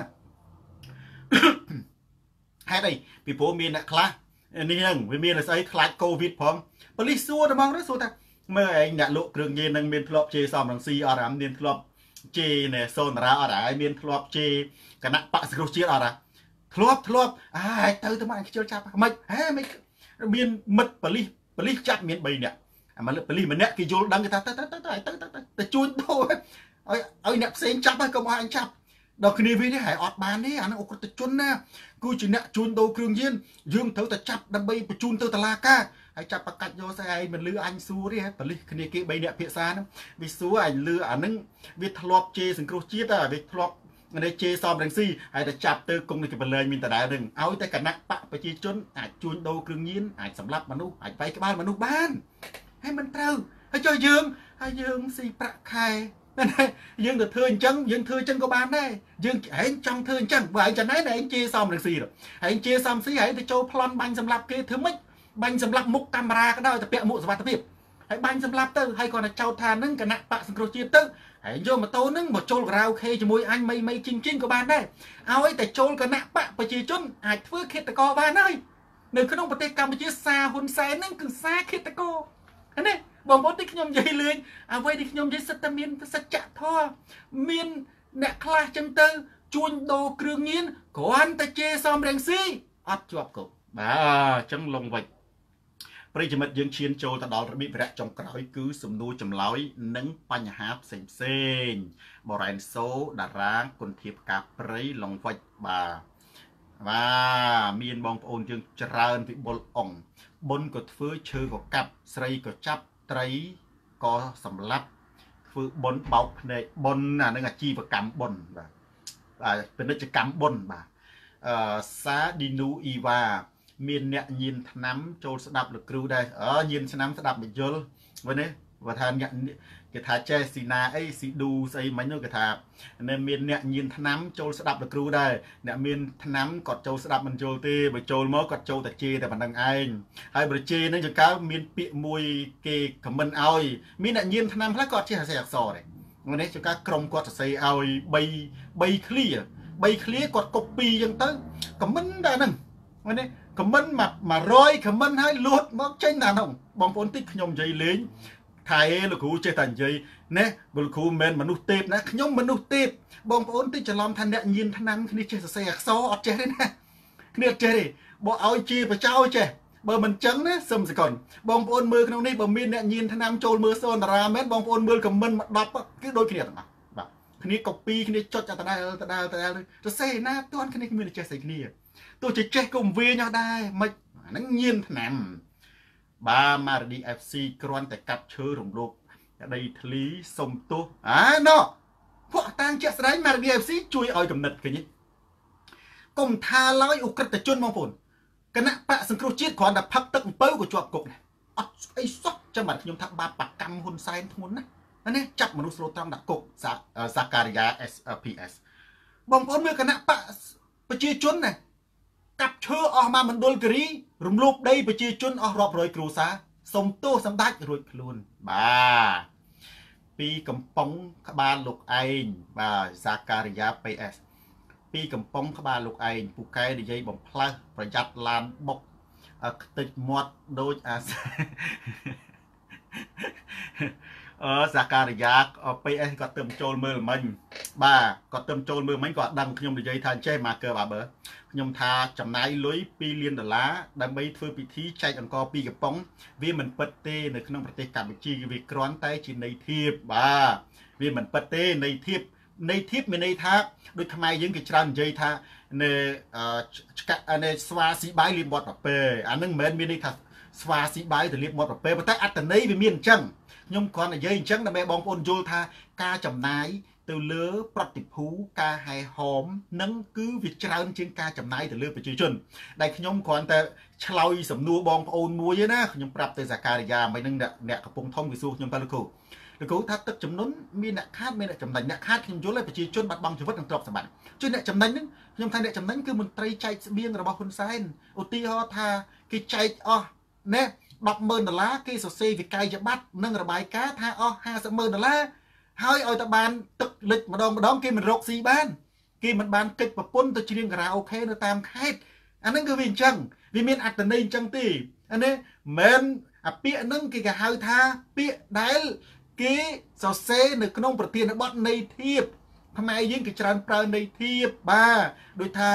ហេតុអីពីព្រោះមានអ្នកខ្លះនេះហ្នឹងវាមានស្អីខ្លាចកូវីដផងប៉ូលីសសួរតែហ្មងទៅសួរថាមើលឯងអ្នកលក់គ្រឿងញៀននឹងមានធ្លាប់ជេរសំរងស៊ីអត់អាមានធ្លាប់ជេរណែសូនតារាអត់ហើយមានធ្លាប់ជេរគណៈបកសង្គ្រោះជាតិអត់ហ៎ធ្លាប់ហើយទៅមកខ្ជិលចាប់មិនហេមិនមានមិត្តប៉ូលីសចាប់មាន3នាក់អាមកប៉ូលីសម្នាក់គេយល់ដឹងគេថាទៅជួញដូរឲ្យអ្នកផ្សេងចាប់ហើយកុំឲ្យអញចាប់ដល់គ្នាវិញនេះហើយអត់បានទេអានឹងអក្រិតជនណាគឺជាអ្នកជួញដូរគ្រឿងញៀនយើងត្រូវតែចាប់ដើម្បីបញ្ជូនទៅតុលាការហើយចាប់ប្រកាច់យកស្អីមិនលឺអញសួរទេប៉ូលីសគ្នាគេ3នាក់ភាសាហ្នឹងវាសួរអញលឺអានឹងវាធ្លាប់ជេរសង្គ្រោះជាតិវាធ្លាប់នេះជេរសំរងស៊ីហើយតែចាប់ទៅគង់នៅកបលែងមានតដែលនឹងឲ្យតែគណៈបកប្រជាជនអាចជួញដូរគ្រឿងញៀនអាចសម្លាប់មនុស្សអាចវាយក្បាលមនុស្សបានហើយមិនត្រូវហើយចុះយើងស៊ីប្រាក់ខែយើងទៅធ្វើអញ្ចឹងយើងធ្វើអញ្ចឹងក៏បានដែរយើងឯងចង់ធ្វើអញ្ចឹងបើឯងចំណែកឯងជេរសំរងស៊ីឯងជេរសំស៊ីឯងទៅចូលប្លន់បាញ់សម្លាប់គេធ្វើម៉េចបាញ់សម្លាប់មុខកាមេរ៉ាក៏ដោយតែពាក់មួកសុវត្ថិភាពហើយបាញ់សម្លាប់ទៅហើយគាត់តែចោទថានឹងគណៈបកសង្គ្រោះជាតិទៅហើយយកម៉ូតូនឹងមកចូលការ៉ាអូខេជាមួយអញមីជីងក៏បានដែរឲ្យតែចូលគណៈបកប្រជាជនអាចធ្វើឃាតករបានហើយនៅក្នុងប្រទេសកម្ពុជាសារហ៊ុនសែននឹងគឺសារឃាតករនេះបងប្អូនទីខ្ញុំនិយាយលេងអ្វីที่ខ្ញុំនិយាយសិតតែមានសច្ចធម៌មានអ្នកខ្លះចឹងទៅជួញដូរគ្រឿងញៀនគ្រាន់តែជេរសំរងស៊ីអត់ជាប់គុកបាទចឹងលងវិចប្រិយមិត្តយើងឈានចូលទៅដល់របៀបវរៈចុងក្រោយគឺសំណួរចម្លើយនិងបញ្ហាផ្សេងបរ៉ែនសូតារាងគុណធៀបការព្រៃលងវិចបាទមានបងប្អូនយើងច្រើនពីបុលអង្គបុនក៏ធ្វើឈើក៏កាប់ស្រីក៏ចាប់ត្រីក៏សម្លាប់ធ្វើបុនបោកភ្នែកបុនអានឹងអាជីវកម្មបុនបាទពាណិជ្ជកម្មបុនបាទសាឌីនូអ៊ីវ៉ាមានអ្នកញៀនថ្នាំចូលស្ដាប់លោកគ្រូដែរញៀនឆ្នាំស្ដាប់បញ្យលវិញនេះបើថាគេថាចេះស៊ីណាអីស៊ីឌូស្អីមិញនោះគេថាមានអ្នកញៀនថ្នាំចូលស្ដាប់លោកគ្រូដែរអ្នកមានថ្នាំគាត់ចូលស្ដាប់មិនយល់ទេបើចូលមកគាត់ចូលតែជេរតែប៉ុណ្្នឹងឯងហើយបើជេរនឹងចង្កើមាន ពាក្យមួយគេខមមិនឲ្យមានអ្នកញៀនថ្នាំខ្លះគាត់ចេះសរសេរអក្សរដែរនេះចង្កើក្រុមគាត់សរសេរឲ្យ3 clear គាត់ copy អញ្ចឹងទៅខមមិនដែរហ្នឹងនេះខមមិន100ខមមិនឲ្យលួតមកចេញណានោះបងប្អូនតិចខ្ញុំនិយាយលេងថៃលោកគ្រូចេះតែនិយាយណាលោកគ្រូមិនមែនមនុស្សទេពណាខ្ញុំមនុស្សទេពបងប្អូនតិចច្រឡំថាអ្នកញៀនថ្នាំគ្នាចេះសរសេរអក្សរអត់ចេះទេណាគ្នាអត់ចេះទេបើឲ្យជាបចោចេះបើមិនចឹងណាសឹមសកុនបងប្អូនមើលក្នុងនេះបើមានអ្នកញៀនថ្នាំចូលមើលសូនតារាមែនបងប្អូនមើលខមមិនមក10គឺដូចគ្នាទាំងអស់បាទគ្នា copy គ្នាចុចដដែលសរសេរណាទាន់គ្នាគ្មានចេះស្អីគ្នាទោះជាចេះក៏វាញអស់ដែរមិនអាហ្នឹងញៀនថ្នាំបាទម៉ារ៉ាឌី FC គ្រាន់តែកាប់ឈើរំលោភក្តីធ្លីសុំទោសណោះពួកតាំងជាក់ស្ដែងម៉ារ៉ាឌី FC ជួយឲ្យកំណត់ឃើញកុំថាឡើយអ ுக ្រិតជនបងប្អូនគណៈបកសង្គ្រោះជាតិគ្រាន់តែផឹកទឹកអំពៅក៏ជាប់គុកដែរអត់អីសោះចាំបាទខ្ញុំថាបាបកម្មហ៊ុនសែនធ្ងន់ណាស់នេះចាប់មនុស្សស្លូតត្រង់ដាក់គុកសាការីយ៉ា SPS បងប្អូនមើលគណៈបកប្រជាជនណាកាប់ឈើអស់មកម្ដុលគិរីរំលោភដីប្រជាជនអស់រាប់រយគ្រួសារសុំទោសសម្ដេចរួចខ្លួនបាទពីកំប៉ុងក្បាលលោកឯងបាទសាការីយ៉ា PS ពីកំប៉ុងក្បាលលោកឯងពូកែនិយាយបំផ្លើសប្រយ័ត្នឡានបុកខ្ទេចមាត់ដូចអាសាការីយ៉ា PS គាត់ទៅចូលមើលមិញបាទគាត់ទៅចូលមើលមិញគាត់ដឹងខ្ញុំនិយាយថាចេះមកកើបាបើខ្ញុំថាចំណាយលុយ$2 លានដើម្បីធ្វើពិធីចែកអង្គពីកំប៉ុងវាមិនពិតទេនៅក្នុងប្រទេសកម្ពុជាវាគ្រាន់តែជាន័យធៀបបាទវាមិនពិតទេន័យធៀបមានន័យថាដូចខ្មែរយើងគេច្រើននិយាយថានៅស្វាស៊ីបាយលាបមាត់ប្រពែអានឹងមិនមែនមានន័យថាស្វាស៊ីបាយទៅលាបមាត់ប្រពែប៉ុន្តែអត្តន័យវាមានអញ្ចឹងខ្ញុំគ្រាន់តែនិយាយអញ្ចឹងដើម្បីបងប្អូនយល់ថាការចំណាយទៅលើប្រតិភូការហែហោមនឹងគឺវាច្រើនជាងការចំណាយទៅលើប្រជាជនដែលខ្ញុំគ្រាន់តែឆ្លើយសំណួរបងប្អូនមួយទេណាខ្ញុំប្រាប់ទៅសាការីយ៉ាមិននឹងអ្នកកំពុងធំគេសួរខ្ញុំទៅលោកគ្រូថាទឹកចំនួនមានអ្នកខាតមានអ្នកចំណេញអ្នកខាតខ្ញុំយល់ហើយប្រជាជនបាត់បង់ជីវិតនិងទ្រព្យសម្បត្តិជួយអ្នកចំណេញហ្នឹងខ្ញុំថាអ្នកចំណេញគឺមន្ត្រីចែកស្បៀងរបស់ហ៊ុនសែនឧទាហរណ៍ថាគេចែកអស់ណែ$10,000គេសរសេរវិក័យប័ត្រនិងរបាយការណ៍ថាអស់$50,000ហើយឲ្យតែបានទឹកលិចម្ដងគេមិនរកស៊ីបានគេមិនបានកិច្ចប្រពន្ធទៅច្រៀងការ៉ាអូខេនៅតាមខេត្តអាហ្នឹងគឺវាអញ្ចឹងវាមានអត្តន័យអញ្ចឹងទេអានេះមិនអាពាក្យហ្នឹងគេគេហៅថាពាក្យដែលគេសរសេរនៅក្នុងប្រធានបទនៃធៀបខ្មែរយើងគេច្រើនប្រើនៃធៀបបាទដូចថា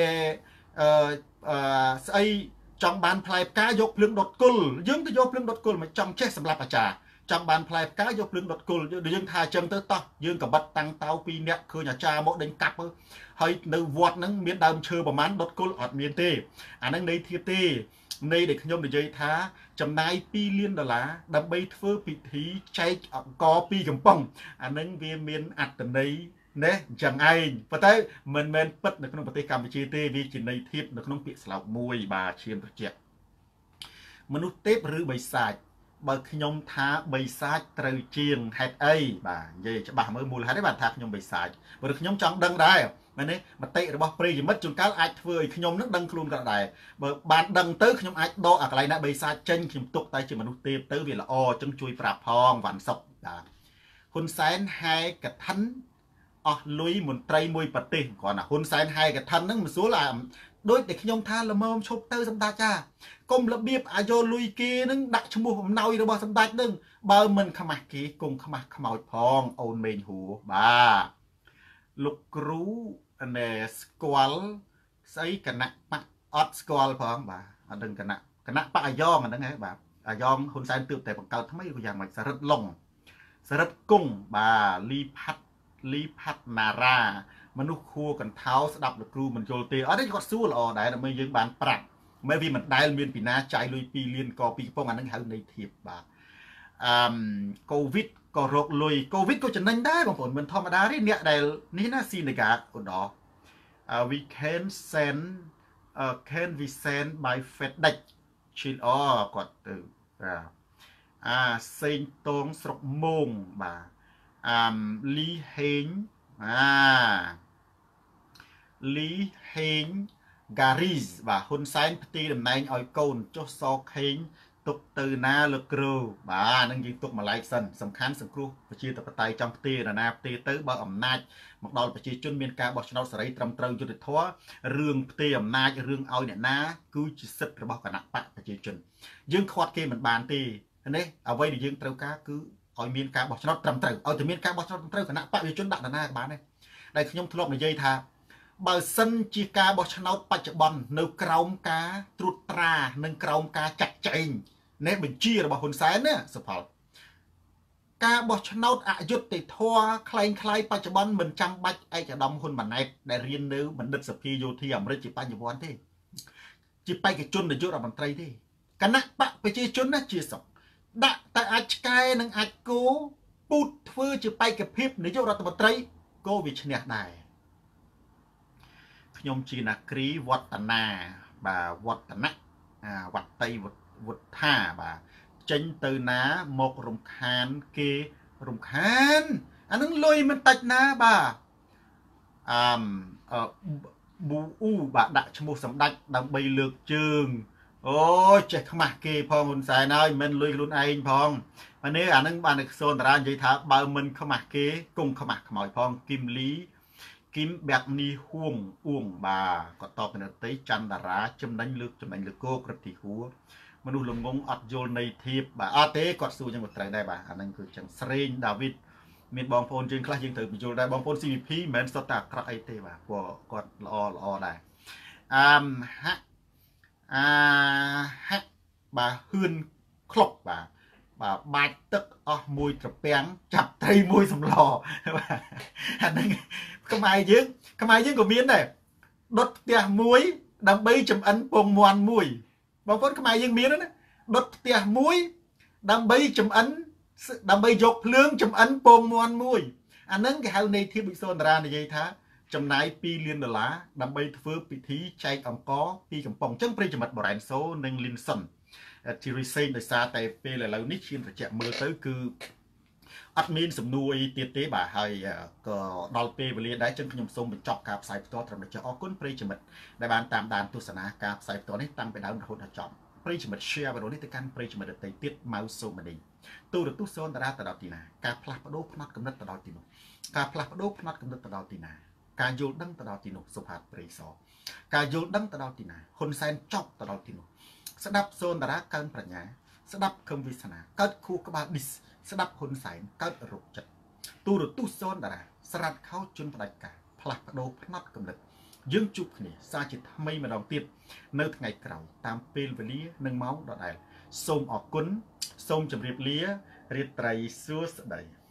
ស្អីចង់បានផ្លែផ្កាយកភ្លើងដុតគល់យើងទៅយកភ្លើងដុតគល់មកចង់ចេះសម្រាប់អាចារ្យចង់បានផ្លែផ្កាយកភ្លើងដុតគល់យើងថាអញ្ចឹងទៅតោះយើងកបិតតាំងតៅ2នាក់ឃើញអាចារ្យមកដេញកាប់ហើយនៅវត្តហ្នឹងមានដើមឈើប្រមាណដុតគល់អត់មានទេអាហ្នឹងនៃធៀបទេនៃដែលខ្ញុំនិយាយថាចំណាយ$2 លានដើម្បីធ្វើពិធីចែកអង្គពីកំប៉ុងអាហ្នឹងវាមានអត្តន័យណែអញ្ចឹងឯងប៉ុន្តែមិនមែនពិតនៅក្នុងប្រទេសកម្ពុជាទេវាជាន័យធៀបនៅក្នុងពាក្យស្លោកមួយបាទឈាមត្រជាក់មនុស្សទេពឬបិសាចបើខ្ញុំថាបិសាចត្រូវជាងហេតុអីបាទនិយាយច្បាស់មើលមូលហេតុទេបាទថាខ្ញុំបិសាចព្រោះខ្ញុំចង់ដឹងដែរមែនទេមតិរបស់ប្រិយមិត្តជួនកាលអាចធ្វើឲ្យខ្ញុំនឹងដឹងខ្លួនក៏ដែរបើបានដឹងទៅខ្ញុំអាចដកអាកន្លែងណាបិសាចចេញខ្ញុំទុកតែជាមនុស្សទេពទៅវាល្អចឹងជួយប្រាប់ផងវ៉ាន់សុកបាទហ៊ុនសែនហែកឋិនអស់លុយមន្ត្រីមួយប្រទេសគ្រាន់តែហ៊ុនសែនហែកឋិនហ្នឹងមិនស្រួលដូចតែខ្ញុំថាល្មមឈប់ទៅសម្ដេចចាកុំរបៀបអាយកលុយគេនឹងដាក់ឈ្មោះអំណោយរបស់សម្ដេចនឹងបើមិនខ្មាស់គេគង់ខ្មាស់ខ្មោចផងអូនមេងហួរបាទលោកគ្រូណែស្គាល់ស្អីគណៈបកអត់ស្គាល់ផងបាទអត់ដឹងគណៈបកអាយ៉ងអាហ្នឹងហ៎បាទអាយ៉ងហ៊ុនសែនទើបតែបង្កើតថ្មីក៏យ៉ាងម៉េចសរិទ្ធឡុងសរិទ្ធគង់បាទលីផាត់ណារ៉ាមនុស្សខួរកន្ធោស្ដាប់លោកគ្រូមិនយល់ទេអត់ទេគាត់សួរល្អដែរដើម្បីយើងបានប្រាប់មិនវាមិនដែលមានពីណាចាយលុយ2 លានក៏ពីកំប៉ុងអាហ្នឹងហៅនៃធៀបបាទកូវីដក៏រកលុយកូវីដក៏ចំណេញដែរបងប្អូនមិនធម្មតាទេអ្នកដែលនេះណាស៊ីនេកាឧដរ we can we send by FedEx ឈិលគាត់ទៅបាទសេងតងស្រុកមងបាទលីហេងលីហេងGaris បាទហ៊ុនសែនផ្ទីតំណែងឲ្យកូនចុះសខេងទុកទៅណាលោកគ្រូបាទនឹងយើងទុកម្លាយសិនសំខាន់សង្គ្រោះប្រជាធិបតេយ្យចំផ្ទីរណាផ្ទីទៅបើអំណាចមកដល់ប្រជាជនមានការបោះឆ្នោតសេរីត្រឹមត្រូវយុត្តិធម៌រឿងផ្ទីអំណាចរឿងឲ្យអ្នកណាគឺជាសិទ្ធិរបស់គណៈបកប្រជាជនយើងខាត់គេមិនបានទេនេះអ្វីដែលយើងត្រូវការគឺឲ្យមានការបោះឆ្នោតត្រឹមត្រូវឲ្យតែមានការបោះឆ្នោតត្រឹមត្រូវគណៈបកប្រជាជនដាក់នរណាក៏បានដែរដែលខ្ញុំធ្លាប់និយាយថាបើសិនជាការបោះឆ្នោតបច្ចុប្បន្ននៅក្រោមការត្រួតត្រានិងក្រោមការចាត់ចែងនៃបញ្ជារបស់ហ៊ុនសែនណាសុផលការបោះឆ្នោតអយុត្តិធម៌คล้ายបច្ចុប្បន្នមិនចាំបាច់ឯកឧត្តមហ៊ុនម៉ាណែតដែលរៀននៅបណ្ឌិតសភាយោធាអាមេរិកជាបញ្ញវន្តទេជាបេក្ខជននាយករដ្ឋមន្ត្រីទេគណៈបកប្រជាជនណាជាសុខដាក់តែអាចឆ្កែនិងអាចគោពូតធ្វើជាបេក្ខភាពនាយករដ្ឋមន្ត្រីក៏វាឈ្នះដែរខ្ញុំជានាគ្រីវឌ្ឍនាបាទវឌ្ឍនៈវត្តៃវុធាបាទចេញទៅណាមករំខានគេរំខានអានឹងលុយមិនតិចណាបាទប៊ូអ៊ូបាទដាក់ឈ្មោះសម្ដេចដើម្បីលើកជើងអូចេះខ្មាស់គេផងហ៊ុនសែនហើយមិនលុយខ្លួនឯងផងនេះអានឹងបានអ្នកសូនតារានិយាយថាបើមិនខ្មាស់គេគង់ខ្មាស់ខ្មោចផងគឹមបែបនេះហួងអួងបាទគាត់តបទៅទៅច័ន្ទតារាចំណេញលើកគោក្រឹតទីហួរមនុស្សល្ងងអត់យល់នៃធៀបបាទអត់ទេគាត់សួរចឹងក៏ត្រូវដែរបាទអាហ្នឹងគឺចឹងស្រេងដាវីតមានបងប្អូនយើងខ្លះយើងត្រូវបញ្យល់ដែរបងប្អូន CVP មិនមែនសុទ្ធតែអាក្រក់អីទេបាទព្រោះគាត់ល្អដែរហាក់បាទហ៊ឿនក្លុកបាទបាច់ទឹកអស់មួយត្រពាំងចាប់ត្រីមួយសម្លបាទអាហ្នឹងខ្មែរយើងក៏មានដែរដុតផ្ទះមួយដើម្បីចំអិនពងមាន់មួយបងប្អូនខ្មែរយើងមានណាដុតផ្ទះមួយដើម្បីចំអិនដើម្បីយកភ្លើងចំអិនពងមាន់មួយអានឹងគេហៅនៃធៀបវិសូនតារានិយាយថាចំណាយ$2 លានដើម្បីធ្វើពិធីចែកអង្គពីកំប៉ុងអញ្ចឹងប្រិយមិត្តបរ៉ែនសូនិងលីនសុនជារិសេដោយសារតែពេលឥឡូវនេះឈានត្រជាក់មើលទៅគឺអត់មានសំណួរអីទៀតទេបាទហើយក៏ដល់ពេលវេលាដែរចឹងខ្ញុំសូមបញ្ចប់ការផ្សាយផ្ទាល់ត្រឹមនេះចុះអរគុណប្រិយមិត្តដែលបានតាមដានទស្សនាការផ្សាយផ្ទាល់នេះតាំងពីដើមរហូតដល់ចប់ប្រិយមិត្ត share វីដេអូនេះទៅកាន់ប្រិយមិត្តដទៃទៀតម៉ៅសូមនីទូរទស្សន៍សូនតារាទៅដល់ទីណាការផ្លាស់ប្ដូរផ្នត់កំណត់ទៅដល់ទីនោះការផ្លាស់ប្ដូរផ្នត់កំណត់ទៅដល់ទីណាការយល់ដឹងទៅដល់ទីនោះសុផាតព្រៃសការយល់ដឹងទៅដល់ទីណាហ៊ុនសែនចប់ទៅដល់ទីនោះស្ដាប់សូនតារាកើនប្រាជ្ញាស្ដាប់ខឹមវាសនាកើតខួរក្បាលឌីសស្ដាប់ហ៊ុនសែនកើតរោគចិត្តទូរទស្សន៍សូនតារាស្រាត់ខោជន់ផ្ដាច់ការផ្លាស់ប្ដូរផ្នត់កំណត់យើងជួបគ្នាសាជាថ្មីម្ដងទៀតនៅថ្ងៃក្រោយតាមពេលវេលានិងម៉ោងដដែលសូមអរគុណសូមជម្រាបលារាត្រីសួស្តី